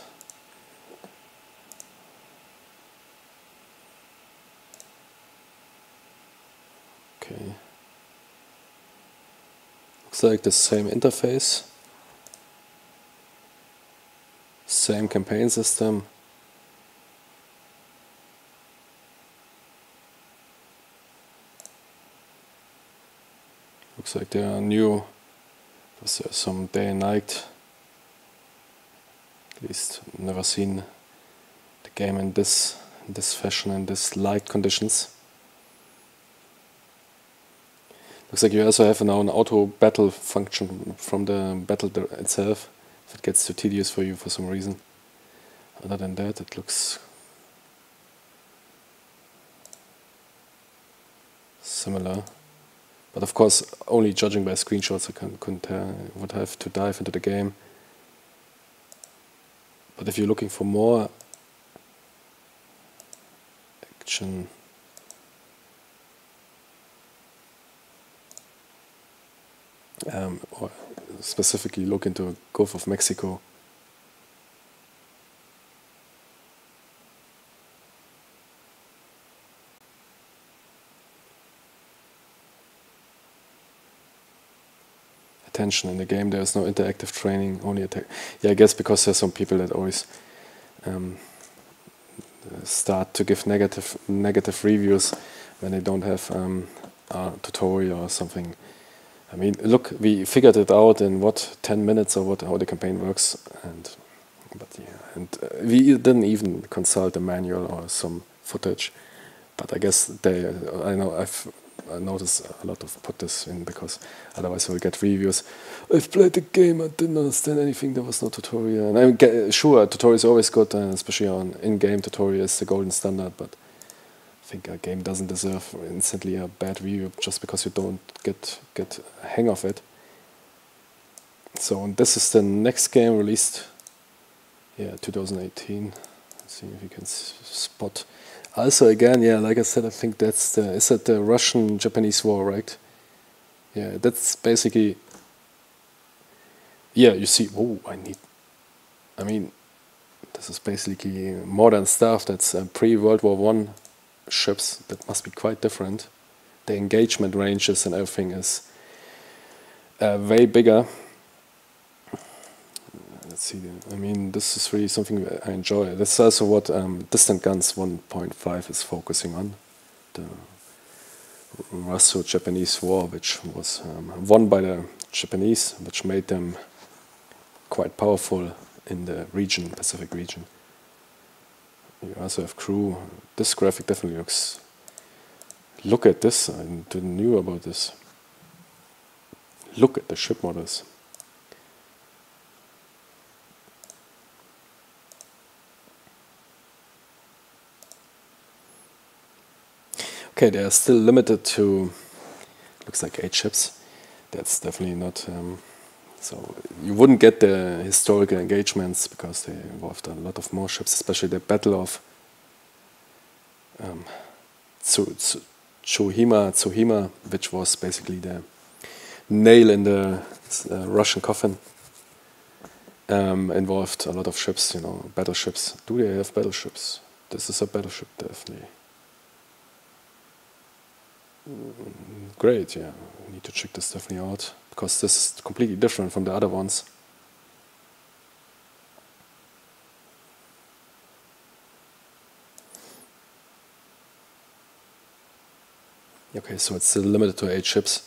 Okay. Looks like the same interface. Same campaign system. Looks like there are new. There's some day and night. At least never seen the game in this fashion and this light conditions. Looks like you also have now an auto battle function from the battle itself. If it gets too tedious for you for some reason. Other than that, it looks similar. But of course, only judging by screenshots, I would have to dive into the game. But if you're looking for more action, or specifically look into Gulf of Mexico. Attention in the game, there is no interactive training, only attack. Yeah, I guess because there's some people that always start to give negative reviews when they don't have a tutorial or something. I mean, look, we figured it out in what 10 minutes or how the campaign works, but yeah. and we didn't even consult a manual or some footage. But I guess I noticed a lot of put this in because otherwise we'll get reviews. I've played the game, I didn't understand anything, there was no tutorial. And sure, tutorial is always good, especially on in-game tutorial is the golden standard, but I think a game doesn't deserve instantly a bad review just because you don't get a hang of it. So this is the next game released, 2018. Let's see if you can spot. Also again, like I said, I think that's is that the Russian-Japanese war, right? Yeah, that's basically. Yeah, you see. I mean, this is basically modern stuff. That's pre-World War I ships. That must be quite different. The engagement ranges and everything is way bigger. Let's see. I mean, this is really something I enjoy. That's also what Distant Guns 1.5 is focusing on. The Russo-Japanese War, which was won by the Japanese, which made them quite powerful in the region, Pacific region. You also have crew. This graphic definitely looks... Look at this, I didn't know about this. Look at the ship models. Okay, they are still limited to, looks like 8 ships. That's definitely not, so you wouldn't get the historical engagements because they involved a lot of more ships, especially the Battle of Tsushima, which was basically the nail in the Russian coffin. Involved a lot of ships, battleships. Do they have battleships? This is a battleship, definitely. Great, yeah. I need to check this definitely out because this is completely different from the other ones. Okay, so it's still limited to 8 ships.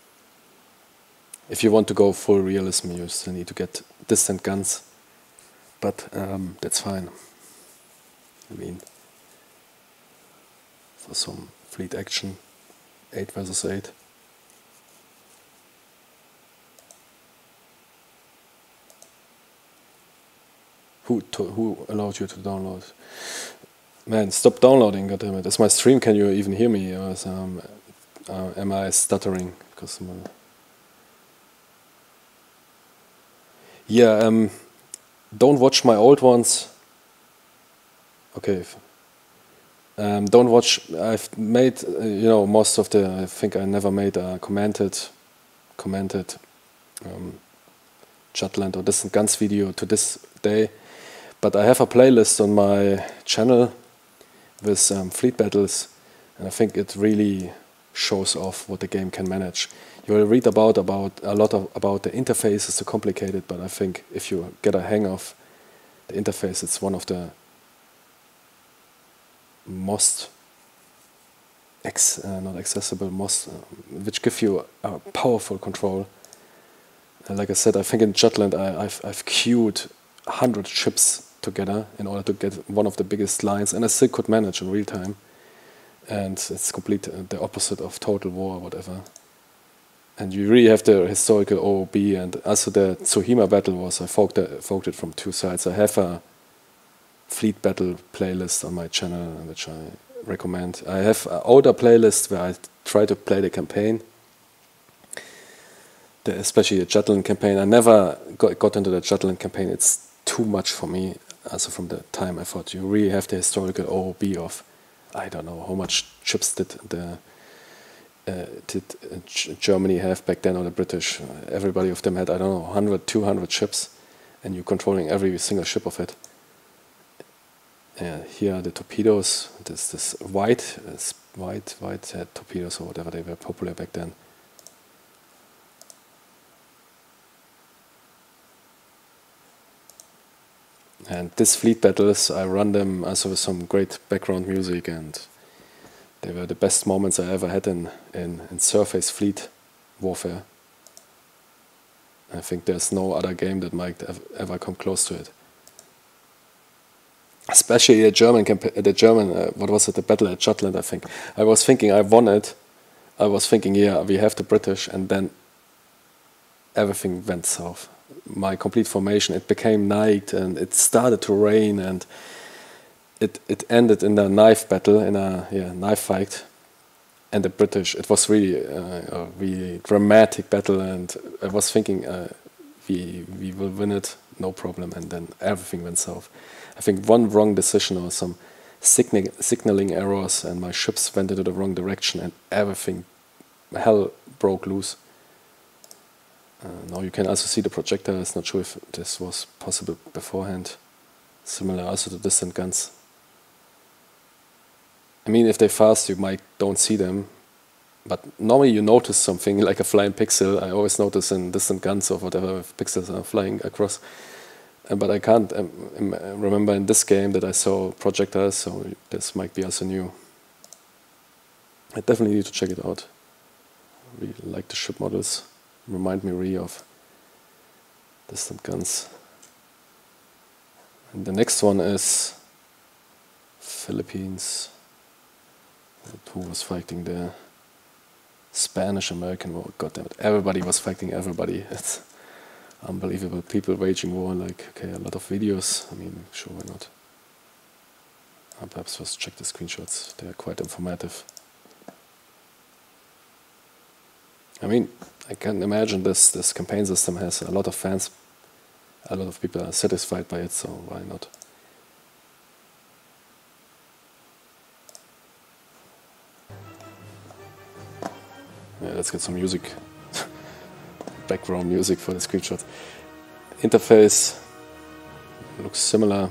If you want to go full realism, you still need to get distant guns, but that's fine. I mean, for some fleet action. 8 versus 8. Who allowed you to download? Man, stop downloading, goddammit. Is my stream, can you even hear me? Or am I stuttering? Because don't watch my old ones. Okay. Don't watch. I've made most of the. I think I never made a commented Jutland or Distant Guns video to this day, but I have a playlist on my channel with fleet battles, and I think it really shows off what the game can manage. You will read about a lot about the interface. It's too complicated, but I think if you get a hang of the interface, it's one of the most not accessible, which give you a powerful control. And like I said, I think in Jutland I've queued 100 ships together in order to get one of the biggest lines, and I still could manage in real time. And it's complete the opposite of Total War or whatever. And you really have the historical OOB, and also the Tsushima battle was, I folked it from 2 sides. I have a fleet battle playlist on my channel, which I recommend. I have an older playlist where I try to play the campaign, especially the Jutland campaign. I never got into the Jutland campaign. It's too much for me. Also from the time I thought you really have the historical OOB of, I don't know how much ships did Germany have back then, or the British. Everybody of them had, I don't know, 100, 200 ships, and you're controlling every single ship of it. Here are the torpedoes. This white torpedoes or whatever, they were popular back then. And these fleet battles, I run them also with some great background music, and they were the best moments I ever had in surface fleet warfare. I think there's no other game that might ever come close to it. especially the German what was it, the battle at Jutland, I think. I was thinking I won it. I was thinking, yeah, we have the British, and then everything went south. My complete formation, it became night, and it started to rain, and it ended in a knife battle, in a knife fight. And the British, it was really a really dramatic battle, and I was thinking we will win it, no problem, and then everything went south. I think one wrong decision or some signaling errors, and my ships went into the wrong direction, and everything, hell broke loose. Now you can also see the projectile. I'm not sure if this was possible beforehand. Similar also to distant guns. I mean, if they're fast, you might don't see them, but normally you notice something like a flying pixel. I always notice in distant guns or whatever if pixels are flying across. But I can't remember in this game that I saw projectiles, so this might be also new. I definitely need to check it out. I really like the ship models. Remind me really of distant guns. And the next one is Philippines. Who was fighting there? Spanish, American war. God damn it! Everybody was fighting everybody. It's unbelievable. People waging war. Like, okay, a lot of videos. I mean, sure, why not? Perhaps first check the screenshots. They are quite informative. I mean, I can imagine this campaign system has a lot of fans. A lot of people are satisfied by it, so why not? Yeah, let's get some music. Background music for the screenshot. Interface looks similar.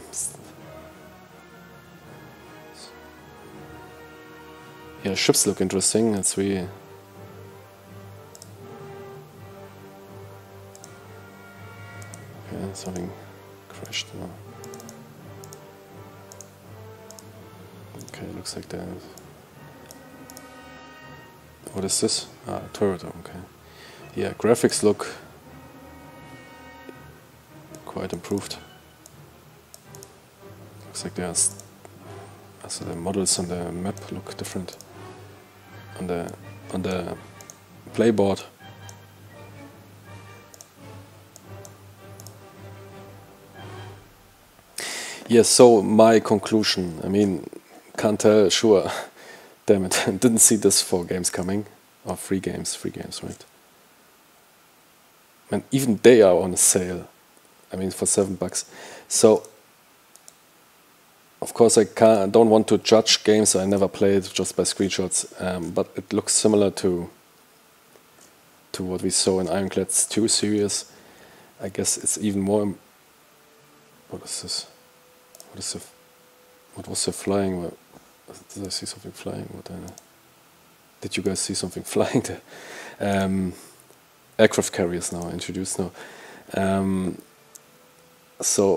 Yeah, ships look interesting. It's really... Okay, something crashed now. Okay, looks like that. What is this? Ah, turret, okay. Yeah, graphics look quite improved. Looks like there's also the models on the map look different. On the playboard. Yes, so my conclusion, I mean, can't tell, sure. Damn it, didn't see this 4 games coming. Or 3 games, right? And even they are on sale. I mean, for $7. So, of course, I don't want to judge games I never played just by screenshots, but it looks similar to what we saw in Ironclad's 2 series. I guess it's even more... What is this? What was the flying? Did I see something flying? Did you guys see something flying there? Aircraft carriers now introduced now. So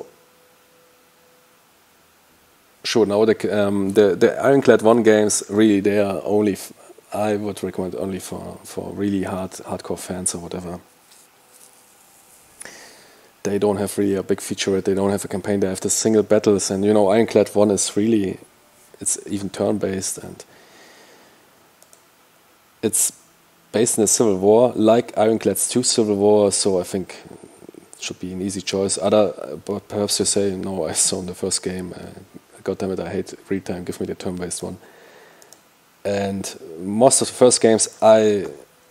sure, now the Ironclad 1 games really, they are only I would recommend only for really hardcore fans or whatever. They don't have really a big featurette. They don't have a campaign. They have the single battles, and you know, Ironclad 1 is really, it's even turn-based, and it's based in the Civil War, like Ironclad's 2 Civil War. So I think it should be an easy choice. But perhaps you say, no, I saw in the first game. God damn it, I hate real time. Give me the turn-based one. And most of the first games, I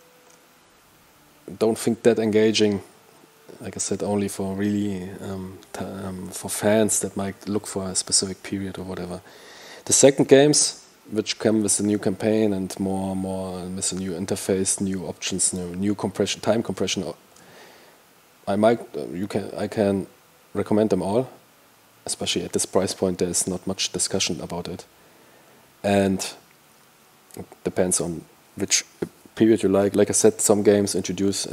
don't think that engaging. Like I said, only for really for fans that might look for a specific period or whatever. The second games, which come with a new campaign and more with a new interface, new options, new compression, time compression, I can recommend them all. Especially at this price point, there's not much discussion about it, and it depends on which period you like. Like I said, some games introduce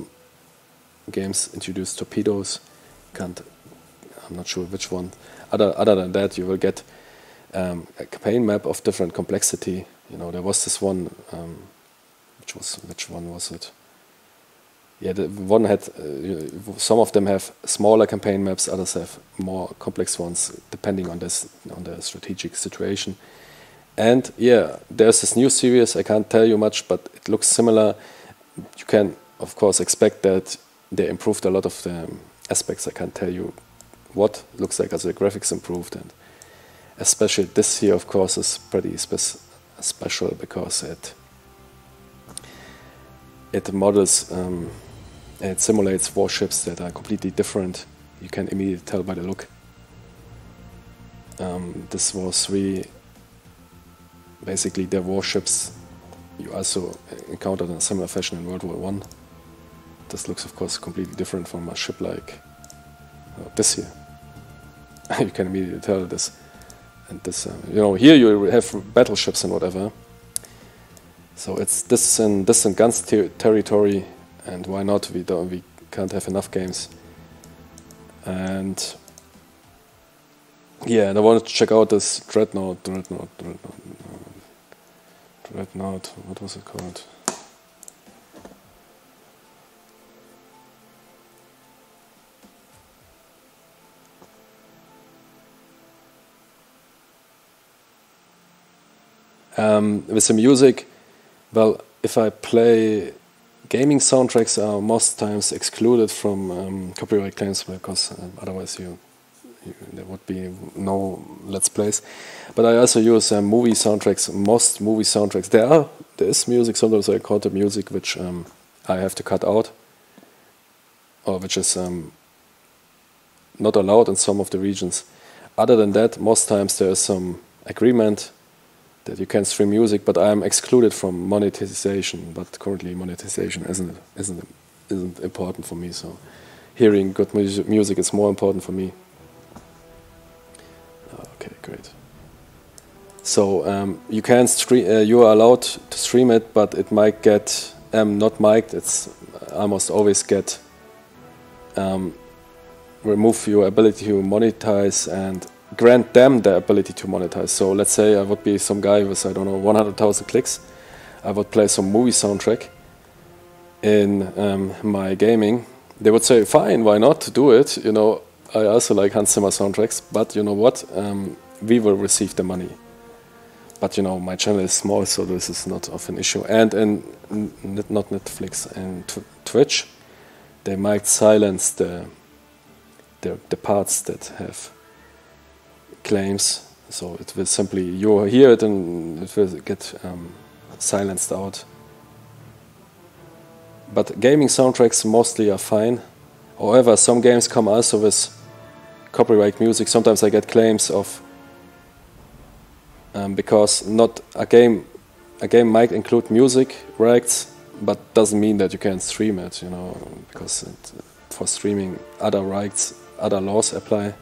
torpedoes. I'm not sure which one. Other than that, you will get a campaign map of different complexity. You know, there was this one. Which one was it? yeah, the one had some of them have smaller campaign maps, others have more complex ones, depending on the strategic situation. And yeah, there's this new series. I can't tell you much, but it looks similar. You can, of course, expect that they improved a lot of the aspects. I can't tell you what it looks like as the graphics improved, and especially this here, of course, is pretty special because it models. It simulates warships that are completely different. You can immediately tell by the look. This was basically the warships you also encountered in a similar fashion in World War I. This looks, of course, completely different from a ship like this here. You can immediately tell this. And this, here you have battleships and whatever. So it's this in distant guns territory. And why not? We can't have enough games. And yeah, and I wanted to check out this Dreadnought. What was it called? With the music, well, if I play gaming soundtracks are most times excluded from copyright claims because otherwise there would be no Let's Plays. But I also use movie soundtracks. Most movie soundtracks there is music. Sometimes I call it music which I have to cut out, or which is not allowed in some of the regions. Other than that, most times there is some agreement that you can stream music, but I'm excluded from monetization. But currently, monetization isn't important for me. So, hearing good music is more important for me. Okay, great. So you can stream. You are allowed to stream it, but it might get not mic'd. It's almost always get remove your ability to monetize and grant them the ability to monetize. So let's say I would be some guy with, I don't know, 100,000 clicks. I would play some movie soundtrack in my gaming. They would say, fine, why not do it? I also like Hans Zimmer soundtracks, but you know what? We will receive the money. But my channel is small, so this is not of an issue. And not Netflix and Twitch, they might silence the parts that have claims, so it will simply, you hear it and it will get silenced out. But gaming soundtracks mostly are fine. However, some games come also with copyright music. Sometimes I get claims of because not a game might include music rights, but doesn't mean that you can stream it. Because for streaming, other rights, other laws apply.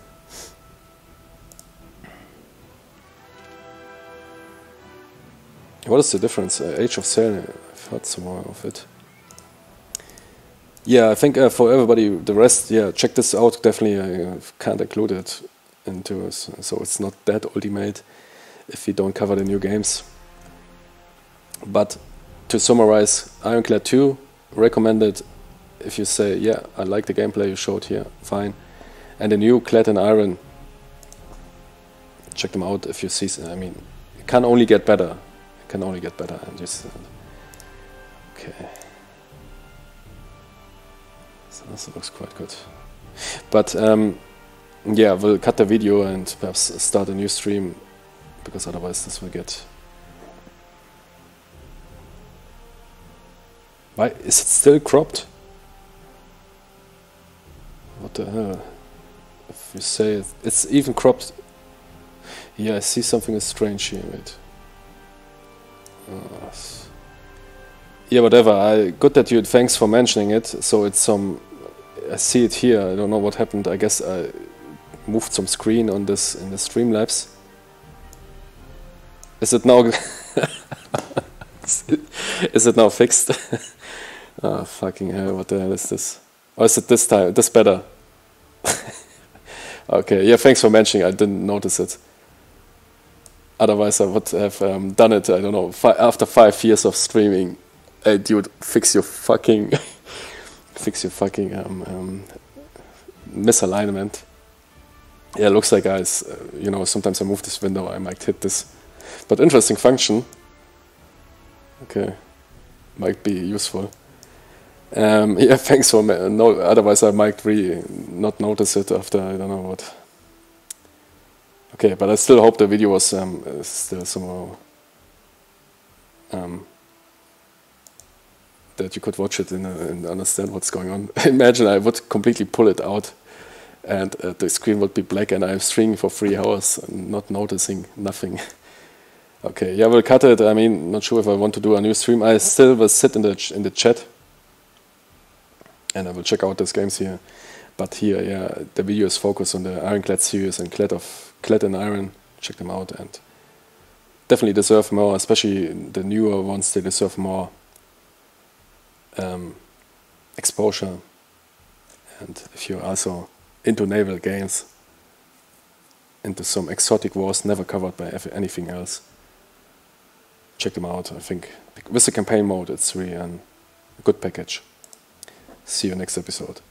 What is the difference? Age of Sail, I've heard some more of it. Yeah, I think for everybody, the rest, yeah, check this out. Definitely, I can't include it into it, so it's not that ultimate if we don't cover the new games. But to summarize, Ironclad 2, recommended if you say, yeah, I like the gameplay you showed here, fine. And the new Clad in Iron, check them out if you see, I mean, it can only get better. Can only get better. And just okay. So this looks quite good. But yeah, we'll cut the video and perhaps start a new stream, because otherwise this will get. Why is it still cropped? What the hell? If you say it's even cropped. Yeah, I see something is strange here. Wait. Yeah, whatever. Good that you. Thanks for mentioning it. So it's some. I see it here. I don't know what happened. I guess I moved some screen on this in the Streamlabs. Is it now? Is it now fixed? Oh, fucking hell! What the hell is this? Or is it this time? This better? Okay. Yeah. Thanks for mentioning. I didn't notice it. Otherwise, I would have done it, I don't know, after 5 years of streaming. Hey, dude, fix your fucking fix your fucking misalignment. Yeah, looks like guys, you know, sometimes I move this window, I might hit this. But interesting function. Okay, might be useful. Yeah, thanks for no. Otherwise, I might really not notice it after I don't know what. Okay, but I still hope the video was still somehow that you could watch it and understand what's going on. Imagine I would completely pull it out, and the screen would be black, and I'm streaming for 3 hours and not noticing nothing. Okay, yeah, we'll cut it. I mean, not sure if I want to do a new stream. I still will sit in the chat. And I will check out these games here. But here, yeah, the video is focused on the Ironclad series and Clad in Iron. Check them out and definitely deserve more, especially the newer ones, they deserve more exposure. And if you're also into naval games, into some exotic wars never covered by anything else, check them out. I think with the campaign mode, it's really a good package. See you next episode.